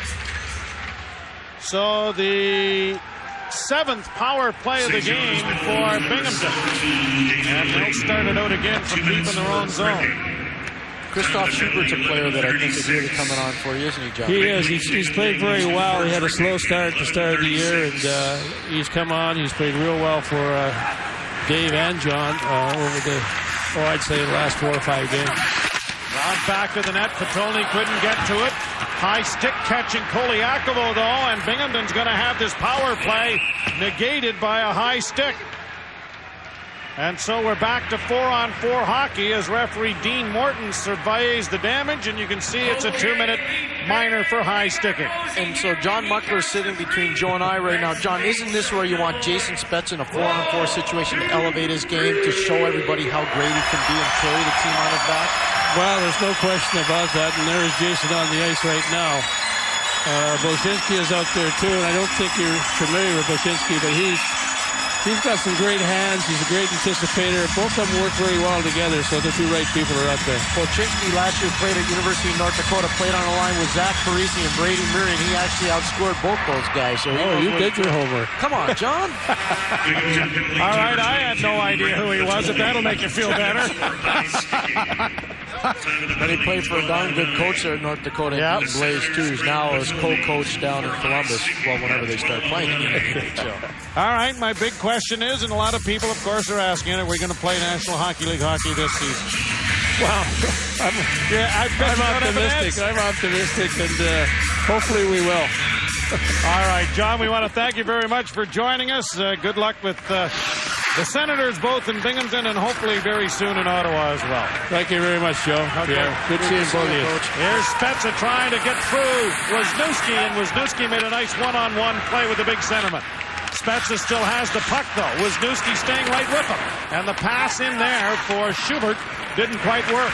S19: So the seventh power play of the game for Binghamton. And they'll start it out again from deep in their own zone.
S4: Christoph Schubert's a player that I think is really coming on for you, isn't he, John?
S20: He is. He's, he's played very well. He had a slow start at the start of the year, and uh, he's come on. He's played real well for uh, Dave and John uh, over the, oh, I'd say the last four or five games.
S19: Round back to the net. Patolny couldn't get to it. High stick catching Koliakovo, though, and Binghamton's going to have this power play negated by a high stick. And so we're back to four-on-four hockey as referee Dean Morton surveys the damage, and you can see it's a two-minute minor for high sticking.
S4: And so John Muckler is sitting between Joe and I right now. John, isn't this where you want Jason Spetz in a four-on-four situation to elevate his game, to show everybody how great he can be and carry the team on his back?
S20: Well, there's no question about that, and there is Jason on the ice right now. Uh, Boshinsky is out there, too, and I don't think you're familiar with Boshinsky, but he's He's got some great hands. He's a great anticipator. Both of them work very well together, so the two right people are out there.
S4: Polchinski last year played at University of North Dakota, played on a line with Zach Parisi and Brady Murray, and he actually outscored both those guys. So
S20: oh, you did your homework.
S4: Come on, John.
S19: All right, I had no idea who he was. If that'll make you feel better.
S4: But he played for a darn good coach there in North Dakota, yep. Dean Blaze, too. He's now his co-coach down in Columbus, well, whenever they start playing in the N H L.
S19: All right, my big question is, and a lot of people, of course, are asking, are we going to play National Hockey League hockey this season?
S20: Well, I'm,
S19: yeah, I
S20: I'm optimistic. I'm optimistic, and uh, hopefully we will.
S19: All right, John, we want to thank you very much for joining us. Uh, good luck with uh, the Senators, both in Binghamton and hopefully very soon in Ottawa as well.
S20: Thank you very much, Joe.
S19: Okay.
S20: Yeah, good seeing both of you.
S19: Here's Spezza trying to get through Wisniewski, and Wisniewski made a nice one-on-one play with the big centerman. Spezza still has the puck, though. Wisniewski staying right with him. And the pass in there for Schubert didn't quite work.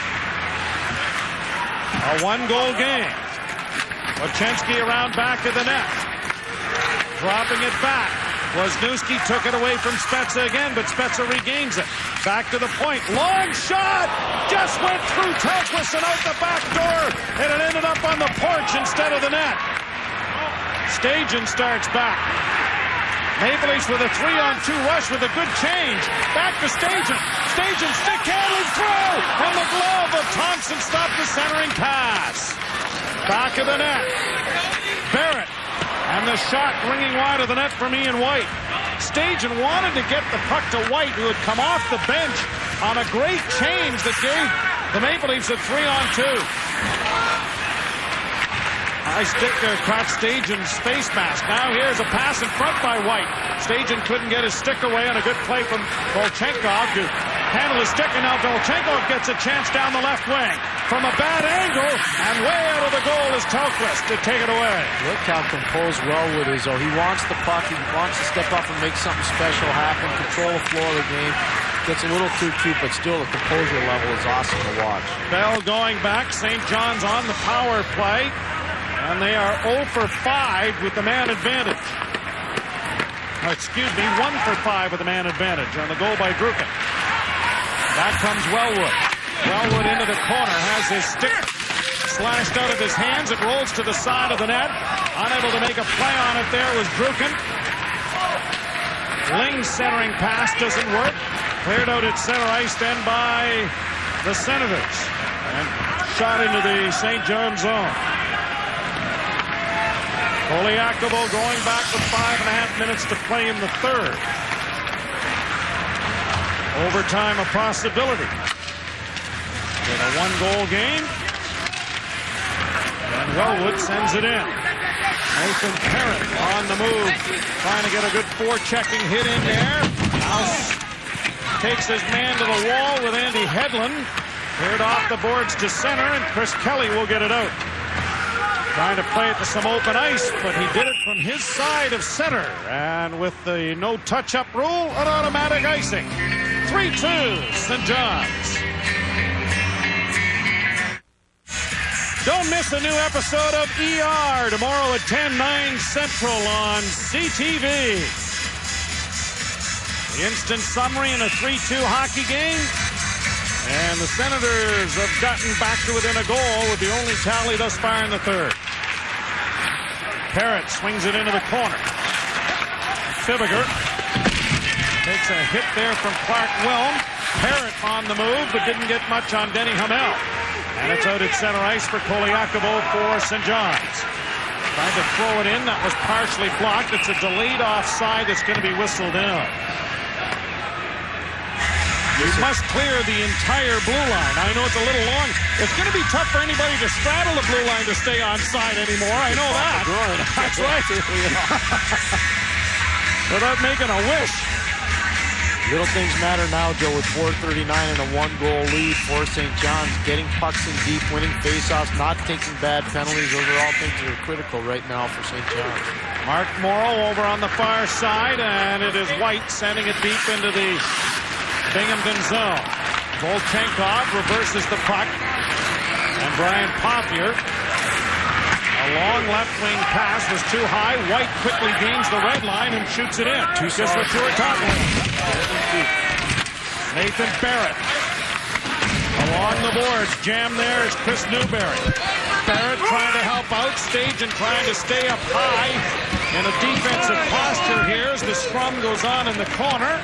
S19: A one-goal game. Wojciechowski around back of the net. Dropping it back. Wisniewski took it away from Spezza again, but Spezza regains it. Back to the point. Long shot! Just went through Telquist and out the back door, and it ended up on the porch instead of the net. Stajan starts back. Maple Leafs with a three-on-two rush with a good change. Back to Stajan. Stajan stick handling through, and the glove of Thompson stopped the centering pass. Back of the net. Barrett. And the shot ringing wide of the net from Ian White. Stajan wanted to get the puck to White, who had come off the bench on a great change that gave the Maple Leafs a three-on-two. High stick there caught Stajan's face mask. Now here's a pass in front by White. Stajan couldn't get his stick away on a good play from Volchenkov to handle his stick, and now Volchenkov gets a chance down the left wing. From a bad angle, and way out of the goal is Telquist to take it away.
S4: Look how composed well with his, though. He wants the puck. He wants to step up and make something special happen, control the flow of the game. Gets a little too cute, but still the composure level is awesome to watch.
S19: Bell going back. Saint John's on the power play. And they are oh for five with the man advantage. Oh, excuse me, one for five with the man advantage on the goal by Druken. Back comes Wellwood. Wellwood into the corner, has his stick
S3: slashed out of his hands. It rolls to the side of the net. Unable to make a play on it there was Druken. Ling's centering pass doesn't work. Cleared out at center ice then by the Senators. And shot into the Saint John zone. Koliakovo going back with five and a half minutes to play in the third. Overtime a possibility. With a one-goal game. And Wellwood sends it in. Nathan Parrott on the move. Trying to get a good forechecking hit in there. House takes his man to the wall with Andy Hedlund. Cleared off the boards to center, and Chris Kelly will get it out. Trying to play it to some open ice, but he did it from his side of center. And with the no touch-up rule, an automatic icing. three two, Saint John's. Don't miss a new episode of E R tomorrow at ten, nine Central on C T V. The instant summary in a three two hockey game. And the Senators have gotten back to within a goal with the only tally thus far in the third. Parrott swings it into the corner. Fibiger takes a hit there from Clark Wilm. Parrott on the move, but didn't get much on Denny Hamel. And it's out at center ice for Koliakovo for Saint John's. Trying to throw it in. That was partially blocked. It's a delayed offside that's going to be whistled in. You must clear the entire blue line. I know it's a little long. It's going to be tough for anybody to straddle the blue line to stay on side anymore. I know that. That's right. Without making a wish.
S4: Little things matter now, Joe, with four thirty-nine and a one-goal lead for Saint John's. Getting pucks in deep, winning faceoffs, not taking bad penalties. Those are all things that are critical right now for Saint John's.
S3: Mark Morrow over on the far side, and it is White sending it deep into the Binghamton zone. Volchenkov reverses the puck, and Brian Pothier. A long left wing pass was too high. White quickly gains the red line and shoots it in. Just what you were talking about. Nathan Barrett. Along the boards. Jam there is Chris Newberry. Barrett trying to help out stage and trying to stay up high in a defensive posture here as the scrum goes on in the corner.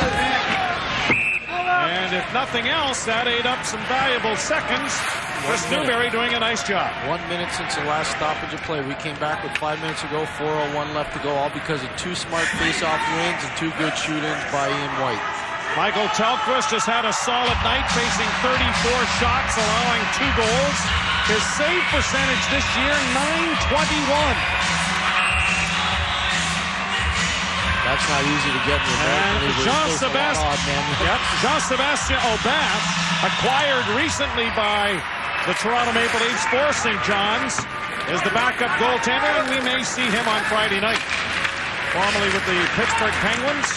S3: And if nothing else, that ate up some valuable seconds. Chris Newberry doing a nice job.
S4: One minute since the last stoppage of play. We came back with five minutes ago, four oh one left to go, all because of two smart face-off wins and two good shoot-ins by Ian White.
S3: Michael Telquist has had a solid night, facing thirty-four shots, allowing two goals. His save percentage this year, nine twenty-one.
S4: That's not easy to get in the American League.
S3: Jean-Sebastien yep. Jean-Sebastien Aubin, acquired recently by the Toronto Maple Leafs for Saint John's, is the backup goaltender, and we may see him on Friday night. Formerly with the Pittsburgh Penguins.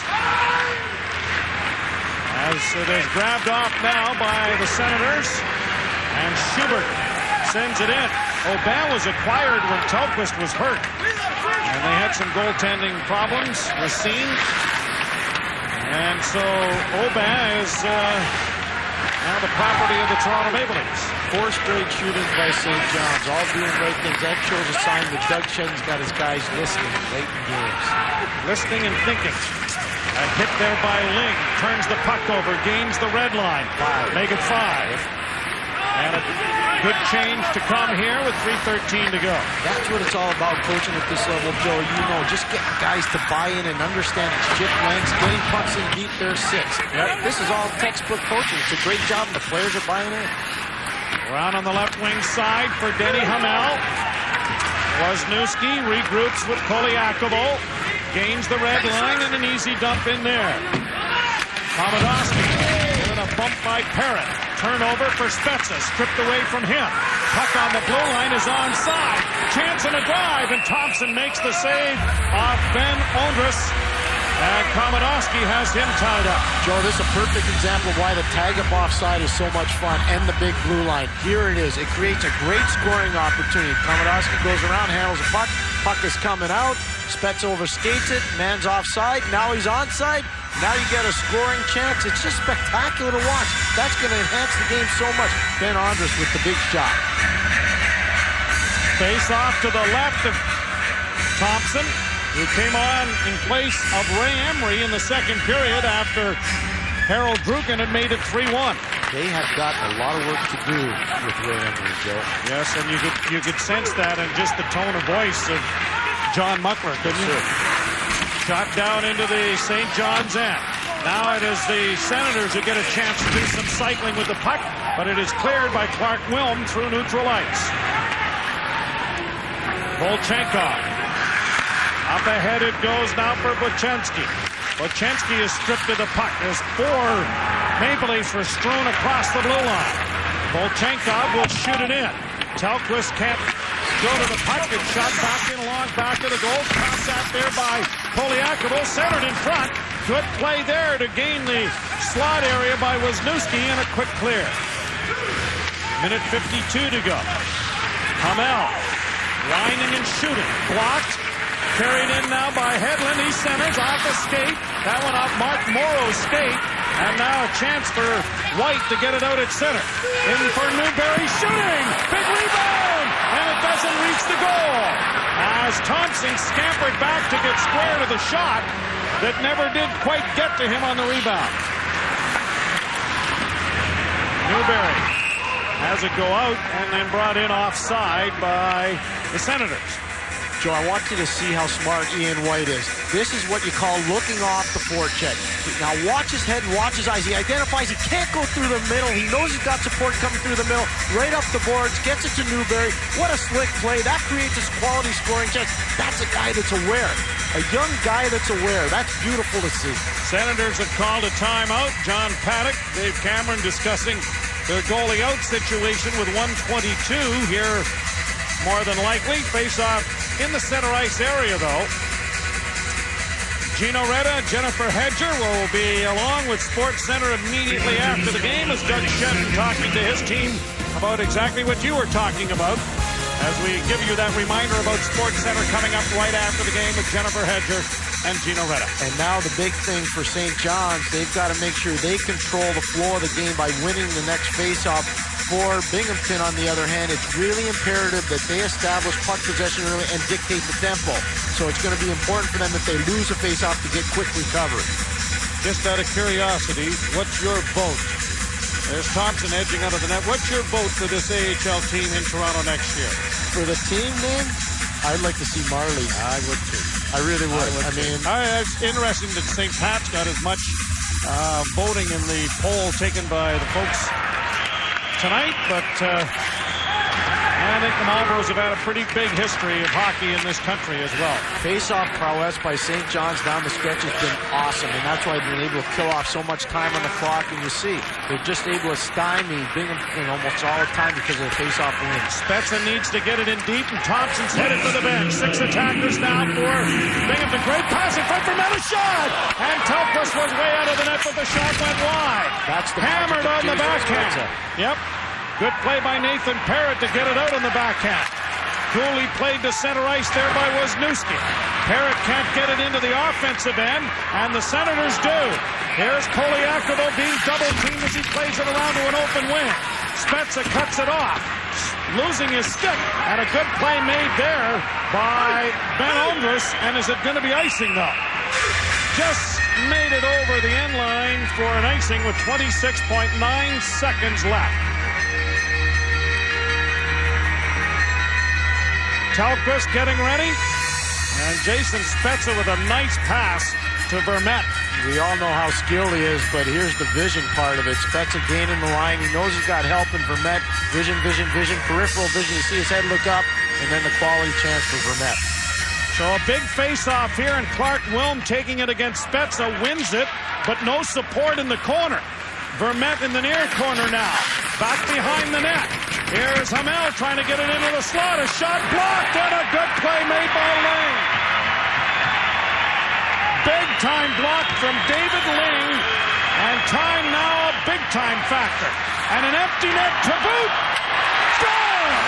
S3: As it is grabbed off now by the Senators, and Schubert sends it in. Aubin was acquired when Telquist was hurt, and they had some goaltending problems, Racine. And so Aubin is uh, now the property of the Toronto Maple Leafs.
S4: Four straight shootings by Saint John's, all doing right things. That shows a sign that Doug Shen's got his guys listening late in games.
S3: Listening and thinking. A hit there by Ling. Turns the puck over, gains the red line. Five. Make it five. And a good change to come here with three thirteen to go.
S4: That's what it's all about, coaching at this level, Joe. You know, just getting guys to buy in and understand it's shift lengths, getting pucks in deep, there's six. Yep. This is all textbook coaching. It's a great job, and the players are buying in.
S3: Around on the left wing side for Denny Hamel. Wozniewski regroups with Koliakovo. Gains the red line and an easy dump in there. Komodowski given a bump by Parrott. Turnover for Spezza. Stripped away from him. Puck on the blue line is onside. Chance and a drive, and Thompson makes the save off Ben Ondras. And Komodowski has him tied up.
S4: Joe, this is a perfect example of why the tag-up offside is so much fun, and the big blue line. Here it is. It creates a great scoring opportunity. Komodowski goes around, handles the puck. Puck is coming out. Spezza overskates it. Man's offside. Now he's onside. Now you get a scoring chance. It's just spectacular to watch. That's going to enhance the game so much. Ben Ondras with the big shot.
S19: Face off to the left of Thompson, who came on in place of Ray Emery in the second period after Harold Druken had made it three one.
S4: They have got a lot of work to do with Ray Emery, Joe.
S19: Yes, and you could you could sense that in just the tone of voice of John Muckler, couldn't you? Shot down into the Saint John's end. Now it is the Senators who get a chance to do some cycling with the puck, but it is cleared by Clark Wilm through neutral ice. Volchenkov. Up ahead it goes now for Buchenski. Buchenski is stripped of the puck. There's four Maple Leafs were strewn across the blue line. Volchenkov will shoot it in. Telquist can't go to the puck. It's shot back in along back of the goal. Pass out there by Poliakovo. Centered in front. Good play there to gain the slot area by Wisniewski and a quick clear. Minute fifty-two to go. Hamel winding and shooting. Blocked. Carried in now by Hedlund. He centers off the skate. That one off Mark Morrow's skate. And now a chance for White to get it out at center. In for Newberry shooting. Big rebound. And it doesn't reach the goal. As Thompson scampered back to get square to the shot that never did quite get to him on the rebound. Newberry has it go out and then brought in offside by the Senators.
S4: Joe, I want you to see how smart Ian White is. This is what you call looking off the forecheck. Now watch his head and watch his eyes. He identifies he can't go through the middle. He knows he's got support coming through the middle. Right up the boards, gets it to Newberry. What a slick play. That creates a quality scoring chance. That's a guy that's aware. A young guy that's aware. That's beautiful to see.
S19: Senators have called a timeout. John Paddock, Dave Cameron discussing their goalie out situation with one twenty-two here. More than likely. Face off in the center ice area, though. Gino Reda, Jennifer Hedger will be along with Sports Center immediately after the game as Doug Shetton talking to his team about exactly what you were talking about as we give you that reminder about Sports Center coming up right after the game with Jennifer Hedger and Gino Reda.
S4: And now the big thing for Saint John's, they've got to make sure they control the flow of the game by winning the next faceoff. For Binghamton, on the other hand, it's really imperative that they establish puck possession early and dictate the tempo. So it's going to be important for them if they lose a faceoff to get quick recovery.
S19: Just out of curiosity, what's your vote? There's Thompson edging out of the net. What's your vote for this A H L team in Toronto next year?
S4: For the team name, I'd like to see Marley.
S19: I would too.
S4: I really would.
S19: I, would
S4: I mean,
S19: I, it's interesting that Saint Pat's got as much uh, voting in the poll taken by the folks tonight, but uh, I think the Marlboros have had a pretty big history of hockey in this country as well.
S4: Face-off prowess by Saint John's down the stretch has been awesome, and that's why they've been able to kill off so much time on the clock. And you see, they're just able to stymie Binghamton almost all the time because of the face-off wins.
S19: Spezza needs to get it in deep, and Thompson's headed for the bench. Six attackers now for Binghamton. Great pass in front for Meta shot, and Telquist was way out of the net, but the shot went wide.
S4: That's the
S19: hammered on the backhand. Yep. Good play by Nathan Parrott to get it out on the backhand. Cooley played to center ice there by Wisniewski. Parrott can't get it into the offensive end, and the Senators do. Here's Poliakovo being double-teamed as he plays it around to an open wing. Spezza cuts it off, losing his stick, and a good play made there by Ben Ondras, and is it going to be icing, though? Just made it over the end line for an icing with twenty-six point nine seconds left. Telquist getting ready, and Jason Spezza with a nice pass to Vermette.
S4: We all know how skilled he is, but here's the vision part of it. Spezza gaining the line. He knows he's got help in Vermette. Vision, vision, vision, peripheral vision. You see his head look up, and then the quality chance for Vermette.
S19: So a big face-off here, and Clark Wilm taking it against Spezza, wins it, but no support in the corner. Vermette in the near corner now. Back behind the net. Here's Hamel trying to get it into the slot. A shot blocked, and a good play made by Lane. Big-time block from David Ling, and time now a big-time factor. And an empty net to boot. Scores!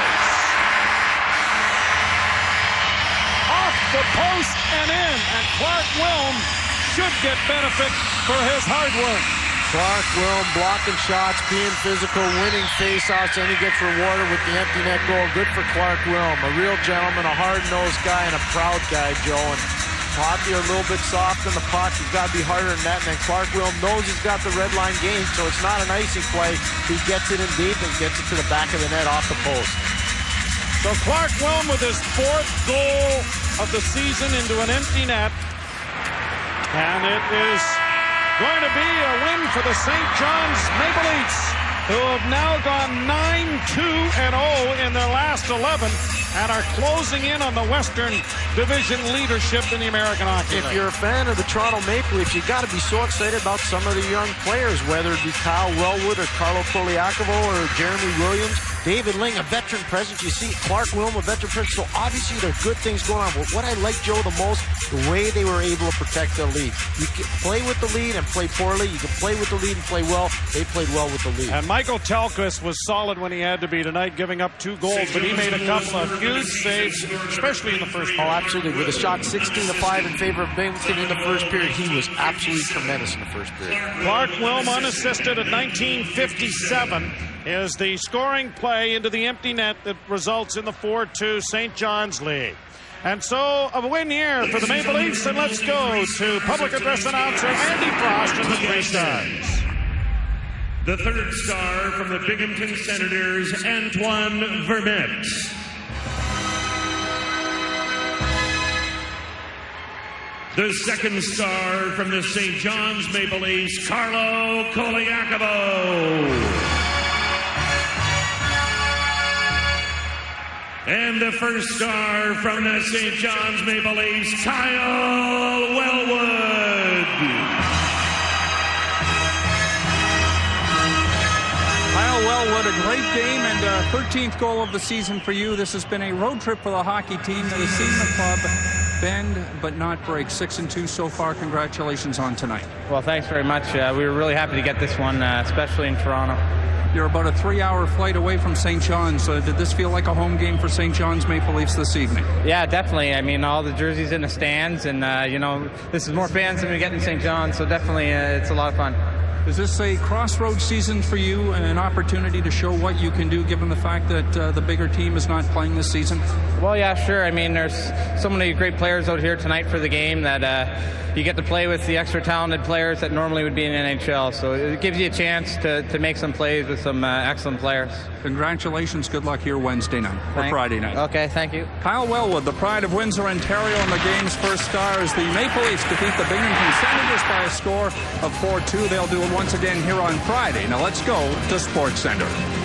S19: Off the post and in, and Clark Wilm should get benefit for his hard work.
S4: Clark Wilm blocking shots, being physical, winning faceoffs, and he gets rewarded with the empty net goal. Good for Clark Wilm, a real gentleman, a hard-nosed guy, and a proud guy, Joe. And hockey are a little bit soft in the puck. You've got to be harder than that. And then Clark Wilm knows he's got the red line game, so it's not an icing play. He gets it in deep and gets it to the back of the net off the post.
S3: So Clark Wilm with his fourth goal of the season into an empty net. And it is going to be a win for the Saint John's Maple Leafs, who have now gone nine two and oh in their last eleven and are closing in on the Western Division leadership in the American Hockey League.
S4: If you're a fan of the Toronto Maple Leafs, you've got to be so excited about some of the young players, whether it be Kyle Wellwood or Carlo Koliakovo or Jeremy Williams. David Ling, a veteran presence. You see Clark Wilm, a veteran presence. So obviously there are good things going on. But what I like, Joe, the most, the way they were able to protect the lead. You can play with the lead and play poorly. You can play with the lead and play well. They played well with the lead.
S3: And Michael Tellquist was solid when he had to be tonight, giving up two goals. But he made a couple of huge saves, especially in the first period.
S4: Oh, absolutely. With a shot sixteen to five in favor of Binghamton in the first period, he was absolutely tremendous in the first period.
S3: Clark Wilm, unassisted at nineteen fifty-seven, is the scoring play into the empty net that results in the four two Saint John's lead. And so a win here for the Maple Leafs, and let's go to public address announcer Andy Frost and the three stars.
S13: The third star from the Binghamton Senators, Antoine Vermette. The second star from the Saint John's Maple Leafs, Carlo Koliakovo. And the first star from the Saint John's Maple Leafs, Kyle Wellwood.
S6: Kyle Wellwood, a great game and a thirteenth goal of the season for you. This has been a road trip for the hockey team that has seen the club bend but not break. Six and two so far. Congratulations on tonight.
S21: Well, thanks very much. Uh, we were really happy to get this one, uh, especially in Toronto.
S6: You're about a three-hour flight away from Saint John's. Uh, did this feel like a home game for Saint John's Maple Leafs this evening?
S21: Yeah, definitely. I mean, all the jerseys in the stands, and, uh, you know, this is more fans than we get in Saint John's, so definitely uh, it's a lot of fun.
S6: Is this a crossroads season for you and an opportunity to show what you can do given the fact that uh, the bigger team is not playing this season?
S21: Well, yeah, sure. I mean, there's so many great players out here tonight for the game that uh, you get to play with the extra talented players that normally would be in the N H L. So it gives you a chance to, to make some plays with some uh, excellent players.
S6: Congratulations. Good luck here Wednesday night or
S21: Thanks.
S6: Friday night.
S21: Okay, thank you.
S6: Kyle Wellwood, the Pride of Windsor, Ontario, and the game's first star as the Maple Leafs defeat the Binghamton Senators by a score of four two. They'll do it once again here on Friday. Now let's go to Sports Center.